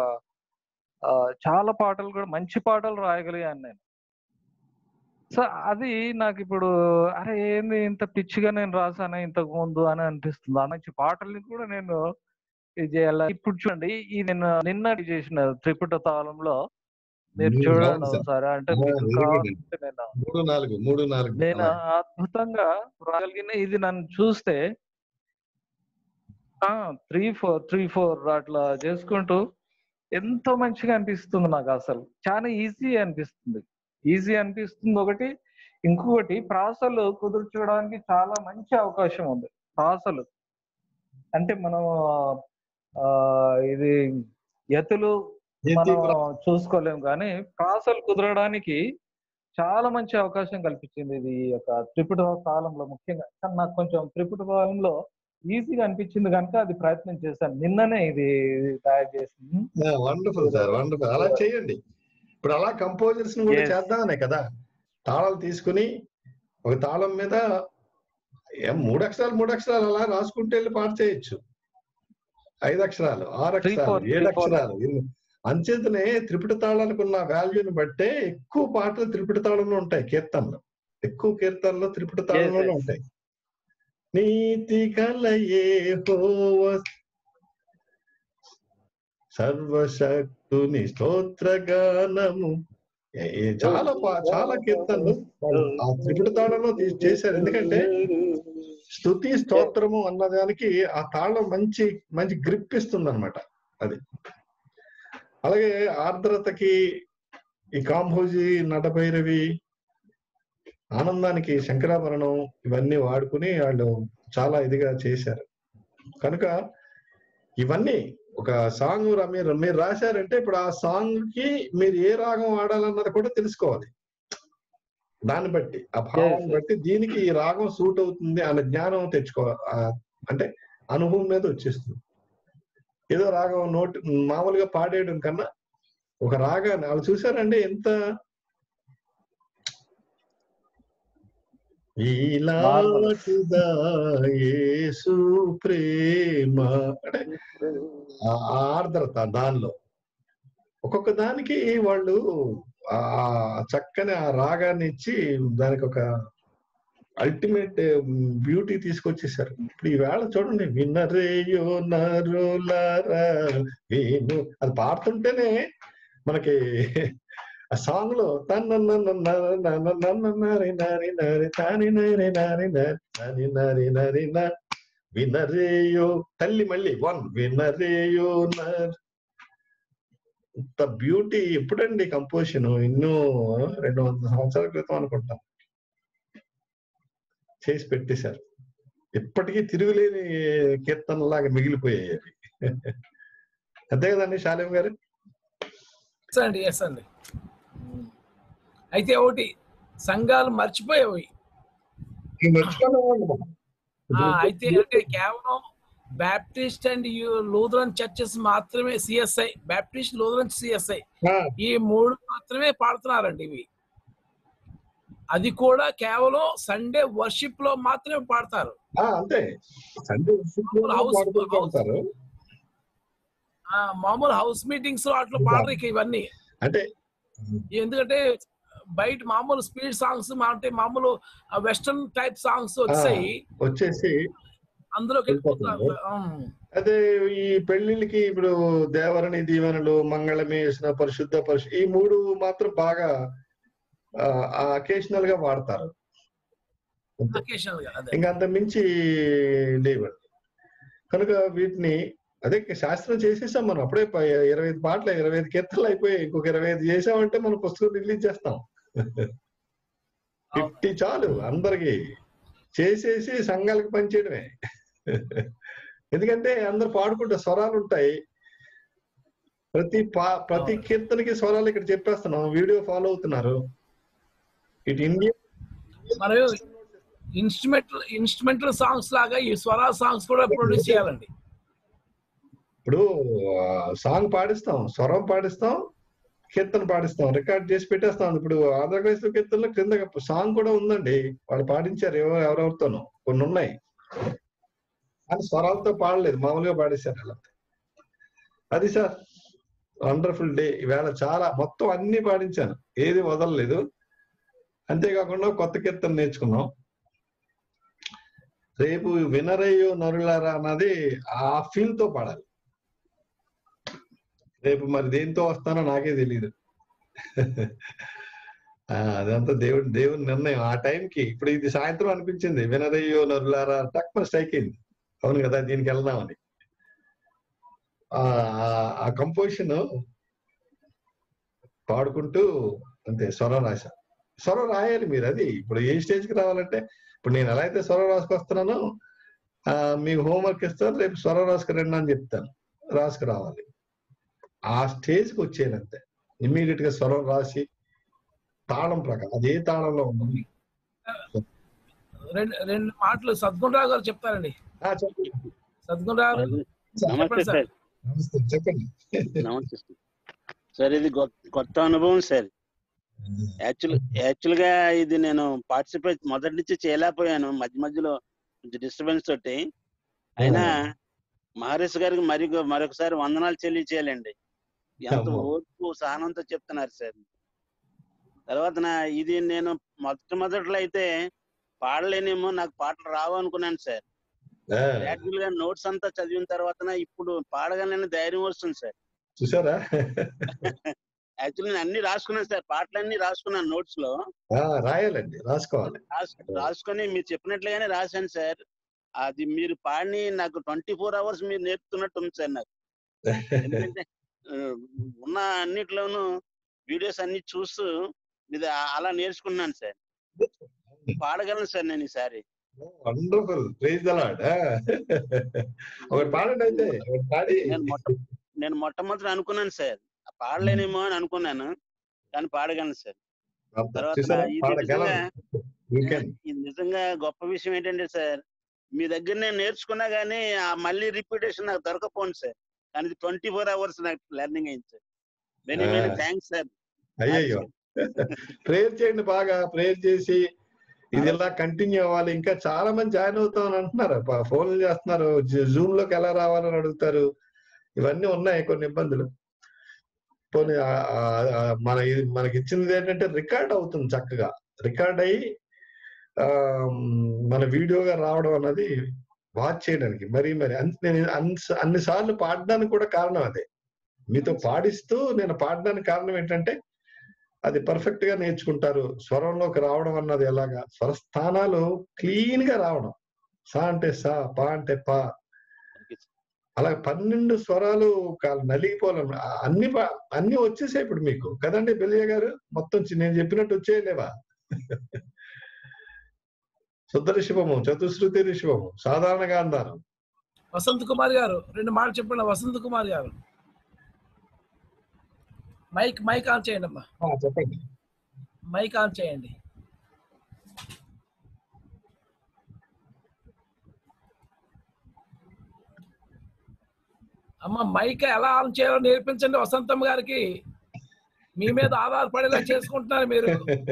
చాలా పాటలు కూడా మంచి పాటలు రాయగలిగాను నేను. సో అది నాకు ఇప్పుడు అరే ఏంది ఇంత పిచ్చిగా నేను రాశాను ఇంతకు ముందు అని అనిపిస్తుంది. ఆ మంచి పాటల్ని కూడా నేను ఇది చేయాలి. ఇప్పుడు చూడండి ఈ నేను నిన్న చేసిన త్రిపుట తాళంలో మీరు చూడండి ఒకసారి. అంటే నేను అద్భుతంగా రాగలిగిన ఇది నన్ను చూస్తే ఆ త్రీ ఫోర్ త్రీ ఫోర్ అట్లా చేసుకుంటూ ఎంతో మంచిగా అనిపిస్తుంది నాకు. అసలు చాలా ఈజీ అనిపిస్తుంది ఈజీ అనిపిస్తుంది ఒకటి. ఇంకొకటి ప్రాసలు కుదుర్చడానికి చాలా మంచి అవకాశం ఉంది. ప్రాసలు అంటే మనం ఆ ఇది ఎత్తులు మనం చూసుకోలేము, కానీ ప్రాసలు కుదరడానికి చాలా మంచి అవకాశం కల్పించింది ఇది యొక్క త్రిపుట తాళంలో ముఖ్యంగా. కానీ నాకు కొంచెం త్రిపుట తాళంలో ఈజీగా అనిపించింది కనుక అది ప్రయత్నం చేశాను. నిన్ననే ఇది తయారు చేసింది. Wonderful sir, wonderful. అలా చేయండి. ఇప్పుడు అలా కంపోజర్స్ కూడా చేద్దామనే కదా, తాళాలు తీసుకుని ఒక తాళం మీద మూడు అక్షరాలు మూడు అక్షరాలు అలా రాసుకుంటే వెళ్ళి పాట చేయొచ్చు. ఐదు అక్షరాలు, ఆరు అక్షరాలు, ఏడు అక్షరాలు. అంచేతనే త్రిపుట తాళానికి ఉన్న వాల్యూని బట్టే ఎక్కువ పాటలు త్రిపుట తాళంలో ఉంటాయి. కీర్తనలు ఎక్కువ కీర్తనలు త్రిపుట తాళంలోనే ఉంటాయి. నీతి కలయే హోవ సర్వశక్తుని స్తోత్రగానము, చాలా చాలా కీర్తనలు ఆ త్రిపుట తాళంలో చేశారు. ఎందుకంటే స్తుతి స్తోత్రము అన్నదానికి ఆ తాళం మంచి మంచి గ్రిప్ ఇస్తుంది అనమాట. అది అలాగే ఆర్ద్రతకి ఈ కాంభోజి, నటభైరవి, ఆనందానికి శంకరాభరణం ఇవన్నీ వాడుకుని వాళ్ళు చాలా ఇదిగా చేశారు. కనుక ఇవన్నీ ఒక సాంగ్ మీరు మీరు రాశారంటే ఇప్పుడు ఆ సాంగ్ కి మీరు ఏ రాగం వాడాలన్నది కూడా తెలుసుకోవాలి. దాన్ని బట్టి ఆ భావాన్ని బట్టి దీనికి ఈ రాగం సూట్ అవుతుంది అనే జ్ఞానం తెచ్చుకోవాలి. అంటే అనుభవం మీద వచ్చేస్తుంది. ఏదో రాగం నోటి మామూలుగా పాడేయడం కన్నా ఒక రాగాన్ని వాళ్ళు చూసారండి ఎంత యేసు ప్రేమ అంటే ఆ ఆర్ద్రత దానిలో ఒక్కొక్క దానికి వాళ్ళు ఆ చక్కని ఆ రాగాన్ని ఇచ్చి దానికి ఒక అల్టిమేట్ బ్యూటీ తీసుకొచ్చేసారు. ఇప్పుడు ఈవేళ చూడండి, వినరేయో నరులారా వేణు అది పాడుతుంటేనే మనకి ఆ సాంగ్ లో వినరేయో తల్లి మళ్ళీ వన్ వినరేయో నర్ ఇంత బ్యూటీ ఎప్పుడండి కంపోజిషన్? ఎన్నో రెండు వందల సంవత్సరాల క్రితం అనుకుంటాం చేసి పెట్టేశారు. ఎప్పటికీ తిరుగులేని కీర్తనలాగా మిగిలిపోయాయి అవి. అంతే కదండి శాలేం గారు? అండి ఎస్ అండి. అయితే ఒకటి సంఘాలు మర్చిపోయేవి. అయితే అంటే కేవలం బ్యాప్టిస్ట్ అండ్ లూథరన్ చర్చెస్ మాత్రమే, సిఎస్ఐ బ్యాప్టిస్ట్, లూథరన్, సిఎస్ఐ ఈ మూడు మాత్రమే పాడుతున్నారండి ఇవి. అది కూడా కేవలం సండే వర్షిప్ లో మాత్రమే పాడతారు. అంతే, మామూలు హౌస్ మీటింగ్స్ లో అట్లా పాడరు ఇక ఇవన్నీ. అంటే ఎందుకంటే బయట మామూలు స్పీడ్ సాంగ్స్ అంటే మామూలు వెస్టర్న్ టైప్ సాంగ్స్ వచ్చాయి వచ్చేసి అందులోకి వెళ్ళిపోతున్నారు. అదే ఈ పెళ్లిళ్ళకి ఇప్పుడు దేవరణి దీవెనలు, మంగళమే యేసున పరిశుద్ధ పరిశు ఈ మూడు మాత్రం బాగా అకేషనల్ గా వాడతారు. ఇంకా అంత మించి లేవండి. కనుక వీటిని అదే శాస్త్రం చేసేసాం మనం. అప్పుడే ఇరవై ఐదు పాటలు ఇరవై ఐదు కీర్తనలు అయిపోయాయి. ఇంకొక ఇరవై ఐదు చేసామంటే మనం పుస్తకం రిలీజ్ చేస్తాం. ఫిఫ్టీ చాలు అందరికి చేసేసి సంఘాలకు పనిచేయడమే. ఎందుకంటే అందరు పాడుకుంటే స్వరాలు ఉంటాయి. ప్రతి పా ప్రతి కీర్తనకి స్వరాలు ఇక్కడ చెప్పేస్తున్నాం. వీడియో ఫాలో అవుతున్నారు. ఇటు ఇండియా మరియు ఇన్స్ట్రుమెంటల్ ఇన్స్ట్రుమెంటల్ సాంగ్స్ లాగా ఈ స్వరా సాంగ్స్ కూడా ప్రొడ్యూస్ చేయాలండి. ఇప్పుడు సాంగ్ పాడిస్తాం, స్వరం పాడిస్తాం, కీర్తన పాడిస్తాం, రికార్డ్ చేసి పెట్టేస్తాం. ఇప్పుడు ఆంధ్రప్రదేశ్ కీర్తనలో క్రింద సాంగ్ కూడా ఉందండి, వాళ్ళు పాడించారు ఎవరో ఎవరెవరితోనో, కొన్ని ఉన్నాయి. కానీ స్వరాలతో పాడలేదు, మామూలుగా పాడేశారు అలా. అది సార్ వండర్ఫుల్ డే ఈవేళ. చాలా మొత్తం అన్ని పాడించాను, ఏది వదలలేదు. అంతేకాకుండా కొత్త కీర్తన నేర్చుకున్నాం. రేపు వినరయ్యో నరులారా అన్నది ఆ ఫీల్ తో పాడాలి. రేపు మరి దేంతో వస్తానో నాకే తెలియదు. అదంతా దేవుడి దేవుని నిర్ణయం. ఆ టైంకి ఇప్పుడు ఇది సాయంత్రం అనిపించింది, వినరయ్యో నరులారా టక్మ స్ట్రైక్ అయింది. అవును కదా, దీనికి వెళ్దామని. ఆ కంపోజిషన్ పాడుకుంటూ అంతే స్వరం రాశా. స్వరం రాయాలి మీరు. అది ఇప్పుడు ఏ స్టేజ్కి రావాలంటే, ఇప్పుడు నేను ఎలా అయితే స్వరం రాసుకొస్తున్నానో మీకు హోంవర్క్ ఇస్తాను, రేపు స్వరం రాసుకురండి అని చెప్తాను. రాసుకురావాలి. ఆ స్టేజ్కి వచ్చేయాలంతే. ఇమ్మీడియట్ గా స్వరం రాసి తాళం ప్రకారం అదే తాళంలో ఉంది. రెండు రెండు మాటలు సద్గుణరావు గారు చెప్తారండి. సద్గుణరావు గారు నమస్తే సార్. నమస్తే, చెప్పండి. నమస్తే సార్. ఇది కొత్త అనుభవం సార్. యాక్చువల్ యాక్చువల్ గా ఇది నేను పార్టిసిపేట్ మొదటి నుంచి చేయలేకపోయాను, మధ్య మధ్యలో కొంచెం డిస్టర్బెన్స్ తోటి. అయినా మహర్షి గారికి మరి మరొకసారి వందనాలు చెల్లించేయాలండి. ఎంత ఓర్పు సహనంతో చెప్తున్నారు సార్. తర్వాత నా ఇది నేను మొట్టమొదట్లో అయితే పాడలేనేమో, నాకు పాటలు రావు అనుకున్నాను సార్. యాక్చువల్ గా నోట్స్ అంతా చదివిన తర్వాత ఇప్పుడు పాడగానే ధైర్యం వస్తుంది సార్. చూసారా? యాక్చువల్లీ నేను అన్ని రాసుకున్నాను సార్, పాటలన్నీ రాసుకున్నాను నోట్స్ లో. రాయాలండి, రాసుకోవాలి. రాసుకొని మీరు చెప్పినట్లుగానే రాశాను సార్. అది మీరు పాడిని నాకు ట్వంటీ ఫోర్ అవర్స్ మీరు నేర్పుతున్నట్టు ఉంది సార్ నాకు. ఎందుకంటే ఉన్న అన్నిట్లోనూ వీడియోస్ అన్ని చూస్తూ ఇది అలా నేర్చుకున్నాను సార్. పాడగలను సార్ నేను ఈసారి. Wonderful, praise the Lord. ఒకటి పాడండి అయితే. పాడి. నేను మొట్ట నేను మొట్టమొదటి అనుకున్నాను సార్, పాడలేనేమో అని అనుకున్నాను, కానీ పాడగలను సార్. తర్వాత ఇది నిజంగా గొప్ప విషయం ఏంటంటే సార్, మీ దగ్గర నేను నేర్చుకున్నా గానీ మళ్ళీ రిపీటేషన్ నాకు దొరకపోను సార్. కానీ ఇది ట్వంటీ ఫోర్ అవర్స్ నాకు లెర్నింగ్ అయింది sir. Very very thanks sir. అయ్యయ్యో, ప్రేయర్ చేయండి, బాగా ప్రేయర్ చేసి ఇది ఇలా కంటిన్యూ అవ్వాలి. ఇంకా చాలా మంది జాయిన్ అవుతామని అంటున్నారు, ఫోన్లు చేస్తున్నారు, జూమ్ లోకి ఎలా రావాలని అడుగుతారు. ఇవన్నీ ఉన్నాయి కొన్ని ఇబ్బందులు. పోనీ మన మనకి ఇచ్చింది ఏంటంటే రికార్డ్ అవుతుంది, చక్కగా రికార్డ్ అయ్యి మన వీడియోగా రావడం అన్నది వాచ్ చేయడానికి. మరి మరి నేను అన్ని సార్లు పాడడానికి కూడా కారణం అదే. మీతో పాడిస్తూ నేను పాడడానికి కారణం ఏంటంటే అది పర్ఫెక్ట్ గా నేర్చుకుంటారు. స్వరంలోకి రావడం అన్నది ఎలాగా, స్వరస్థానాలు క్లీన్ గా రావడం. సా అంటే సా, పా అంటే పా, అలా పన్నెండు స్వరాలు నలిగిపోవాలి. అన్ని అన్ని వచ్చేసాయి ఇప్పుడు మీకు కదండి బెలియ గారు. మొత్తం నేను చెప్పినట్టు వచ్చేయలేవా? శుద్ధ రిషభము, చతుశ్రుతి రిషభము, సాధారణ గాంధారం. వసంత్ కుమార్ గారు రెండు మాటలు చెప్పండి. వసంత్ కుమార్ గారు మైక్ మైక్ ఆన్ చేయండి అమ్మా. చెప్పండి. మైక్ ఆన్ చేయండి. అమ్మ మైక్ ఎలా ఆన్ చేయాలో నేర్పించండి వసంతమ్మ గారికి. మీ మీద ఆధారపడేలా చేసుకుంటున్నారు మీరు.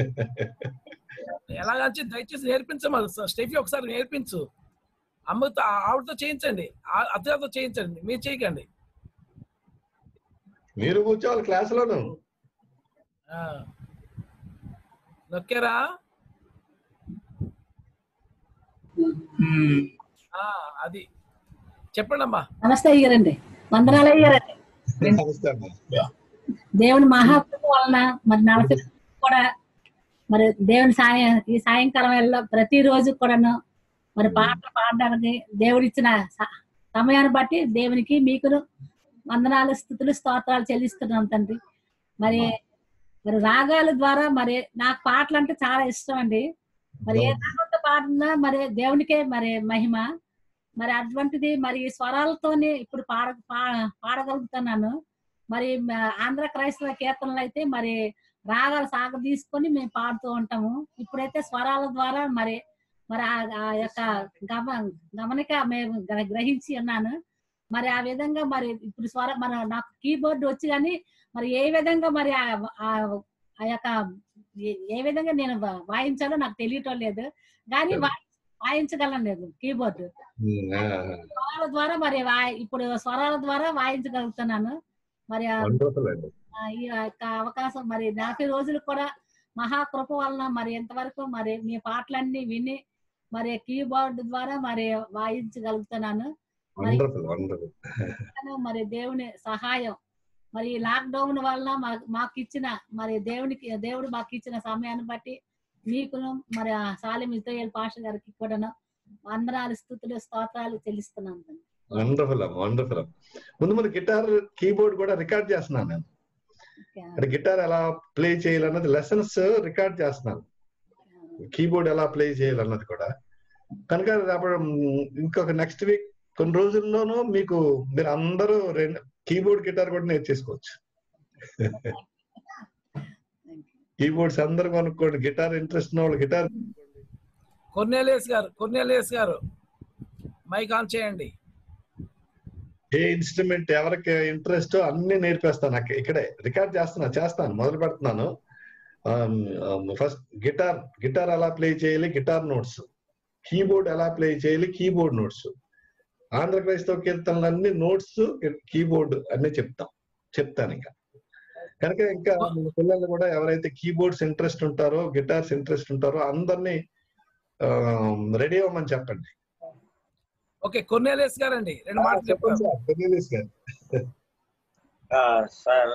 ఎలాగంటే దయచేసి నేర్పించమ్మా. స్టెఫీ ఒకసారి నేర్పించు. అమ్మతో ఆవిడతో చేయించండి, అత్తగారితో చేయించండి, మీరు చేయకండి. మీరు కూర్చోవాలి క్లాసులోను. నొక్కారా? అది చెప్పండి అమ్మా. నమస్తే అయ్యారండి, వందనాలు అయ్యారండి. దేవుని మహాకృప వలన మరి నలభై కూడా మరి దేవుని సాయం ఈ సాయంకాలం వేళ ప్రతిరోజు కూడాను మరి పాటలు పాడడానికి దేవుడిచ్చిన సమయాన్ని బట్టి దేవునికి మీకును వందనాలు, స్తుతులు, స్తోత్రాలు చెల్లిస్తున్నాం తండ్రి. మరి మరి రాగాల ద్వారా మరి నాకు పాటలు అంటే చాలా ఇష్టం అండి. మరి ఏ రాగంతో పాడినా మరి దేవునికే మరి మహిమ. మరి అటువంటిది మరి స్వరాలతోనే ఇప్పుడు పాడ పాడగలుగుతున్నాను. మరి ఆంధ్ర క్రైస్తవ కీర్తనలు అయితే మరి రాగాలు సాగ తీసుకొని మేము పాడుతూ ఉంటాము. ఇప్పుడైతే స్వరాల ద్వారా మరి మరి ఆ యొక్క గమ గమనిక మేము గ్రహించి ఉన్నాను. మరి ఆ విధంగా మరి ఇప్పుడు స్వర మన నాకు కీబోర్డ్ వచ్చి కానీ మరి ఏ విధంగా మరి ఆ యొక్క ఏ విధంగా నేను వాయించాలో నాకు తెలియటం లేదు, కానీ వాయించగలను లేదు కీబోర్డ్. స్వరాల ద్వారా మరి ఇప్పుడు స్వరాల ద్వారా వాయించగలుగుతున్నాను. మరి ఈ యొక్క అవకాశం మరి నలభై రోజులు కూడా మహాకృప వలన మరి ఎంతవరకు మరి మీ పాటలన్నీ విని మరి కీబోర్డ్ ద్వారా మరి వాయించగలుగుతున్నాను. మరి దేవుని సహాయం మరి లాక్ డౌన్ వలన మాకు ఇచ్చిన మరి దేవునికి దేవుడు మాకు ఇచ్చిన సమయాన్ని బట్టి మీకును మరి సాలిం ఇజ్రాయేల్ పాస్టర్ గారికి కూడా వందనాలు, స్తుతులు, స్తోత్రాలు చెల్లిస్తున్నాను. Wonderful wonderful. ముందు ముందు గిటార్ కీబోర్డ్ కూడా రికార్డ్ చేస్తున్నాను నేను. అంటే గిటార్ ఎలా ప్లే చేయాలన్నది లెసన్స్ రికార్డ్ చేస్తున్నాను, కీబోర్డ్ ఎలా ప్లే చేయాలన్నది కూడా. కనుక అప్పుడు ఇంకొక నెక్స్ట్ వీక్ కొన్ని రోజుల్లోనూ మీకు మీరు అందరూ రెండు కీబోర్డ్ గిటార్ కూడా నేర్చేసుకోవచ్చు. కీబోర్డ్స్ అందరు కొనుక్కోండి, గిటార్ ఇంట్రెస్ట్ ఉన్న వాళ్ళు గిటార్. కొర్నేలియస్ గారు కొర్నేలియస్ గారు మైక్ ఆన్ చేయండి. ఏ ఇన్స్ట్రుమెంట్ ఎవరికి ఇంట్రెస్ట్ అన్ని నేర్పేస్తాను. నాకు ఇక్కడే రికార్డ్ చేస్తున్నా చేస్తాను మొదలు పెడుతున్నాను. ఫస్ట్ గిటార్ గిటార్ ఎలా ప్లే చేయాలి, గిటార్ నోట్స్. కీబోర్డ్ ఎలా ప్లే చేయాలి, కీబోర్డ్ నోట్స్. ఆంధ్ర క్రైస్తవ కీర్తనలు అన్ని నోట్స్, కీబోర్డ్ అన్ని చెప్తాం చెప్తాను ఇంకా. కనుక ఇంకా మన పిల్లలు కూడా ఎవరైతే కీబోర్డ్స్ ఇంట్రెస్ట్ ఉంటారో, గిటార్స్ ఇంట్రెస్ట్ ఉంటారో అందరినీ రెడీ అవ్వమని చెప్పండి. ఓకే కొర్నేలియస్ గారు అండి రెండు మాటలు చెప్పండి. కొర్నేలియస్ గారు. సార్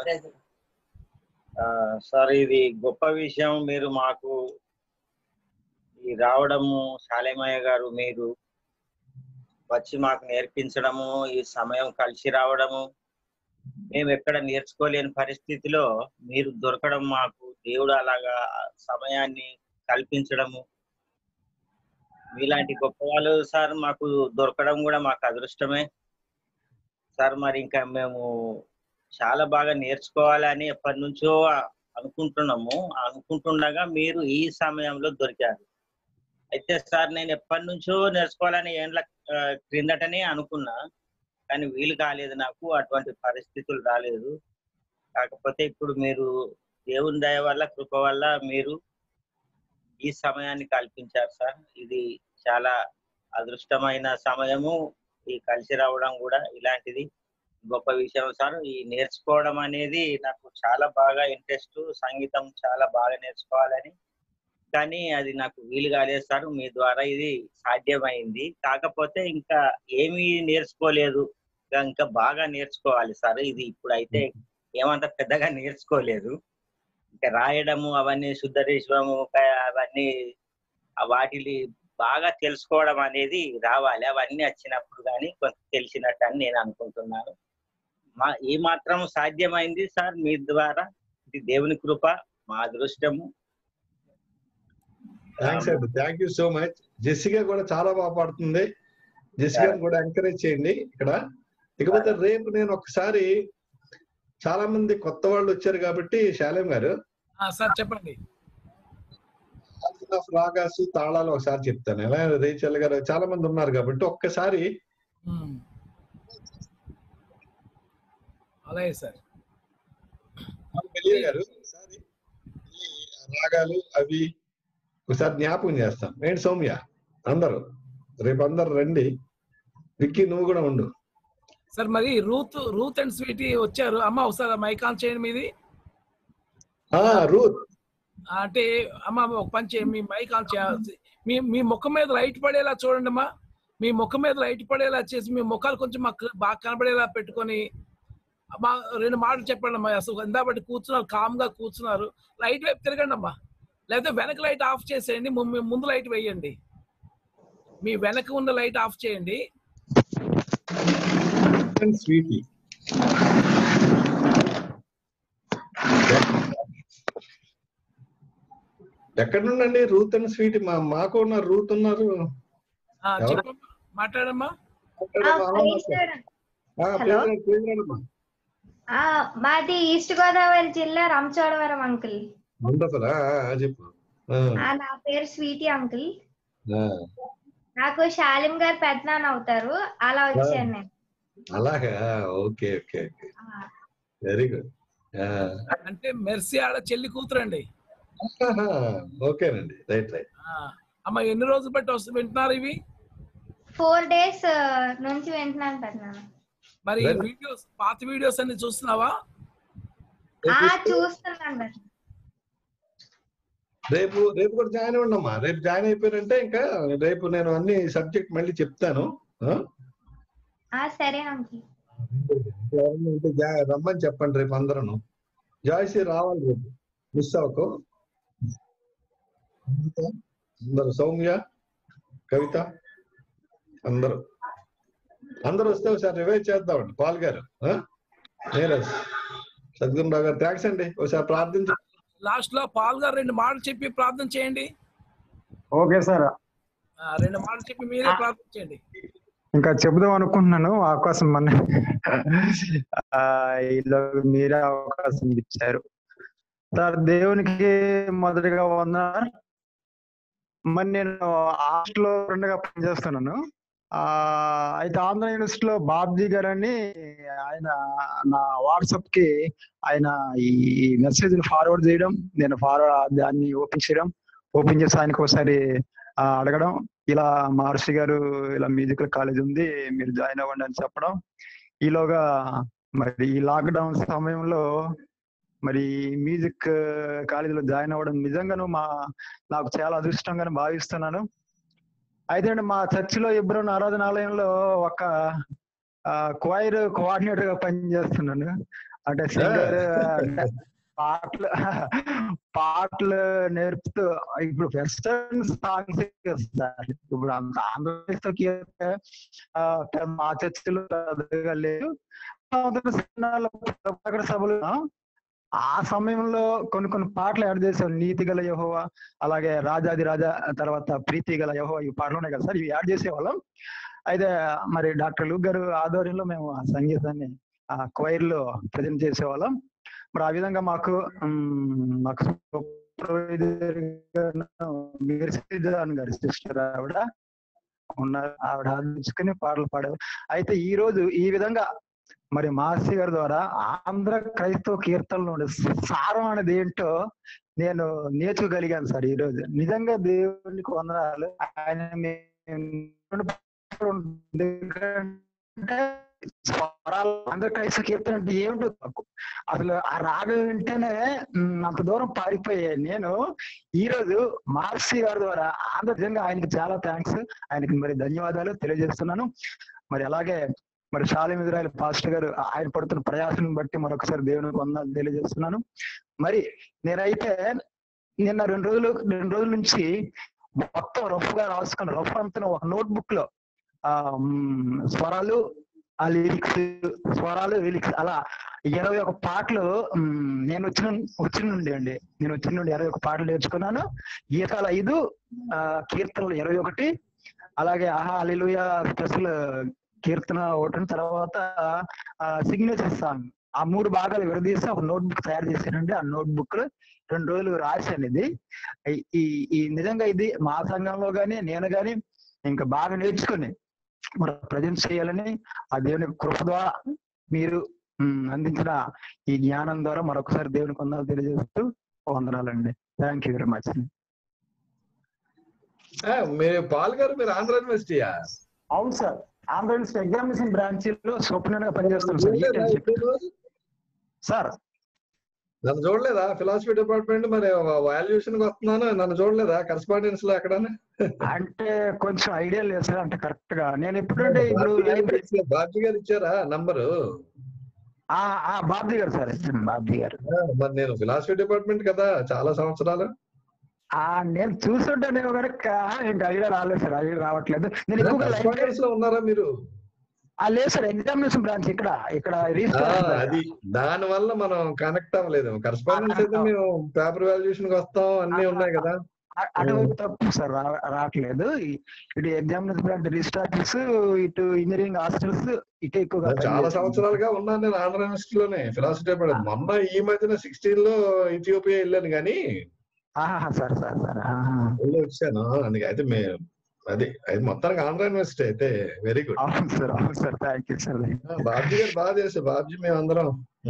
సార్ ఇది గొప్ప విషయం. మీరు మాకు ఈ రావడము, శాలేమయ్య గారు మీరు వచ్చి మాకు నేర్పించడము, ఈ సమయం కలిసి రావడము, మేము ఎక్కడ నేర్చుకోలేని పరిస్థితిలో మీరు దొరకడం, మాకు దేవుడు అలాగా సమయాన్ని కల్పించడము, మీలాంటి గొప్ప వాళ్ళు సార్ మాకు దొరకడం కూడా మాకు అదృష్టమే సార్. మరి ఇంకా మేము చాలా బాగా నేర్చుకోవాలని ఎప్పటి నుంచో అనుకుంటున్నాము. అనుకుంటుండగా మీరు ఈ సమయంలో దొరికారు. అయితే సార్ నేను ఎప్పటి నుంచో నేర్చుకోవాలని ఏండ్ల క్రిందటనే అనుకున్నా, కానీ వీలు కాలేదు, నాకు అటువంటి పరిస్థితులు రాలేదు. కాకపోతే ఇప్పుడు మీరు దేవుని దయ వల్ల, కృప వల్ల మీరు ఈ సమయాన్ని కల్పించారు సార్. ఇది చాలా అదృష్టమైన సమయము. ఈ కలిసి రావడం కూడా ఇలాంటిది గొప్ప విషయం సార్. ఈ నేర్చుకోవడం అనేది నాకు చాలా బాగా ఇంట్రెస్ట్, సంగీతం చాలా బాగా నేర్చుకోవాలని, కానీ అది నాకు వీలు కాలేదు సార్. మీ ద్వారా ఇది సాధ్యమైంది. కాకపోతే ఇంకా ఏమీ నేర్చుకోలేదు, ఇంకా బాగా నేర్చుకోవాలి సార్. ఇది ఇప్పుడు అయితే ఏమంత పెద్దగా నేర్చుకోలేదు. ఇంకా రాయడము అవన్నీ శుద్ధరేశ్వరము అవన్నీ వాటిని బాగా తెలుసుకోవడం అనేది రావాలి. అవన్నీ వచ్చినప్పుడు కానీ కొంత తెలిసినట్టు అని నేను అనుకుంటున్నాను. మా ఈ మాత్రం సాధ్యమైంది సార్ మీ ద్వారా. ఇది దేవుని కృప, మా అదృష్టము. థ్యాంక్స్ అండి, thank you so much. Jessica కూడా చాలా బాగా పాడుతుంది. జెసికా కూడా ఎంకరేజ్ చేయండి ఇక్కడ. ఇకపోతే రేపు నేను ఒకసారి, చాలా మంది కొత్త వాళ్ళు వచ్చారు కాబట్టి శాలేం గారు సార్ చెప్పండి. రాగాసు తాళాలు ఒకసారి చెప్తాను. ఎలా రేచల్ గారు చాలా మంది ఉన్నారు కాబట్టి ఒక్కసారి అలాగే సార్ గారు ఒకసారి రాగాలు అవి ఒకసారి జ్ఞాపకం చేస్తాం. ఏంటి సౌమ్య, అందరూ రేపు అందరు రండి. విక్కీ నువ్వు కూడా ఉండు సార్. మరి రూత్ రూత్ అండ్ స్వీటీ వచ్చారు. అమ్మ ఒకసారి మైక్ ఆన్ చేయండి మీది. రూత్ అంటే అమ్మ ఒక పని చేయండి, మీ మైక్ ఆన్ చేయాల్సి, మీ మీ ముఖం మీద లైట్ పడేలా చూడండి అమ్మా. మీ ముఖం మీద లైట్ పడేలా చేసి మీ ముఖాలు కొంచెం మాకు బాగా కనపడేలా పెట్టుకొని మా రెండు మాటలు చెప్పండి అమ్మా. అసలు ఇందా బట్టి కూర్చున్నారు, కామ్ గా కూర్చున్నారు. లైట్ వైపు తిరగండి అమ్మా, లేకపోతే వెనక లైట్ ఆఫ్ చేసేయండి, ముందు లైట్ వేయండి. మీ వెనక ఉన్న లైట్ ఆఫ్ చేయండి. స్వీటీ ఎక్కడ నుండి రూత్ అండ్ స్వీటీ? మా మాకు ఉన్న రూత్ ఉన్నారు. మాట్లాడమ్మా. మాది ఈస్ట్ గోదావరి జిల్లా రంచోడవరం అంకుల్. చెప్పు. నా పేరు స్వీటీ అంకుల్. నాకు శాలిం గారు పెద్దనాన్న అవుతారు, అలా వచ్చాను నేను. అలాగా, okay okay okay, very good. అంటే మెర్సీ ఆడ చెల్లి కూతురండి. ఓకేనండి, రైట్ రైట్. అమ్మ ఎన్ని రోజులు బట్టి వస్తు వింటున్నారు ఇవి? ఫోర్ డేస్ నుంచి వింటున్నాను పెద్దనాన్న. మరి వీడియోస్, పాత వీడియోస్ అన్ని చూస్తున్నావా? చూస్తున్నాను. రేపు రేపు కూడా జాయిన్ అవ్వండమ్మా. రేపు జాయిన్ అయిపోయారంటే ఇంకా రేపు నేను అన్ని సబ్జెక్ట్ మళ్ళీ చెప్తాను. సరే రమ్మని చెప్పండి రేపు అందరూ. జాయిస్ రావాలి రేపు, మిస్ అవ్వకు. అందరు సౌమ్య, కవిత అందరూ అందరూ వస్తే ఒకసారి రివైజ్ చేద్దామండి. పాల్ గారు, నీరజ్, సద్గుణరావు గారు, థ్యాంక్స్ అండి. ఒకసారి ప్రార్థించ లాస్ట్ లో పాల్ గారు రెండు మాటలు చెప్పి ప్రార్థన చేయండి. Okay sir. రెండు మాటలు చెప్పి మీరే ప్రార్థన చేయండి. ఇంకా చెబుదాం అనుకుంటున్నాను, అవకాశం మన ఇలా మీరే అవకాశం ఇచ్చారు సార్. దేవునికి మొదటిగా వంద. మరి నేను హాస్టల్లో రెండుగా పనిచేస్తున్నాను. ఆ అయితే ఆంధ్ర యూనివర్సిటీలో బాబ్జీ గారు అని ఆయన నా వాట్సాప్ కి ఆయన ఈ మెసేజ్ ఫార్వర్డ్ చేయడం, నేను ఫార్వర్డ్ దాన్ని ఓపెన్ చేయడం, ఓపెన్ చేసి ఆయనకు ఒకసారి అడగడం, ఇలా మహర్షి గారు ఇలా మ్యూజికల్ కాలేజ్ ఉంది మీరు జాయిన్ అవ్వండి అని చెప్పడం. ఈలోగా మరి ఈ లాక్డౌన్ సమయంలో మరి మ్యూజిక్ కాలేజీలో జాయిన్ అవ్వడం నిజంగాను మా నాకు చాలా అదృష్టంగానే భావిస్తున్నాను. అయితే మా చర్చిలో ఇబ్రహం ఆరాధనాలయంలో ఒక క్వైర్ కోఆర్డినేటర్ గా పనిచేస్తున్నాను. అంటే సింగర్, పాటలు పాటలు నేర్పుతూ ఇప్పుడు వెస్టర్న్ సాంగ్స్ ఇప్పుడు అంత ఆంధ్రప్రదేశ్ మా చర్చిలో లేదు. సభలు ఆ సమయంలో కొన్ని కొన్ని పాటలు యాడ్ చేసాం. నీతి గల యెహోవా, అలాగే రాజాది రాజా, తర్వాత ప్రీతి గల యెహోవా, ఈ పాటలు ఉన్నాయి కదా సార్, ఇవి యాడ్ చేసేవాళ్ళం. అయితే మరి డాక్టర్ లూక్ గారు ఆధ్వర్యంలో మేము ఆ సంగీతాన్ని ఆ క్వైర్ లో ప్రజెంట్ చేసేవాళ్ళం. మరి ఆ విధంగా మాకు మాకు గారి సిస్టర్ ఆవిడ ఉన్నారు, ఆవిడ ఆలోచించుకుని పాటలు పాడేవారు. అయితే ఈ రోజు ఈ విధంగా మరి మహర్షి గారి ద్వారా ఆంధ్ర క్రైస్తవ కీర్తనలు సారం అనేది ఏంటో నేను నేర్చుకోగలిగాను సార్ ఈ రోజు. నిజంగా దేవునికి వందనాలు. ఆయన ఆంధ్ర క్రైస్తవ కీర్తన అంటే ఏమిటో అసలు ఆ రాగం వింటేనే అంత దూరం పారిపోయాయి. నేను ఈ రోజు మహర్షి గారి ద్వారా ఆంధ్ర, నిజంగా ఆయనకి చాలా థ్యాంక్స్, ఆయనకి మరి ధన్యవాదాలు తెలియజేస్తున్నాను. మరి అలాగే మరి షాలేం ఇజ్రాయిల్ పాస్టర్ గారు ఆయన పడుతున్న ప్రయాసం బట్టి మరొకసారి దేవునికి వందనాలు తెలియజేస్తున్నాను. మరి నేనైతే నిన్న రెండు రోజులు రెండు రోజుల నుంచి మొత్తం రఫ్ గా రాసుకున్న రఫ్ అంతా ఒక నోట్ బుక్ లో ఆ స్వరాలు, ఆ లిరిక్స్, స్వరాలు లిరిక్స్ అలా ఇరవై ఒక పాటలు నేను వచ్చిన వచ్చిన నుండి అండి నేను వచ్చిన నుండి ఇరవై ఒక పాటలు నేర్చుకున్నాను. గీతాలు ఐదు, ఆ కీర్తనలు ఇరవై ఒకటి, అలాగే ఆహా హల్లెలూయా స్పెషల్ కీర్తన ఒకటి, తర్వాత సిగ్నేచర్ సాంగ్, ఆ మూడు భాగాలు విడదీసి ఒక నోట్ బుక్ తయారు చేశానండి. ఆ నోట్ బుక్ లో రెండు రోజులు రాశాను. ఇది ఈ ఈ నిజంగా ఇది మా సంఘంలో గాని నేను గాని ఇంకా బాగా నేర్చుకుని మరి ప్రజెంట్ చేయాలని ఆ దేవుని కృప ద్వారా మీరు అందించిన ఈ జ్ఞానం ద్వారా మరొకసారి దేవునికి వందనాలు తెలియజేస్తూ వందనాలండి. Thank you very much. మీరు పాల్ గారు మీరు ఆంధ్ర యూనివర్సిటీయా? అవును sir, Andhra university examination branch లో సూపరింటెండెంట్ గా పనిచేస్తాను సార్. నన్ను చూడలేదా ఫిలాసఫీ డిపార్ట్మెంట్? మరి వాల్యుయేషన్ కి వస్తున్నాను, నన్ను చూడలేదా కరెస్పాండెన్స్ లో ఎక్కడ? అంటే కొంచెం ఐడియా లేదు సార్, అంటే కరెక్ట్ గా నేను ఎప్పుడంటే ఇప్పుడు బాబ్జీ గారు ఇచ్చారా నంబరు? బాబ్జీ గారు సార్, బాబ్జీ గారు. మరి నేను ఫిలాసఫీ డిపార్ట్మెంట్ కదా చాలా సంవత్సరాలు. ఆ నేను చూస్తుంటానేమో కనుక ఇంకా ఐడియా రాలేదు సార్, ఐడియా రావట్లేదు. నేను ఎక్కువగా లో ఉన్నారా మీరు? లేదు సార్, ఎగ్జామినేషన్ బ్రాంచ్ ఇక్కడ ఇక్కడ అది దాని వల్ల మనం కనెక్ట్ అవ్వలేదు. కరెస్పాండెన్స్ అయితే మేము పేపర్ వాల్యుయేషన్ కి వస్తాం, అన్ని ఉన్నాయి కదా. అటువంటి తప్పు సార్ రావట్లేదు. ఇటు ఎగ్జామినేషన్ బ్రాంచ్ రిజిస్ట్రార్స్, ఇటు ఇంజనీరింగ్ హాస్టల్స్ ఇటు ఎక్కువగా చాలా సంవత్సరాలుగా ఉన్నాను నేను ఆంధ్ర యూనివర్సిటీలోనే ఫిలాసఫీ డిపార్ట్మెంట్. మొన్న ఈ మధ్యన సిక్స్టీన్ లో ఇథియోపియా వెళ్ళాను కానీ సార్ సార్ సార్ వచ్చాను. అందుకే అయితే మేము అది అది మొత్తానికి ఆంధ్ర యూనివర్సిటీ అయితే వెరీ గుడ్. అవును సార్, అవును sir, thank you sir. Babji గారు బాగా చేశారు. బాబ్జీ మేము అందరం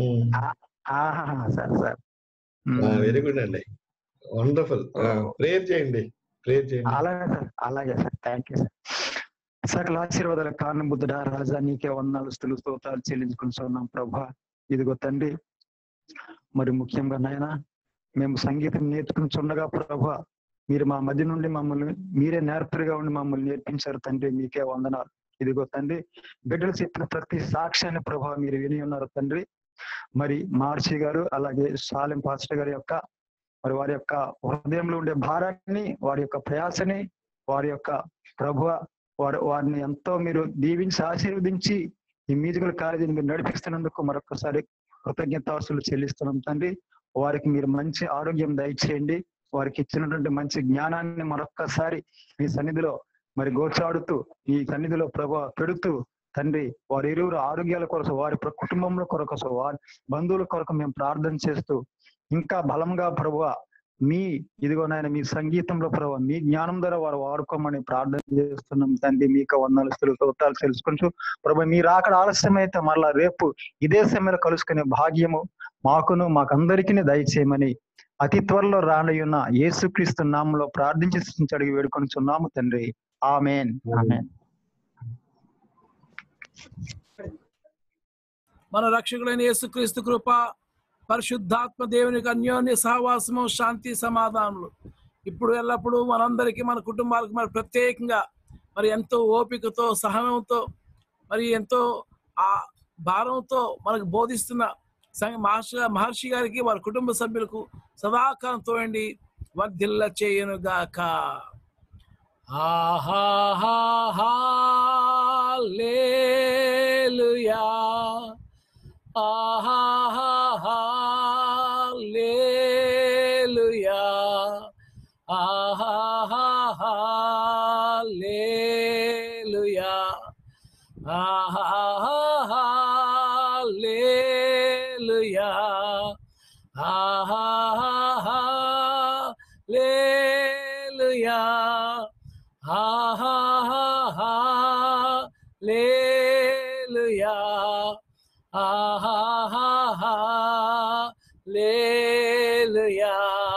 సార్ సార్ వెరీ గుడ్ అండి, వండర్ఫుల్. ప్రేయర్ చేయండి, ప్రేయర్ చేయండి. అలాగే సార్, అలాగే సార్, థ్యాంక్ యూ సార్. సకల ఆశీర్వాదాల కారణం బుద్ధుడా రాజా, నీకే వందనాలు స్థుతులు స్తోత్రాలు చెల్లించుకుంటున్నాం ప్రభా. ఇదిగో తండ్రి, మరి ముఖ్యంగా నాయన మేము సంగీతం నేర్చుకుంటుండగా ప్రభా, మీరు మా మధ్య నుండి మమ్మల్ని మీరే నేర్పరిగా ఉండి మమ్మల్ని నేర్పించారు తండ్రి, మీకే వందనాలు. ఇదిగో తండ్రి, బిడ్డలు చెప్పిన ప్రతి సాక్ష్యాన్ని ప్రభావ మీరు విని ఉన్నారు తండ్రి. మరి మహర్షి గారు అలాగే షాలేం పాస్టర్ గారి యొక్క మరి వారి యొక్క హృదయంలో ఉండే భారాన్ని, వారి యొక్క ప్రయాసని, వారి యొక్క ప్రభువ వారి వారిని ఎంతో మీరు దీవించి ఆశీర్వదించి ఈ మ్యూజికల్ కాలేజీని మీరు నడిపిస్తున్నందుకు మరొకసారి కృతజ్ఞతాస్తులు చెల్లిస్తున్నాం తండ్రి. వారికి మీరు మంచి ఆరోగ్యం దయచేయండి, వారికి ఇచ్చినటువంటి మంచి జ్ఞానాన్ని మరొక్కసారి మీ సన్నిధిలో మరి గోచాడుతూ ఈ సన్నిధిలో ప్రభు పెడుతూ తండ్రి వారి ఇరువురు ఆరోగ్యాల కొరకు వారి ప్ర- కుటుంబంలో కొరకు వారి బంధువుల కొరకు మేము ప్రార్థన చేస్తూ ఇంకా బలంగా ప్రభువ మీ ఇదిగో నాయన మీ సంగీతంలో ప్రభు మీ జ్ఞానం ద్వారా వారు వాడుకోమని ప్రార్థన చేస్తున్నాం తండ్రి. మీకు వందలు స్తోత్రాలు తెలుసుకుంటూ ప్రభు మీరు అక్కడ ఆలస్యమైతే మరలా రేపు ఇదే సమయంలో కలుసుకునే భాగ్యము మాకును మాకందరికీ దయచేయమని అతి త్వరలో రానయ్యున్న యేసుక్రీస్తు నామంలో ప్రార్థించి అడిగి వేడుకొనిచున్నాము తండ్రి. ఆమేన్. ఆమేన్. మన రక్షకుడైన యేసుక్రీస్తు కృప, పరిశుద్ధాత్మ దేవునికి అన్యోన్య సహవాసము, శాంతి సమాధానములు ఇప్పుడు ఎల్లప్పుడూ మనందరికీ మన కుటుంబాలకు మరి ప్రత్యేకంగా మరి ఎంతో ఓపికతో సహనంతో మరి ఎంతో ఆ భారంతో మనకు బోధిస్తున్న సంఘ మహర్షి మహర్షి గారికి వారి కుటుంబ సభ్యులకు సదాకాలం తోయండి వర్ధిల్ల చేయనుగాక. హల్లెలూయా హల్లెలూయా హల్లెలూయా హల్లెలూయా హల్లెలూయా హల్లెలూయా హల్లెలూయా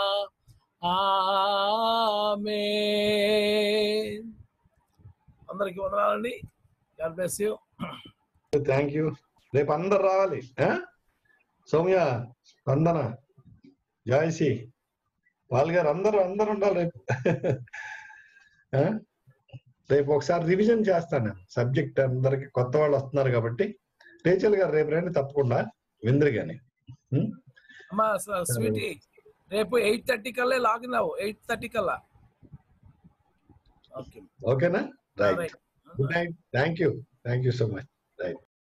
ఆమేన్. అందరికీ వందనాలండి. God bless you. Thank you. రేపు అందరు రావాలి. ఆ? సౌమ్య, వందన, జాయిసి, పాల్ గారు అందరూ అందరు ఉండాలి రేపు. ఆ? రేపు ఒకసారి రివిజన్ చేస్తాను సబ్జెక్ట్. అందరికి కొత్త వాళ్ళు వస్తున్నారు కాబట్టి రేచల్ గారు రేపు రండి తప్పకుండా విందరు గాని. అమ్మా స్వీటీ రేపు ఎయిట్ థర్టీ కల్లా లాగిన్ అవ్వు. ఎయిట్ థర్టీ కల్లా. ఓకే ఓకేనా? Right. Good night. Thank you. Thank you so much. Right.